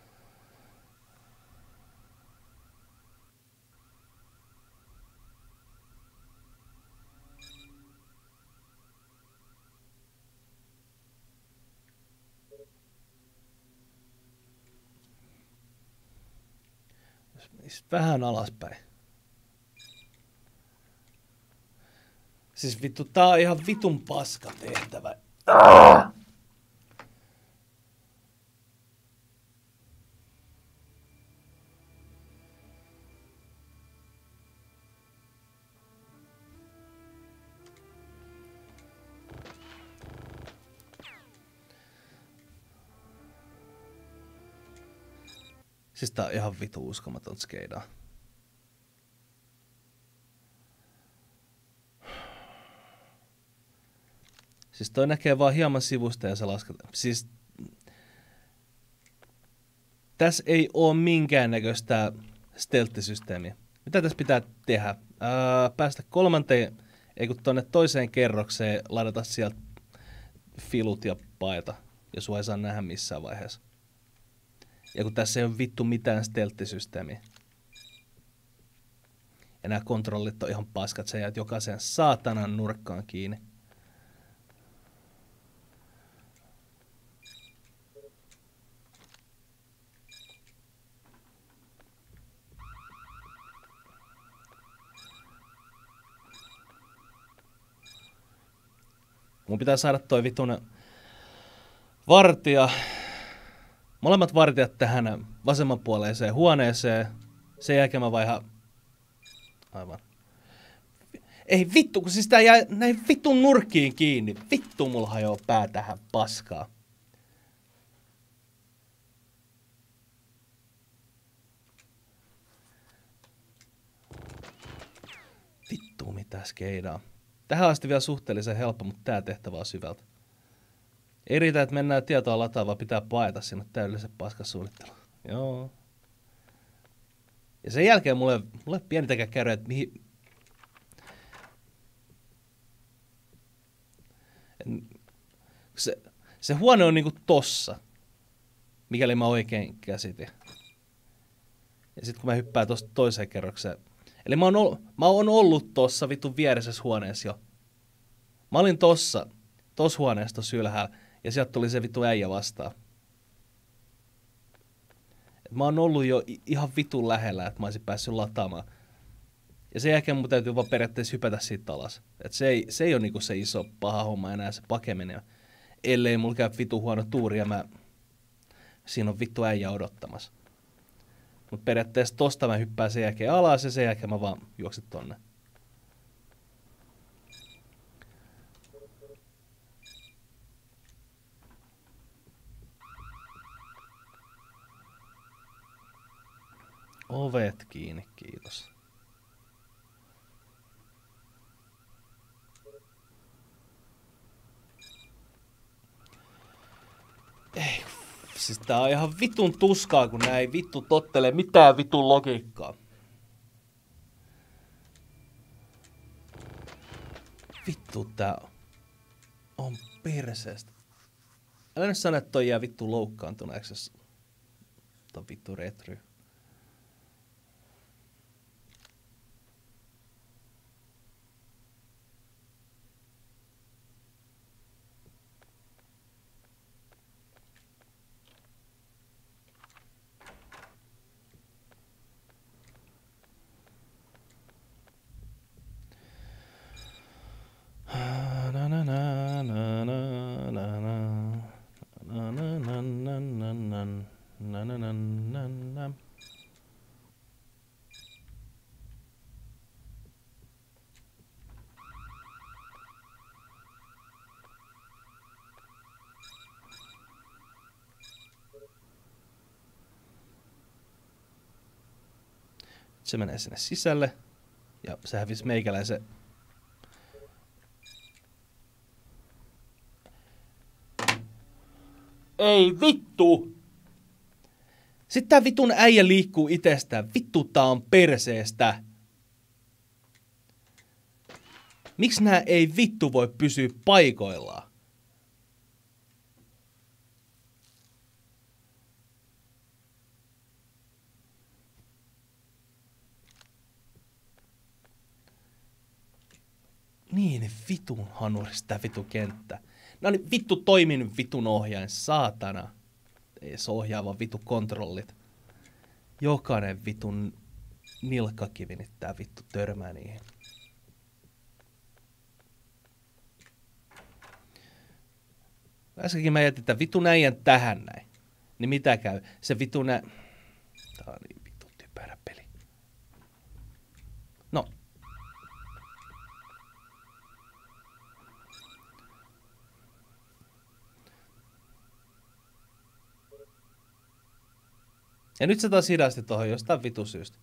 S1: Jos menisi vähän alaspäin. Siis vittu, tää on ihan vitun paska tehtävä. Siis tää on ihan vitu uskomaton skeidaa. Siis toi näkee vaan hieman sivusta ja se lasketaan. Siis tässä ei oo minkäännäköistä stealth-systeemiä. Mitä tässä pitää tehdä? Päästä ei kun tonne toiseen kerrokseen, ladata sieltä filut ja paeta. Ja sua ei saa nähdä missään vaiheessa. Ja kun tässä ei ole vittu mitään stealth-systeemiä. Ja nämä kontrollit on ihan paskat, sä jäät jokaisen saatanan nurkkaan kiinni. Mun pitää saada toi vitun vartija. Molemmat vartijat tähän vasemmanpuoleiseen huoneeseen. Sen jälkeen mä vaihan... Aivan. Ei vittu, kun siis tää jää näin vitun nurkkiin kiinni. Vittu, mulla hajoaa pää tähän paskaa. mitä skeidaa. Tähän asti vielä suhteellisen helppo, mutta tää tehtävä on syvältä. Ei riitä, että mennään tietoa lataa, vaan pitää paeta sinne täydellisen paskasuunnittelu. Joo. Ja sen jälkeen mulle pienitäkään käydä, että mihin... Se huone on niinku tossa, mikäli mä oikein käsitin. Ja sit kun mä hyppään tosta toiseen kerrokseen. Eli mä oon ollut tossa vitun vieresessä huoneessa jo. Mä olin tossa huoneessa tossa ylhäällä. Ja sieltä tuli se vittu äijä vastaan. Et mä oon ollut jo ihan vitun lähellä, että mä olisin päässyt lataamaan. Ja sen jälkeen mun täytyy vaan periaatteessa hypätä siitä alas. Et se ei ole niinku se iso paha homma enää se pakeminen. Ellei mulla käy vitun huono tuuri ja siinä on vittu äijä odottamassa. Mut periaatteessa tosta mä hyppään sen jälkeen alas ja sen jälkeen mä vaan juoksen tonne. Ovet kiinni, kiitos. Ei, siis tää on ihan vitun tuskaa, kun nää ei vittu tottele mitään vitun logiikkaa. Vittu tää on perseestä. Älä nyt sano, että toi jää vittu loukkaantuneeksi, jos tää on vittu retry. Se menee sinne sisälle. Ja se hävisi meikäläisen. Ei vittu! Sitten tää vitun äijä liikkuu itsestään. Vittu tää on perseestä. Miksi nää ei vittu voi pysyä paikoillaan? Niin vitun hanurista tää vitun kenttä. No niin vittu toiminut vitun ohjain, saatana. Ei se ohjaa vaan vittu kontrollit. Jokainen vitun nilkkakivi nyt tää vittu törmää niihin. Äskenkin mä jätin tän vitun äijän tähän näin. Niin mitä käy? Se vitun Tää on niin vittu typerä peli. No. Ja nyt se taas hidasti tohon jostain vitu syystä.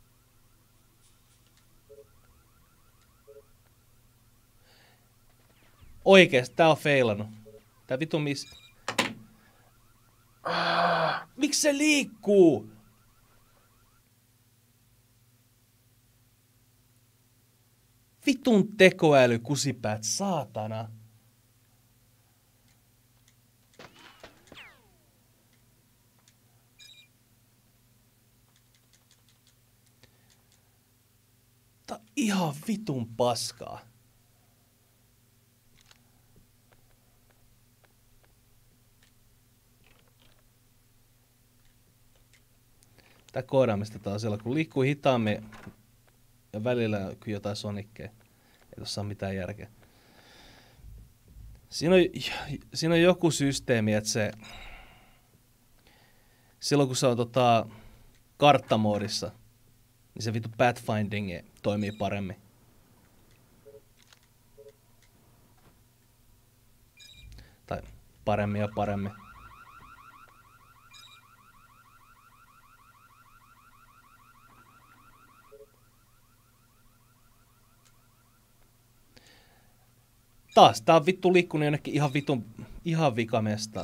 S1: Oikeesti, tää on feilannut. Tää vitu Miksi se liikkuu? Vitun tekoäly kusipäät, saatana. Tää on ihan vitun paskaa. Tää koodaamista taas siellä, kun liikkuu hitaammin ja välillä kyllä jotain sonikkeja. Ei tossa ole mitään järkeä. Siinä on joku systeemi, että se... Silloin kun se on karttamoodissa, niin se vittu pathfinding toimii paremmin. Tai paremmin ja paremmin. Taas, tää on vittu liikkunut jonnekin ihan vikamestaan.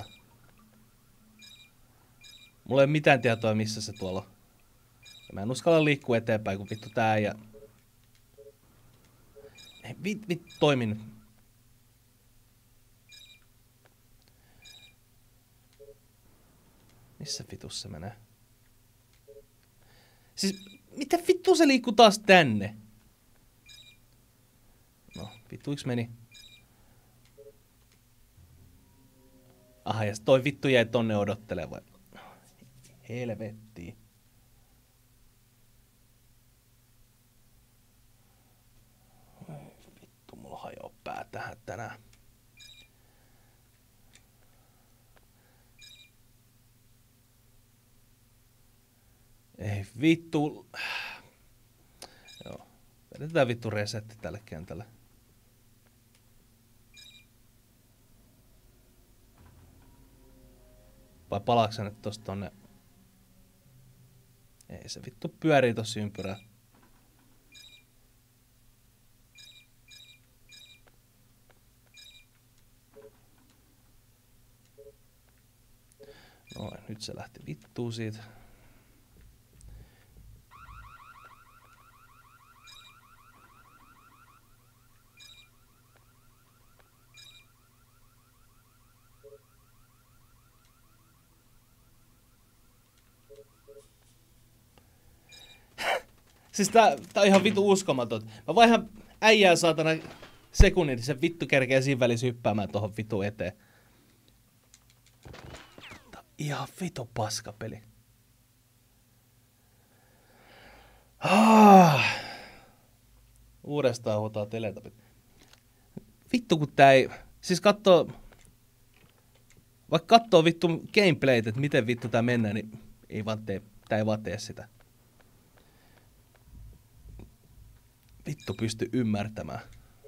S1: Mulla ei ole mitään tietoa, missä se tuolla on. Mä en uskalla liikkua eteenpäin, kun vittu tää ja... Ei, toimin. Missä vitus se menee? Siis, mitä vittu se liikkuu taas tänne? No, vittuiksi meni. Aha, ja toi vittu jäi tonne odottelemaan. Helvettiin. Vittu, mulla hajoaa pää tähän tänään. Ei vittu. Joo. Vedetään vittu resetti tälle kentälle. Vai palaaks nyt tosta tonne? Ei se vittu pyörii tossa ympyrää. Noin, nyt se lähti vittuun siitä. Siis tää on ihan vittu uskomaton. Mä vaihan äijää saatana sekunnin, niin se vittu kerkee siinä välissä hyppäämään tohon vittu eteen. Tää on ihan vittu paskapeli. Uudestaan huutaa teletapit. Vittu kun tää ei... Siis kattoo... Vaikka kattoo vittu gameplayt, että miten vittu tää mennään, niin ei vaan tee... Tää ei vaan tee sitä. Vittu pysty ymmärtämään.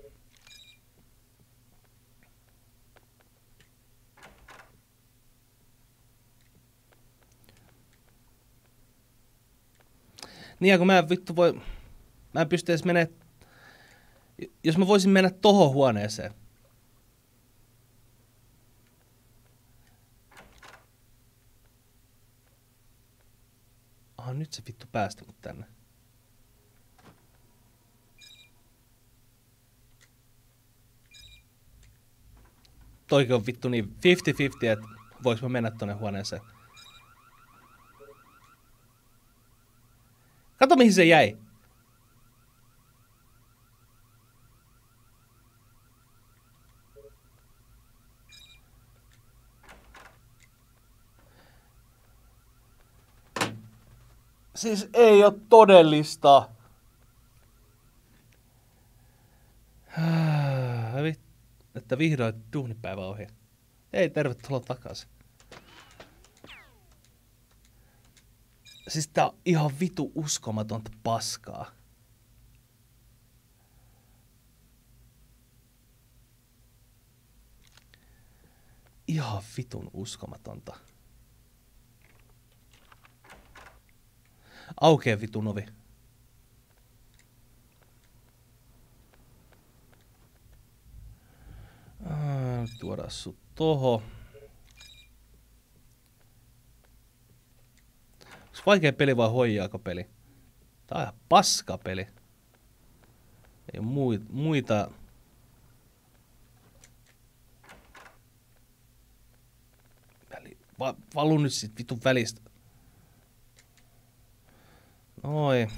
S1: Niin ja kun mä en vittu voi... Mä en pysty edes menee... Jos mä voisin mennä tohon huoneeseen. Aha, nyt se vittu päästä mut tänne. Toikin on vittu niin 50-50, että voiks mä mennä tonne huoneeseen. Kato mihin se jäi. Siis ei oo todellista. Että vihdoin duunipäivä ohi. Ei, tervetuloa takaisin. Siis tää on ihan vitu uskomatonta paskaa. Ihan vitun uskomatonta. Aukee vitun ovi. Tuodaan sut toho. Onks vaikea peli vai hoijaako peli? Tää on ihan paska peli. Ei oo muita... Valu nyt sit vitun välistä. Noi.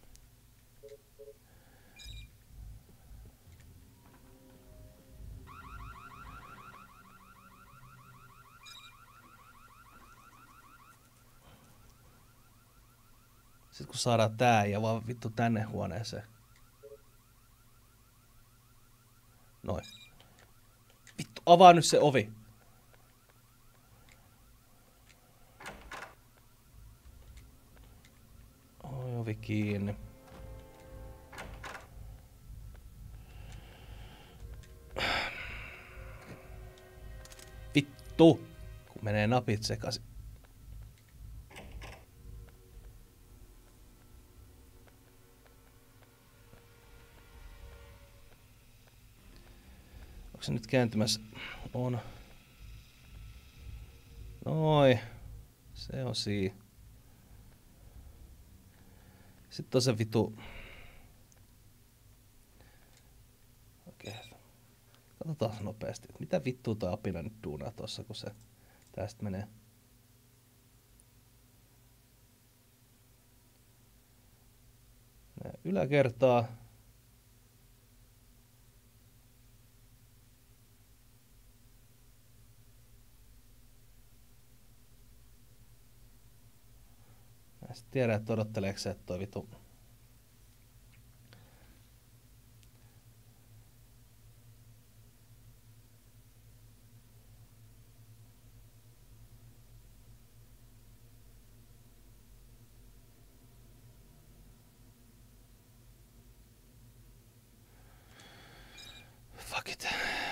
S1: Sitten kun saadaan tää ja vaan vittu tänne huoneeseen. Noin. Vittu, avaa nyt se ovi. Oi, ovi kiinni. Vittu, kun menee napit sekaisin. Onko se nyt kääntymässä? On. Noi. Se on siinä. Sitten on se vitu. Okei. Katsotaan nopeasti, että mitä vittua toi apina nyt duunaa tossa, kun se tästä menee. Yläkertaa. Mä sit tiedän, että odotteleeko se, että toi vitu. Fuck it.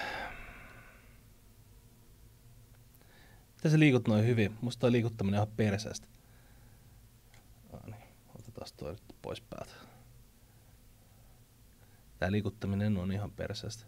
S1: Miten sä liikut noin hyvin? Musta toi liikuttaminen on ihan perseestä. Niin, otetaan toi nyt pois päältä. Tää liikuttaminen on ihan perseestä.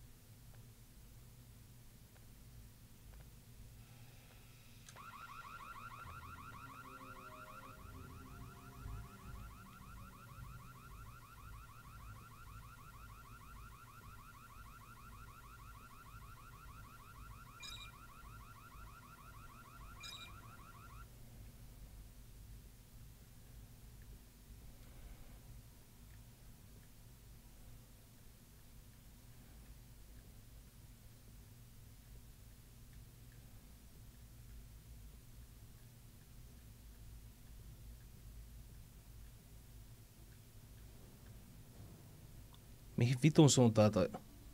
S1: Mihin vitun suuntaan toi?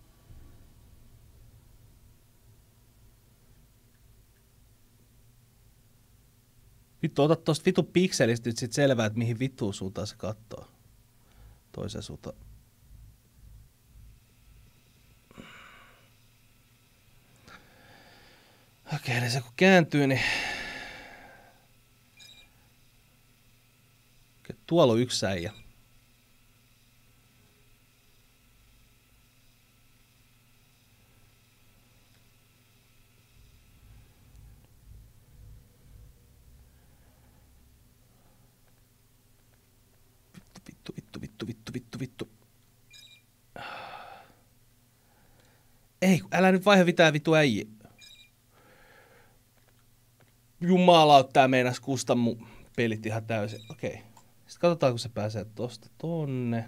S1: Vittu, ota tosta vitun pikselistä nyt sit selvää, että mihin vittuun suuntaan se kattoo. Toiseen suuntaan. Okei, eli se kun kääntyy, niin... Okei, tuolla on yksi äijä. Vittu. Ei, älä nyt vaihe mitään vitu äijä. Jumalaut, tää meinas kustaa mun pelit ihan täysin. Okei. Sitten katsotaan, kun se pääsee tosta tonne.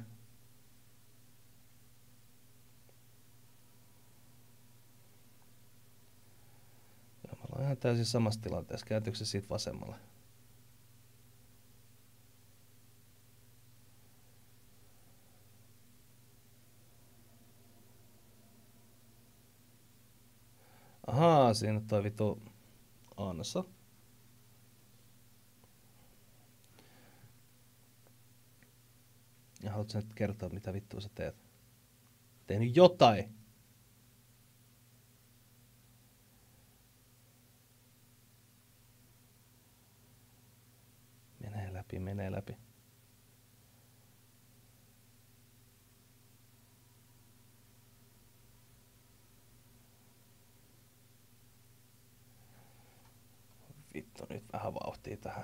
S1: Ja me ollaan ihan täysin samassa tilanteessa. Kääntyykö se siitä vasemmalle? Ahaa, siinä toi vitu ansa. Ja haluatko nyt kertoa, mitä vittua sä teet? Tehnyt jotain. Menee läpi. Vittu, nyt vähän vauhtia tähän.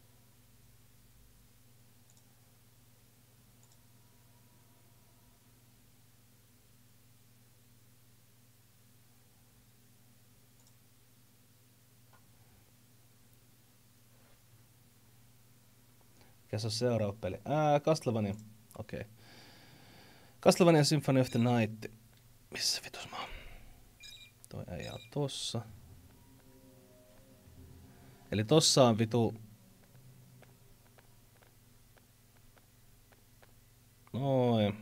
S1: Mikä se on seuraava peli? Castlevania. Okei. Okay. Castlevania Symphony of the Night. Missä vitus mä oon? Toi äijä on tossa. Eli tossa on vitu... Noin.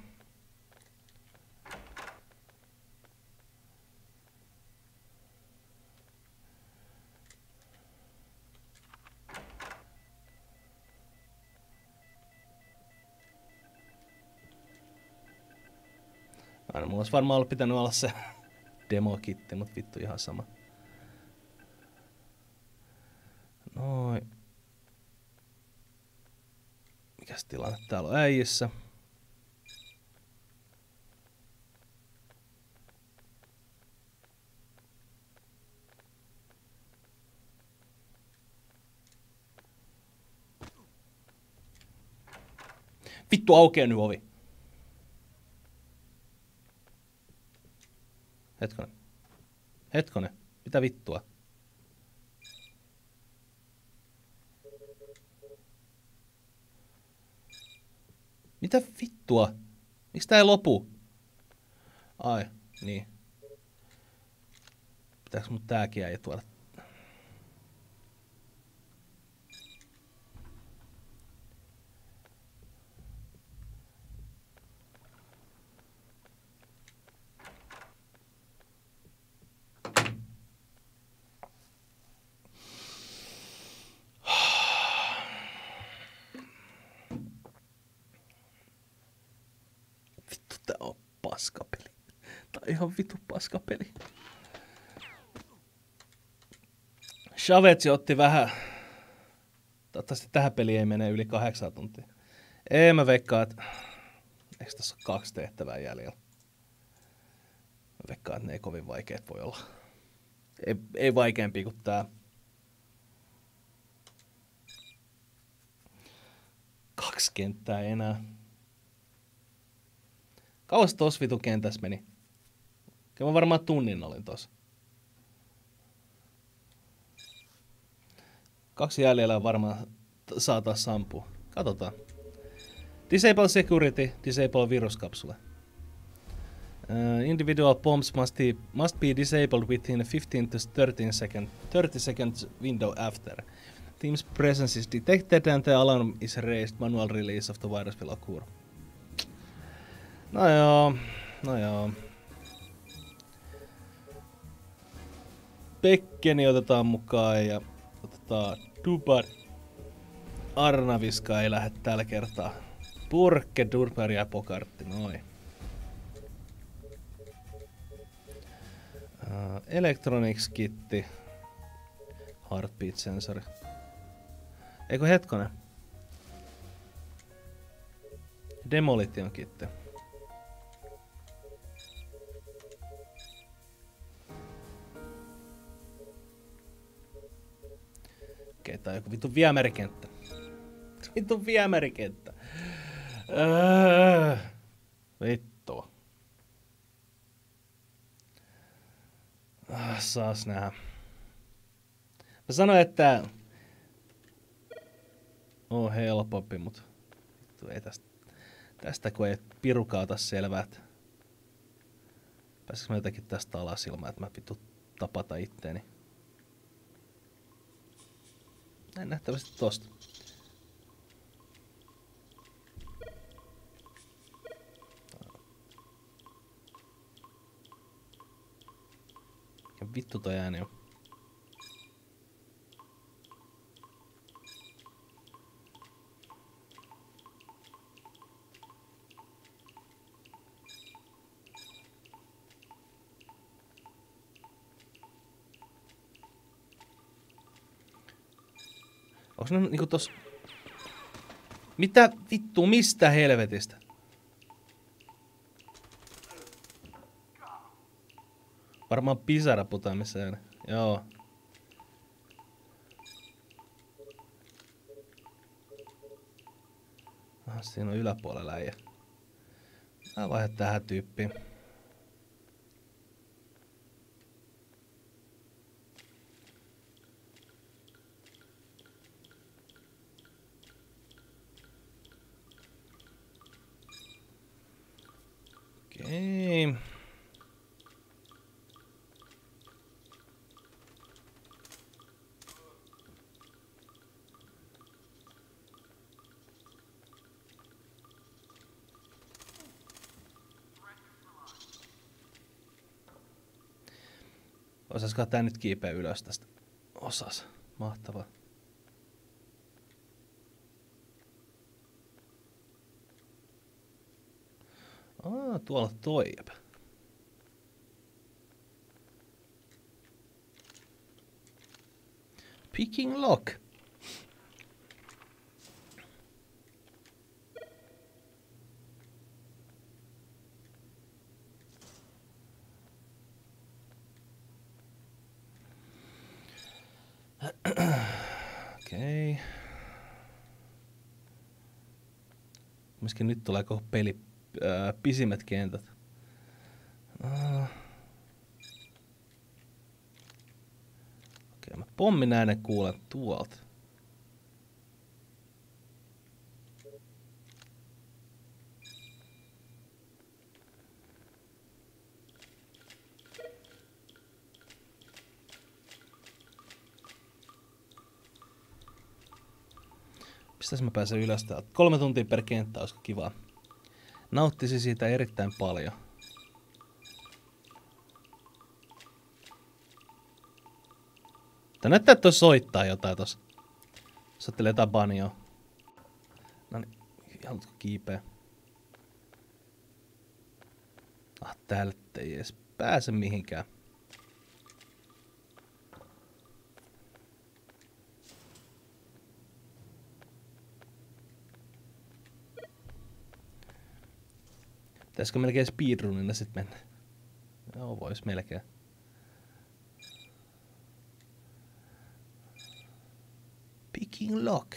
S1: Aina mulla olisi varmaan ollut pitänyt olla se demo-kitti, mut vittu ihan sama. Noin. Mikäs tilanne täällä on äijissä? Vittu aukeaa nyt ovi. Hetkonen. Mitä vittua? Mitä vittua? Miksi tää ei lopu? Ai, niin. Pitääks mut tääkin äijä tuoda? Vittu, tää on paskapeli. Tää on ihan vitu paskapeli. Shavetsi otti vähän. Toivottavasti tähän peliin ei mene yli 8 tuntia. Ei, mä veikkaan, että... Eikö tässä ole 2 tehtävää jäljellä? Mä veikkaan, että ne ei kovin vaikeet voi olla. Ei vaikeampi kuin tää. 2 kenttää enää. Kauas tossa vitu kentässä meni? Kyllä mä varmaan tunnin olin tossa. 2 jäljellä varmaan saa taas sampua. Katsotaan. Disable security, disable viruskapsule. Individual bombs must be disabled within a 15 to 30 seconds window after. Team's presence is detected and the alarm is raised. Manual release of the virus will occur. No joo. Bekkeni otetaan mukaan ja otetaan Dubar. Arnaviska ei lähde tällä kertaa. Purkke, Durper ja Pokartti, noin. Electronics-kitti. Heartbeat-sensori. Eikö hetkonen? Demolition-kitti. Okei, tää on joku vittu viemärikenttä. Vittu viemärikenttä. Vittu. Saas nähdä. Mä sanoin, että... on helpompi, mut... Vittu ei tästä kun ei pirukaata selvää. Pääsisikö mä jotenkin tästä alas ilman, että mä vittu tapata itteeni. Näin nähtävästi tosta. Mikä vittu toi ääni on? Onks ne niinku tos... Mitä vittu, mistä helvetistä? Varmaan pisaraputoamiseen. Joo. Siinä on yläpuolella äijä. Mä vaihdan tähän tyyppiin. Okei. Osaisiko tää nyt kiipeä ylös tästä? Osas. Mahtavaa. Tuolla toi jäpä. Picking lock. Okei. Myöskin nyt tulee koko peli pisimmät kentät. Okei, mä pommin äänen kuulen tuolta. Mistäs mä pääsen ylös täältä? 3 tuntia per kenttä, olisiko kivaa? Nauttisi siitä erittäin paljon. Tää näyttää, että toi soittaa jotain tossa. Soittelee jotain banjoa. Noniin, haluatko kiipeä? Täältä ei edes pääse mihinkään. Pitäisikö melkein speedrunina sit mennä? Joo, vois melkein. Picking lock.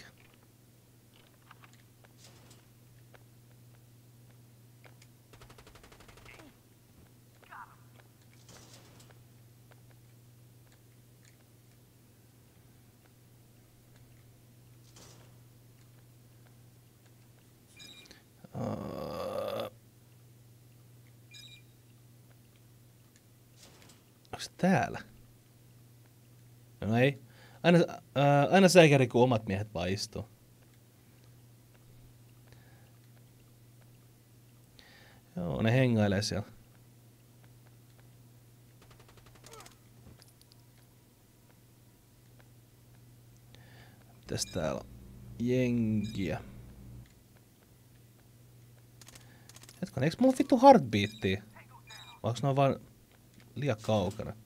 S1: Onks täällä? No ei. Aina säikäri, kun omat miehet vaan istuu. Joo, ne hengailee siellä. Mitäs täällä on? Jengiä. Hetkon, eiks mulla vittu heartbeattia? Vai onks noin vaan liian kaukana?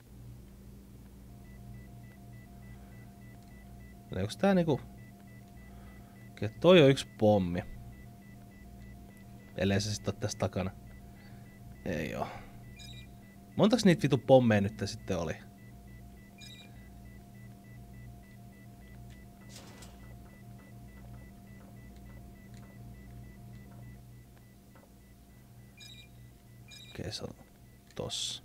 S1: Onks tää niinku... Okei, toi on yksi pommi. Ellei se sit oo tässä takana. Ei oo. Montaks niitä vitu pommeja nyt sitten oli? Okei, se on tossa.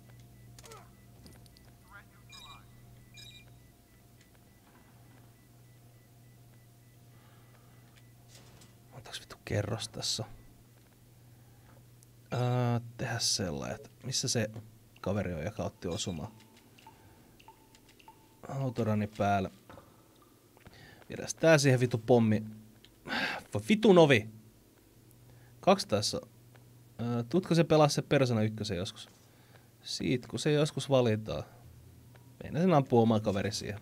S1: Montaks vitu kerros tässä on? Tehdä sellainen, että missä se kaveri on, joka otti osumaan. Autorani päällä. Viedään tää siihen vitu pommi. Voi vitun ovi! 2 tässä on. Tutko se pelaa se Persona 1 joskus? Siitä, kun se joskus valitaan. Meidän sen ampuu oman kaveri siihen.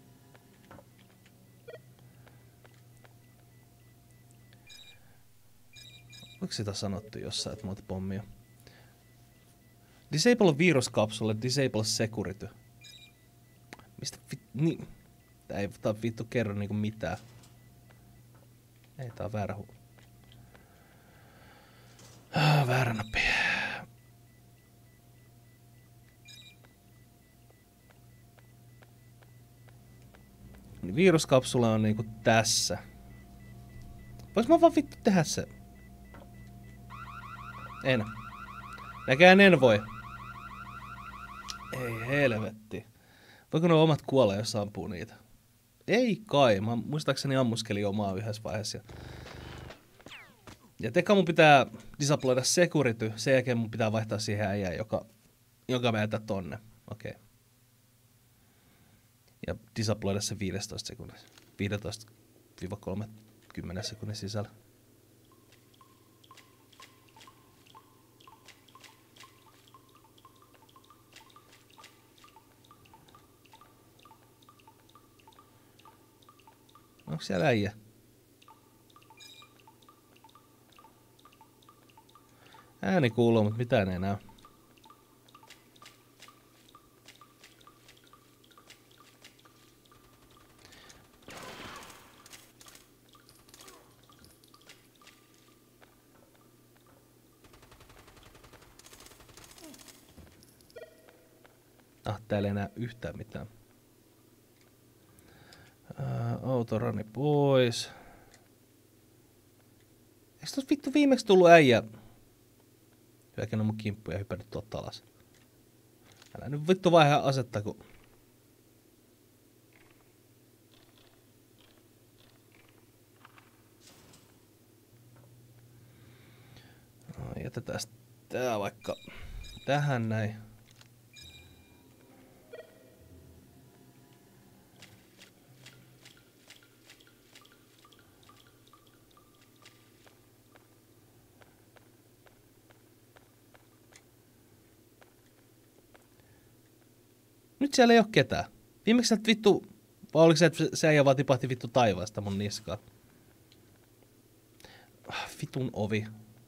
S1: Onko sitä sanottu jossain, että muuta pommia? Disable viruskapsule, disable security. Mistä niin. Tää ei vittu kerro niinku mitään. Ei, tää on väärä väärä nappi. Viruskapsula on niinku tässä. Vois mä vaan vittu tehdä se? En. Näkään en voi. Ei helvetti. Voiko ne omat kuolla, jos ampuu niitä? Ei kai. Mä muistaakseni ammuskelin omaa yhdessä vaiheessa. Ja teka mun pitää disabloida security. Sen jälkeen mun pitää vaihtaa siihen äijään, joka väitä tonne. Okei. Okay. Ja disabloida se 15 sekunnissa. 15-30 sekunnin sisällä. Onko siellä äijä? Ääni kuuluu, mutta mitään ei näy. Täällä ei enää yhtään mitään. Autorani pois. Eikö tos vittu viimeksi tullut äijä hyökännyt mun kimppuun ja hypännyt tuolta alas? Älä nyt vittu vaihe asetta, kun... No, jätetään tää vaikka tähän näin. Nyt siellä ei oo ketään. Viimeksi sä vittu... Vai oliko se, että se äijä vaan tipahti vittu taivaasta mun niskaan? Vitun ovi.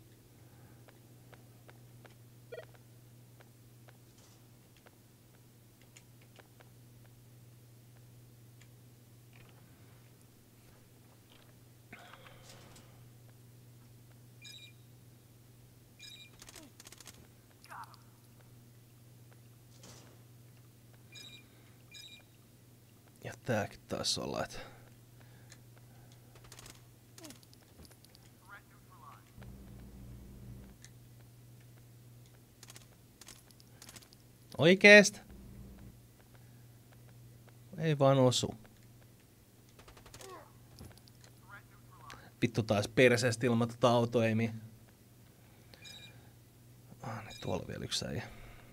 S1: Ja tääkin taisi olla, että... Oikeesti? Ei vaan osu. Vittu taas perseestä ilman tota autoeimiä. Niin tuolla vielä yksi äijä.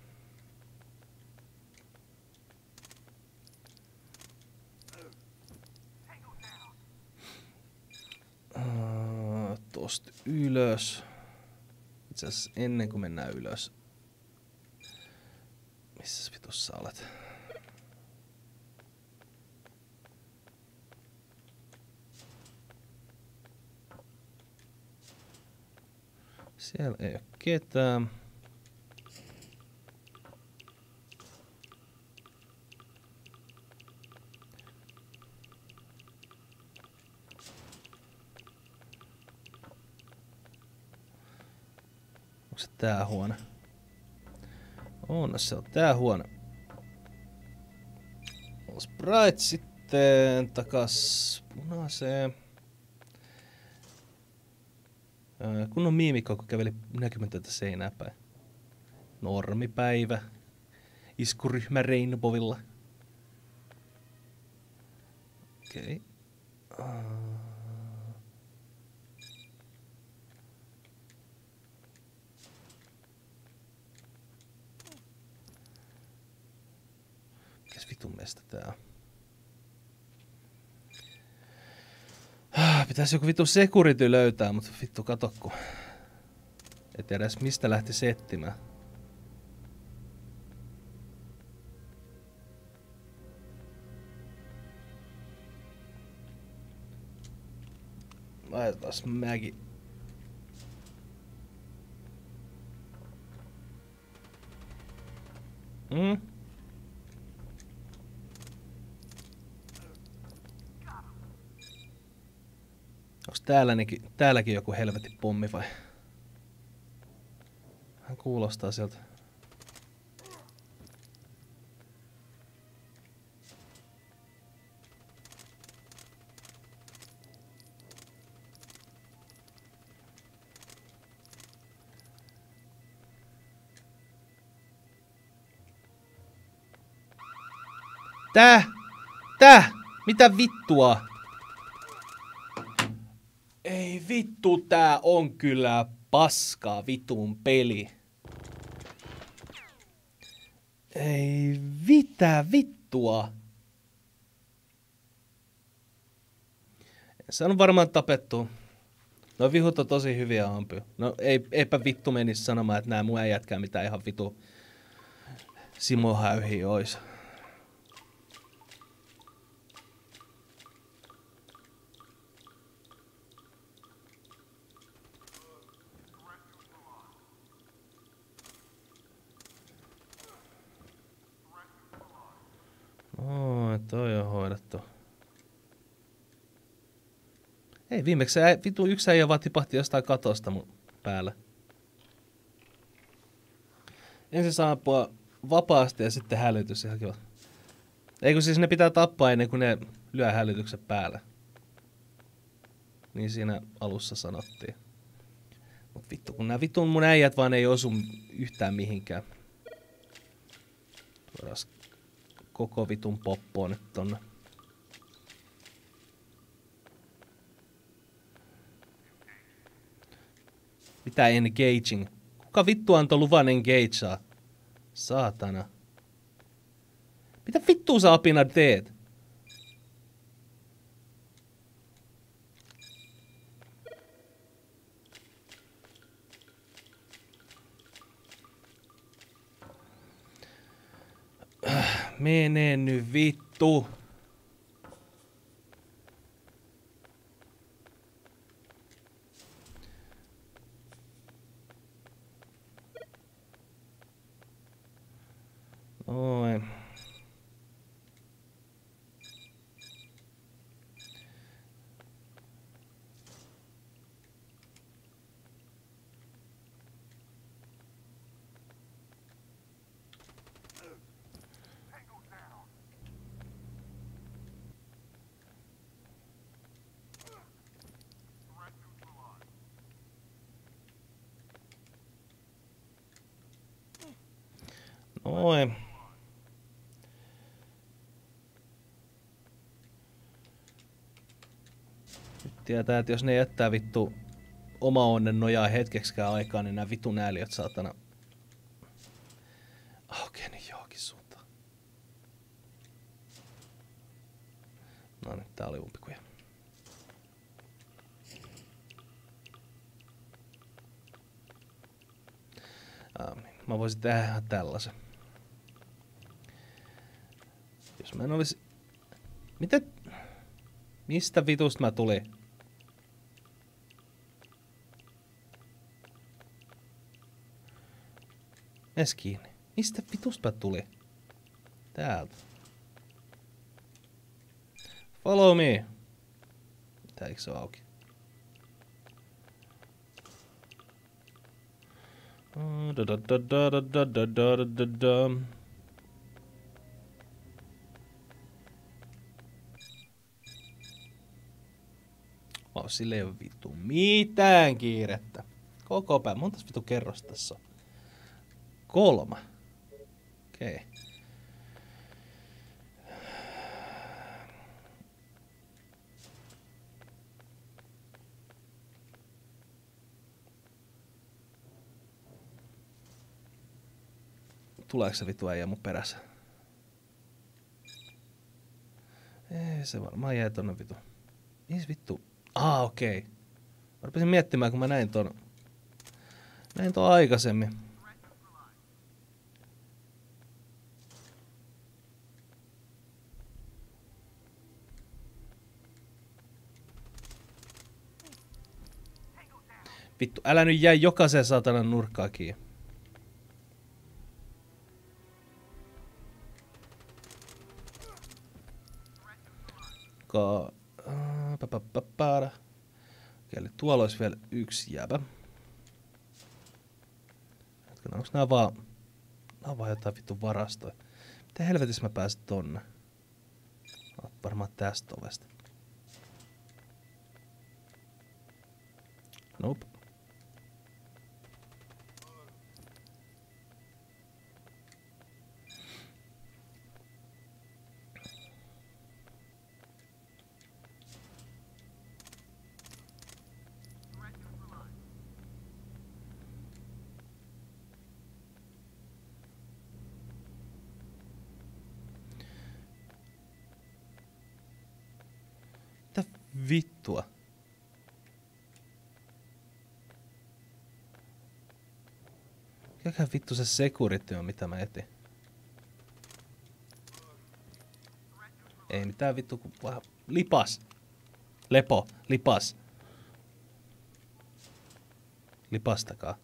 S1: Tosta ylös. Itse asiassa ennen kuin mennään ylös. Missäs vitussa olet? Siellä ei ole ketään. Onko se tää huone? On, se on tää huone. Sprite sitten takas punaiseen. Kun on miimikko, kun käveli näkymätöntä seinää päin. Normipäivä. Iskuryhmä Rainbowilla. Okei. Mikäs vitun mestä tää on? Pitäis joku vittu security löytää, mutta vittu kato kun... Et tiedä edes mistä lähti settimään. Laitetaan mäkin. Onks täälläkin joku helvetin pommi vai? Hän kuulostaa sieltä. Tää? Mitä vittua? Ei vittu, tää on kyllä paskaa vitun peli. Ei mitä vittua. Se on varmaan tapettu. No vihut on tosi hyviä ampia. No eipä vittu menisi sanomaan, että nää mun äijätkään mitään ihan vitu simohäyhiä ois. Toi on hoidettu. Ei, viimeksi vitu yksi äijä vaan tipahti jostain katosta mun päälle. Ensin saa ampua vapaasti ja sitten hälytys ihan kiva. Eikö siis ne pitää tappaa ennen kuin ne lyö hälytyksen päälle. Niin siinä alussa sanottiin. Mut vittu, kun nää vitun mun äijät vaan ei osu yhtään mihinkään. Tuodaan koko vitun poppoon nyt tonne. Mitä engaging? Kuka vittu antoi luvan engagea? Saatana. Mitä vittua sä apina teet? Mene nyt vittu. Oi. Noin. Nyt tietää, että jos ne jättää vittu oma onnen nojaa hetkeksikään aikaa, niin nää vitun ääliöt saatana. Okei, niin johonkin suuntaan. No nyt tää oli umpikuja. Mä voisin tehdä ihan tällaisen. Jos mä en olisi... Mitä? Mistä vitusta mä tulin? Mes kiinni. Mistä vitusta mä tulin? Täältä. Follow me. Tää eikö se ole auki? Sille ei oo vittu mitään kiirettä. Koko päivä. Montas vittu kerrosta tässä on? 3. Okei. Okay. Tuleeko se vittu äijä mun perässä? Ei se varmaan jää tonne vittu. Mihin vittu? Okei. Okay. Mä rupesin miettimään, kun mä näin ton aikaisemmin. Vittu, älä nyt jää jokaisen saatanan nurkkaan kiinni. Eli tuolla olisi vielä yksi jäbä. Onko nää vaan jotain vittu varastoja? Miten helvetissä mä pääsen tonne? Varmaan tästä ovesta. Nope. Mitä vittua? Mikäkään vittu se security on, mitä mä etin? Ei mitään vittu, kun vähän lipas. Lepo, lipas. Lipastakaa.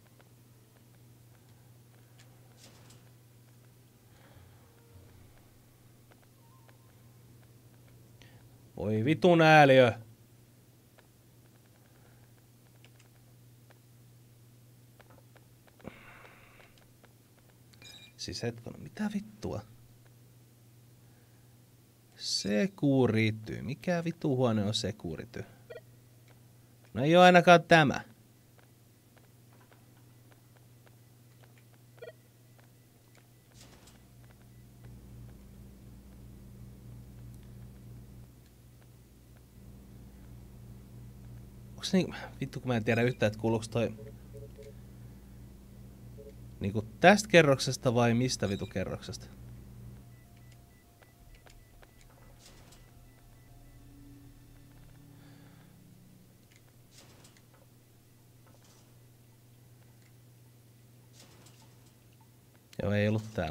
S1: Voi vitun ääliö. Siis hetkonen, mitä vittua? Security. Mikä vittu huone on security? No ei oo ainakaan tämä. Onks niin... Vittu kun mä en tiedä yhtään, että kuuluuks toi... Niinku tästä kerroksesta vai mistä vitu kerroksesta? Joo, ei ollut täällä.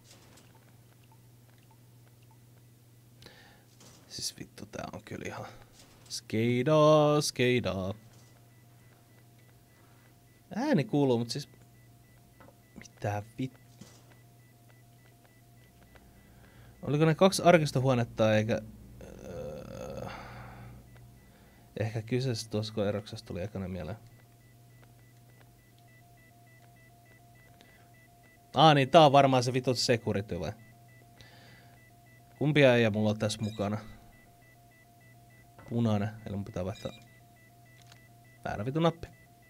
S1: Siis vittu, tää on kyllä ihan... Skeidaa, skeidaa. Ääni kuuluu, mut siis... Mitä vittu? Oliko ne 2 arkistohuonetta eikä... Ehkä kyseessä tuossa eroksessa tuli ekana mieleen. Niin tää on varmaan se vitut security vai? Kumpia ei mulla on tässä mukana? Punainen, eli mun pitää vaihtaa väärä vitu nappi.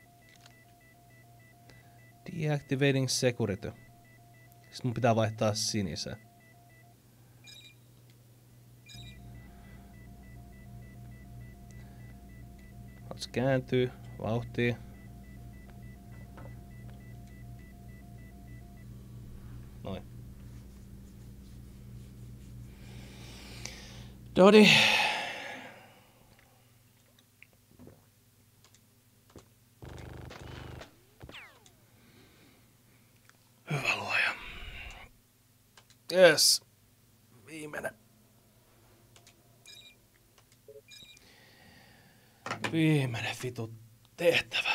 S1: Deactivating security. Sitten mun pitää vaihtaa siniseen. Ots kääntyy, vauhtii. Noin. Dodi. Hyvä luoja. Yes. Viimeinen. Viimeinen vitu tehtävä.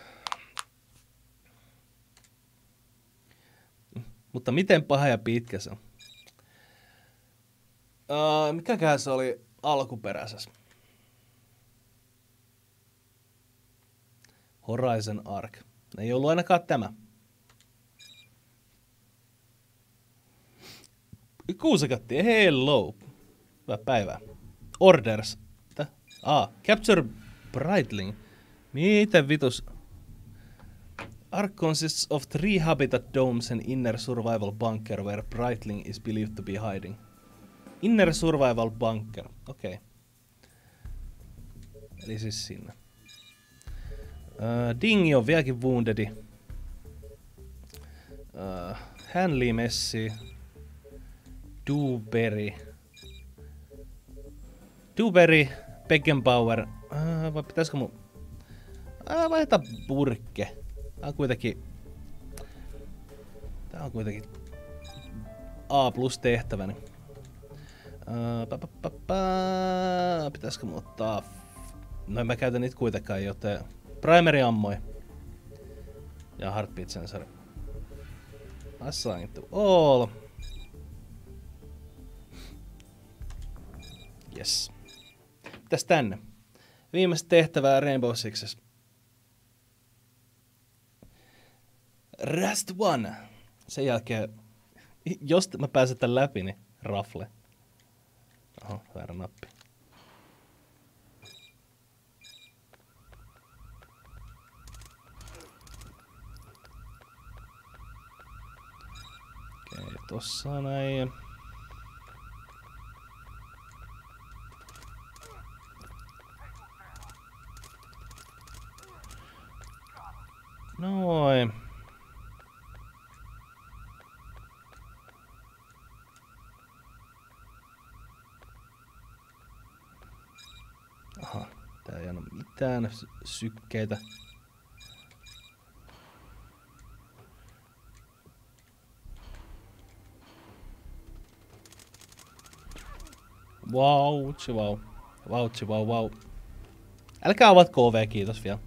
S1: Mutta miten paha ja pitkä se on? Mikäkään se oli alkuperäisessä? Horizon Ark. Ei ollut ainakaan tämä. Kuusakatti, hello. Hyvää päivää. Orders. Capture Brightling. Miten vitus? Ark consists of 3 habitat domes and inner survival bunker where Brightling is believed to be hiding. Inner survival bunker. Okei. Okay. Eli siis sinne. Dingi on vieläkin woundedi. Hanley Messi. Dewberry. Beckenbauer. Vai pitäisikö mun... vaihtaa Burke. Tää on kuitenkin A+ tehtäväni. Pitäisikö mun ottaa... No en mä käytä niitä kuitenkaan, joten... Primary ammoi. Ja heartbeat sensor. Assign to all. Yes. Mitäs tänne? Viimeistä tehtävää Rainbow Sixes. Rust 1. Sen jälkeen, jos mä pääsen tän läpi, niin rafle. Oho, väärä nappi. Okei, tossa näin. Noin. Aha, tää ei anna mitään sykkeitä. Wow. Älkää avatko ovea, kiitos vielä.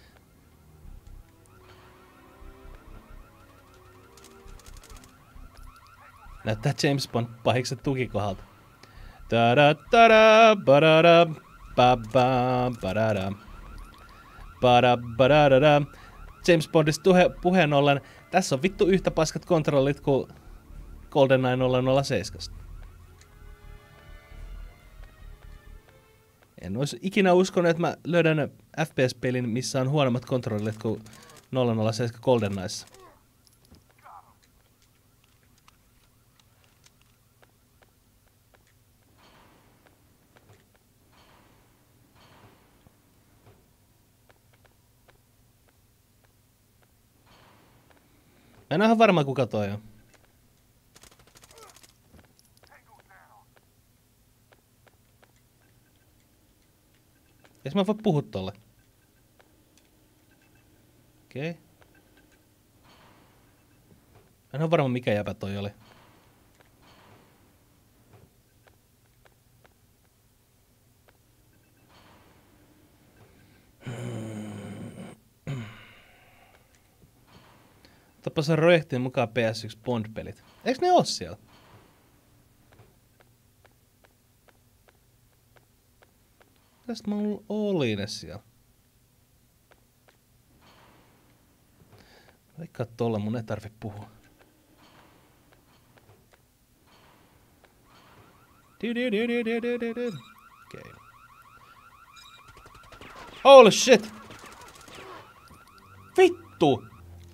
S1: Näyttää James Bond pahikset tukikohdalta. Ta-da-ta-da, ba-da-da, ba-ba, ba-da-da. Ba-da-ba-da-da-da. James Bondista puheen ollen, tässä on vittu yhtä paskat kontrollit kuin GoldenEye 007. En olisi ikinä uskonut, että mä löydän FPS-pelin, missä on huonommat kontrollit kuin 007 GoldenEyessa. Mä en ole ihan varma kuka toi on. Eikö mä voi puhua tolle? Okei. Okay. En ole varma mikä jäpä toi oli. Tapasin projektiin mukaan PS1 Bond-pelit. Eiks ne oo siellä? Tästä mä olin ne siellä. Vaikka tolla mun ei tarvi puhua. Okei. Holy shit! Vittu!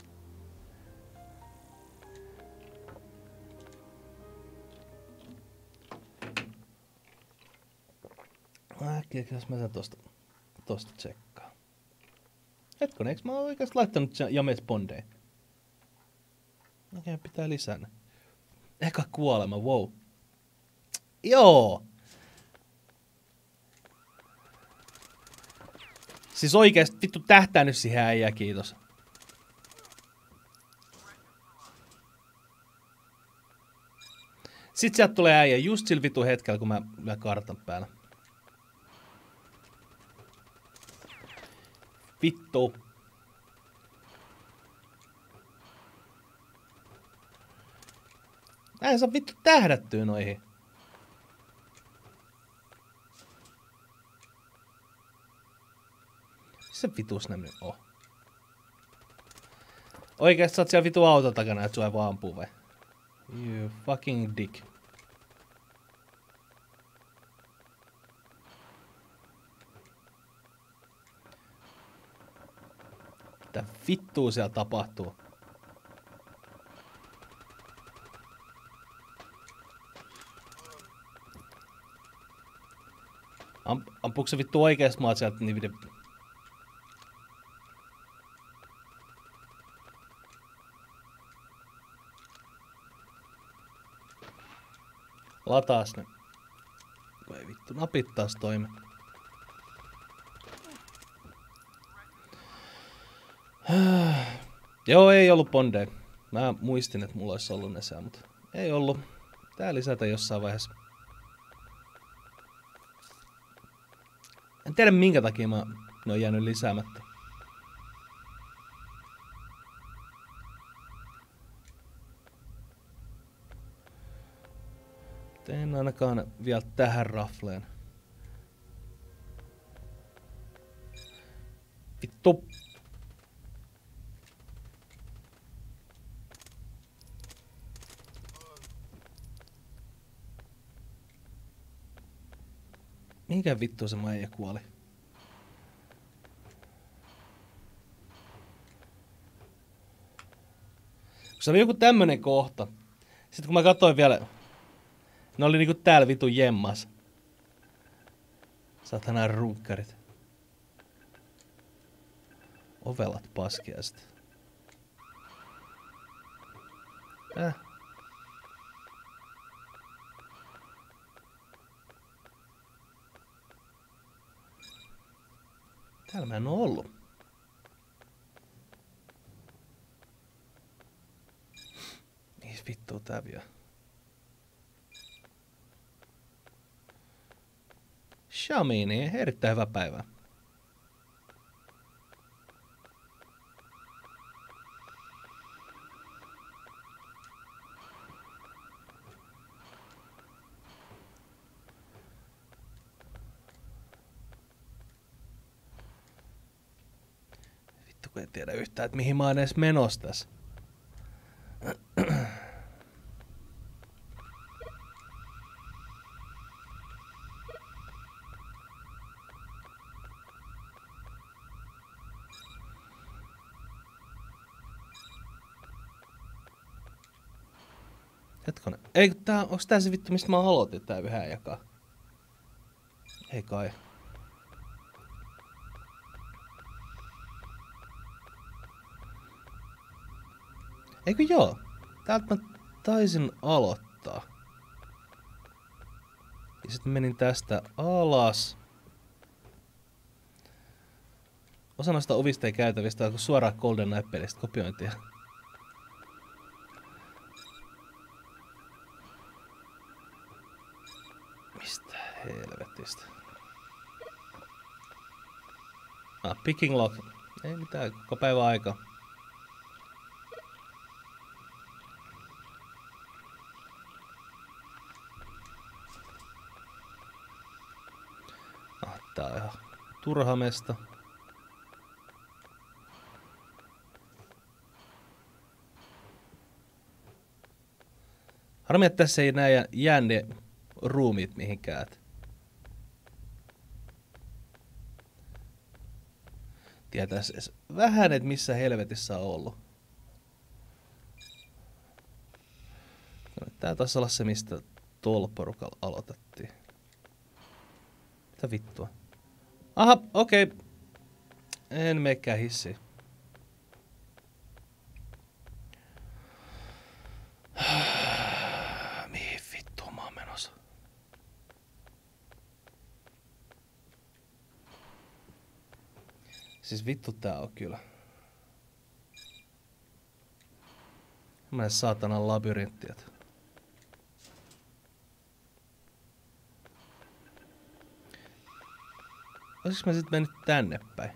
S1: Äkkiä, jos mä sen tosta tsekkaan. Hetkonen, eikö mä oon oikeasti laittanut James Bondeen? Okei, pitää lisää. Eka kuolema, wow. Joo! Siis oikeesti vittu tähtäänyt siihen äijää, kiitos. Sit sieltä tulee äijä just sillä vitu hetkellä, kun mä kartan päällä. Vittu. Mä en saa vittu tähdättyä noihin. Se vitus ne nyt on. Oikeesti sä oot siellä vitu auton takana, et sua ei vaan ampuu vai? You fucking dick. Mitä vittua siellä tapahtuu? Ampuuko se vittu oikeesti maat sieltä niin lataas ne. Ei vittu, napit taas toimi. Joo, ei ollut Bondea. Mä muistin, että mulla olisi ollut ne siellä, mutta ei ollut. Tää lisätä jossain vaiheessa. En tiedä minkä takia ne on jäänyt lisäämättä. En ainakaan vielä tähän rafleen. Vittu. Minkä vittu se Maija kuoli? Se oli joku tämmönen kohta. Sitten kun mä katsoin vielä, ne oli niinku täällä vitu jemmas. Satana runkkarit. Ovelat paskiaiset. Täällä mä en oo ollut. Mihin vittuu tää vielä? Shamini, erittäin hyvää päivää. Vittu kun en tiedä yhtään, että mihin mä oon edes menossa tässä. Hetkonen. Ei, onks tää se vittu, mistä mä aloitin tää yhä jakaa? Ei kai. Eikö joo? Täältä mä taisin aloittaa. Ja sitten menin tästä alas. Osa noista ovista ja käytävistä on suoraan Golden Knight-pelistä kopiointia. Mistä helvetistä? Picking lock. Ei mitään, koko päivä aika. Tää on ihan turha mesta. Harmi, että tässä ei jää ne ruumiit mihinkään. Tietäis edes vähän, että missä helvetissä on ollut. Tää taisi olla se, mistä tuolla porukalla aloitettiin. Mitä vittua? Aha, okei. En meekään hissiin. Mihin vittuun mä oon menossa? Siis vittu tää on kyllä. Mä en saatanan labyrinttiä. Olisiko mä sit mennyt tänne päin?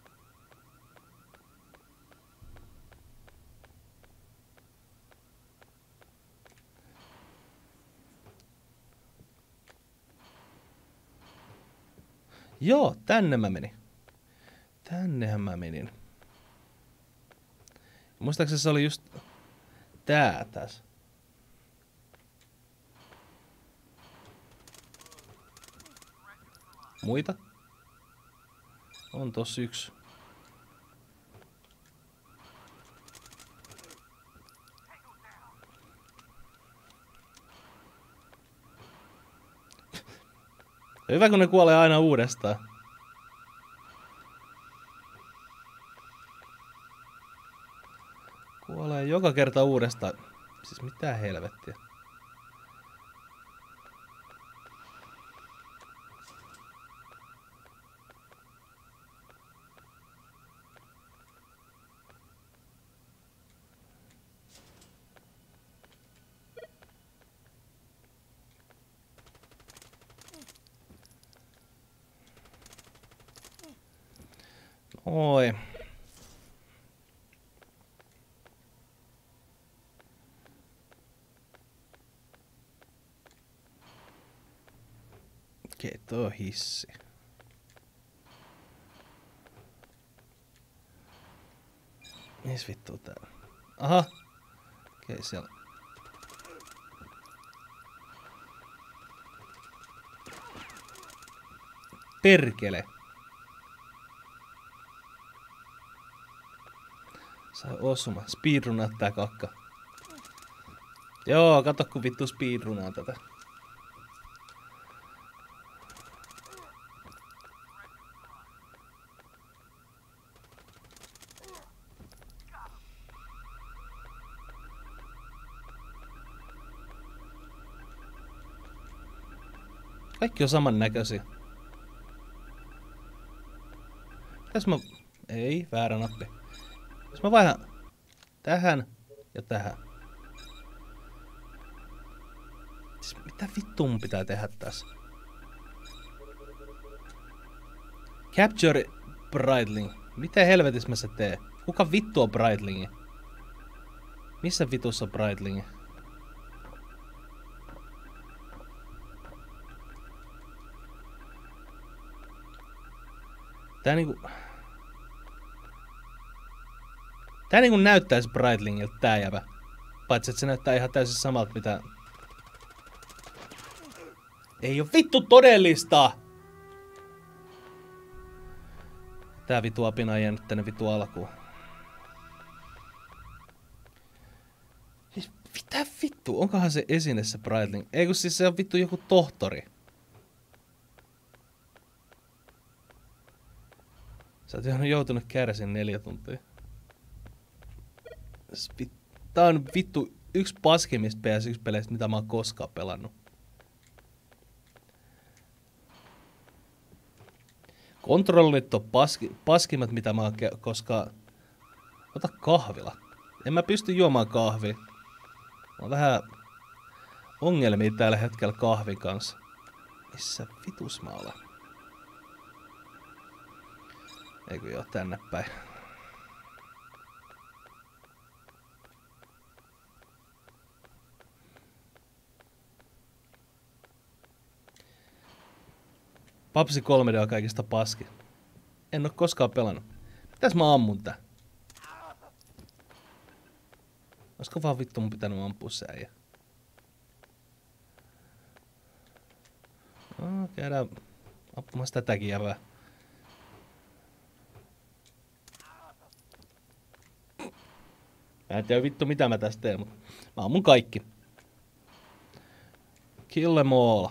S1: Joo, tänne mä menin. Tännehän mä menin. Muistaakseni se oli just tää tässä. Muita? On tossa yksi. Hyvä, kun ne kuolee aina uudestaan. Kuolee joka kerta uudestaan. Siis mitä helvettiä. Oi. Okei, tuo hissi. Missä vittu tää on? Aha. Okei, siellä. Perkele. Sai osuma. Speedrunaa tää kakka. Joo, kato kun vittu speedrunaa tätä. Kaikki on samannäköisiä. Tässä mä... Ei, väärä nappi. Jos mä vaihan tähän ja tähän. Siis mitä vittua mun pitää tehdä tässä? Capture Breitling. Mitä helvetissä mä se tee? Kuka vittu on Breitlingi? Missä vitussa on Breitlingi? Tää niinku näyttäisi Breitlingilta tää jävä. Paitsi että se näyttää ihan täysin samalta mitä... Ei oo vittu todellista! Tää vitu apina on jäänyt tänne vitu alkuun. Siis mitä vittu? Onkohan se esine se Breitling? Ei kun siis se on vittu joku tohtori. Sä oot joutunut kärsin 4 tuntia. Tää on vittu yksi paskimmista PS1-peleistä, mitä mä oon koskaan pelannut. Kontrollit on paskimmat, mitä mä oon koskaan... Ota kahvila. En mä pysty juomaan kahvia. Mä oon vähän ongelmia tällä hetkellä kahvin kanssa. Missä vitus mä olen? Eikö joo, tänne päin. PUBG 3D on kaikista paski. En oo koskaan pelannut. Mitäs mä ammun tää? Olisiko vaan vittu mun pitänyt ampua se äijä? No, käydään ampumassa tätäkin jävää. Mä en tiedä vittu mitä mä tästä teen, mutta mä ammun kaikki. Kill them all.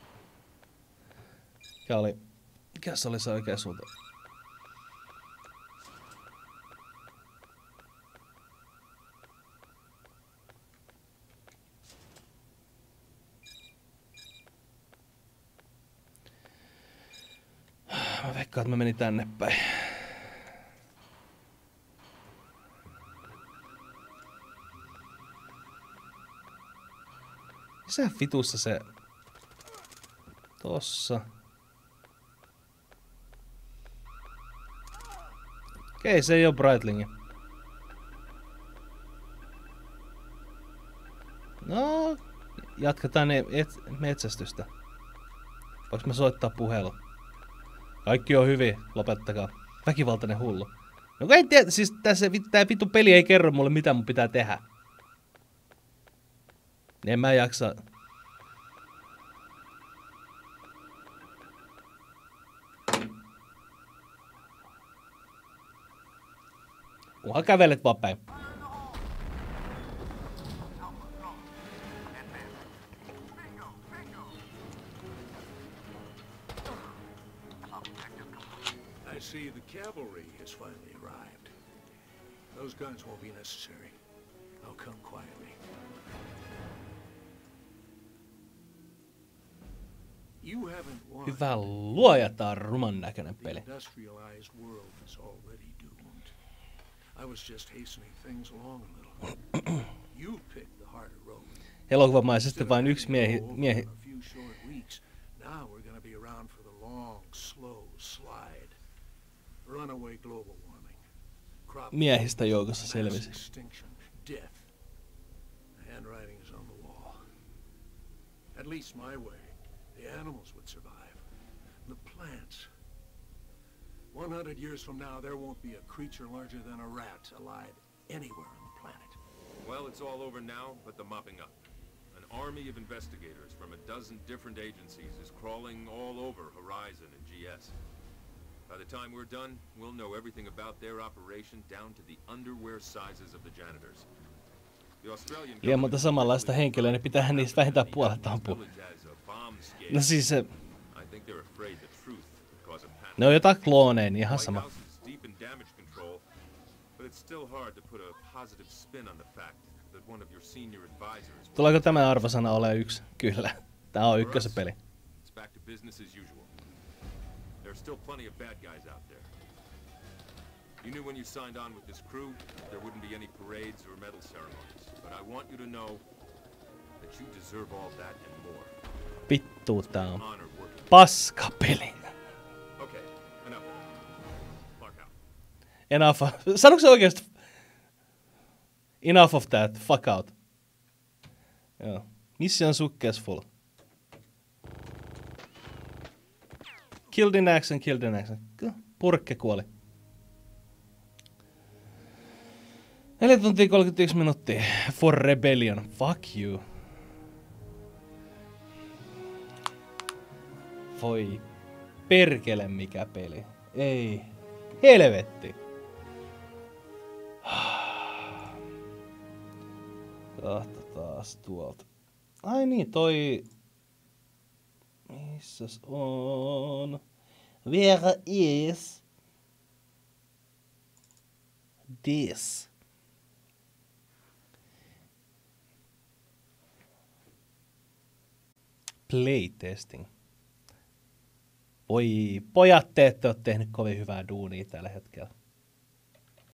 S1: Mikä se oli se oikea suunta? Mä veikkaan, että mä menin tänne päin. Missä vitussa se... Tossa. Okei, se ei oo Breitlingi. No, jatketaan metsästystä. Voinko mä soittaa puhelu? Kaikki on hyvin, lopettakaa. Väkivaltainen hullu. No ei tiedä, siis tää vittu peli ei kerro mulle mitä mun pitää tehdä. En mä jaksa. Kunhan kävelet vaan päin.
S3: I see the cavalry has finally arrived. Those guns won't be necessary. I'll come quietly. You haven't won.
S1: Hyvä luoja, tää on ruman näköinen peli.
S3: The industrialized world is already doomed. I was just hastening things along a little. You picked the harder road.
S1: Elokuvamaisesti vain yksi miehi.
S3: Now we're going to be around for the long, slow slide. Runaway global warming.
S1: Miehistä joukossa selvisi.
S3: Extinction, death. The handwriting is on the wall. At least my way. The animals would survive. The plants. 100 years from now, there won't be a creature larger than a rat alive anywhere on the planet.
S4: Well, it's all over now, but the mopping up. An army of investigators from a dozen different agencies is crawling all over Horizon and GS. By the time we're done, we'll know everything about their operation down to the underwear sizes of the janitors.
S1: Liian monta samanlaista henkilöä, niin pitää niistä vähintään puolet ampua. No siis se... Ne on jotain klooneja, niin ihan sama. Tuleeko tämä arvosana ole 1? Kyllä. Tää on ykkösepeli.
S4: You knew when you signed on with this crew, there wouldn't be any parades or medal ceremonies. But I want you to know that you deserve all that and more.
S1: Vittu, tää on paskapeli.
S4: Okay, enough. Mark out.
S1: Enough. Sanoiko se oikeesti? Enough of that. Fuck out. Joo. Mission successful. Killed in action, killed in action. Purkke kuoli. 4 tuntia 31 minuuttia. For Rebellion. Fuck you. Voi perkele mikä peli. Ei. Helvetti. Taas tuolta. Ai niin, toi... Missäs on? Where is... This? Playtesting. Voi pojat, te ette ole tehnyt kovin hyvää duunia tällä hetkellä.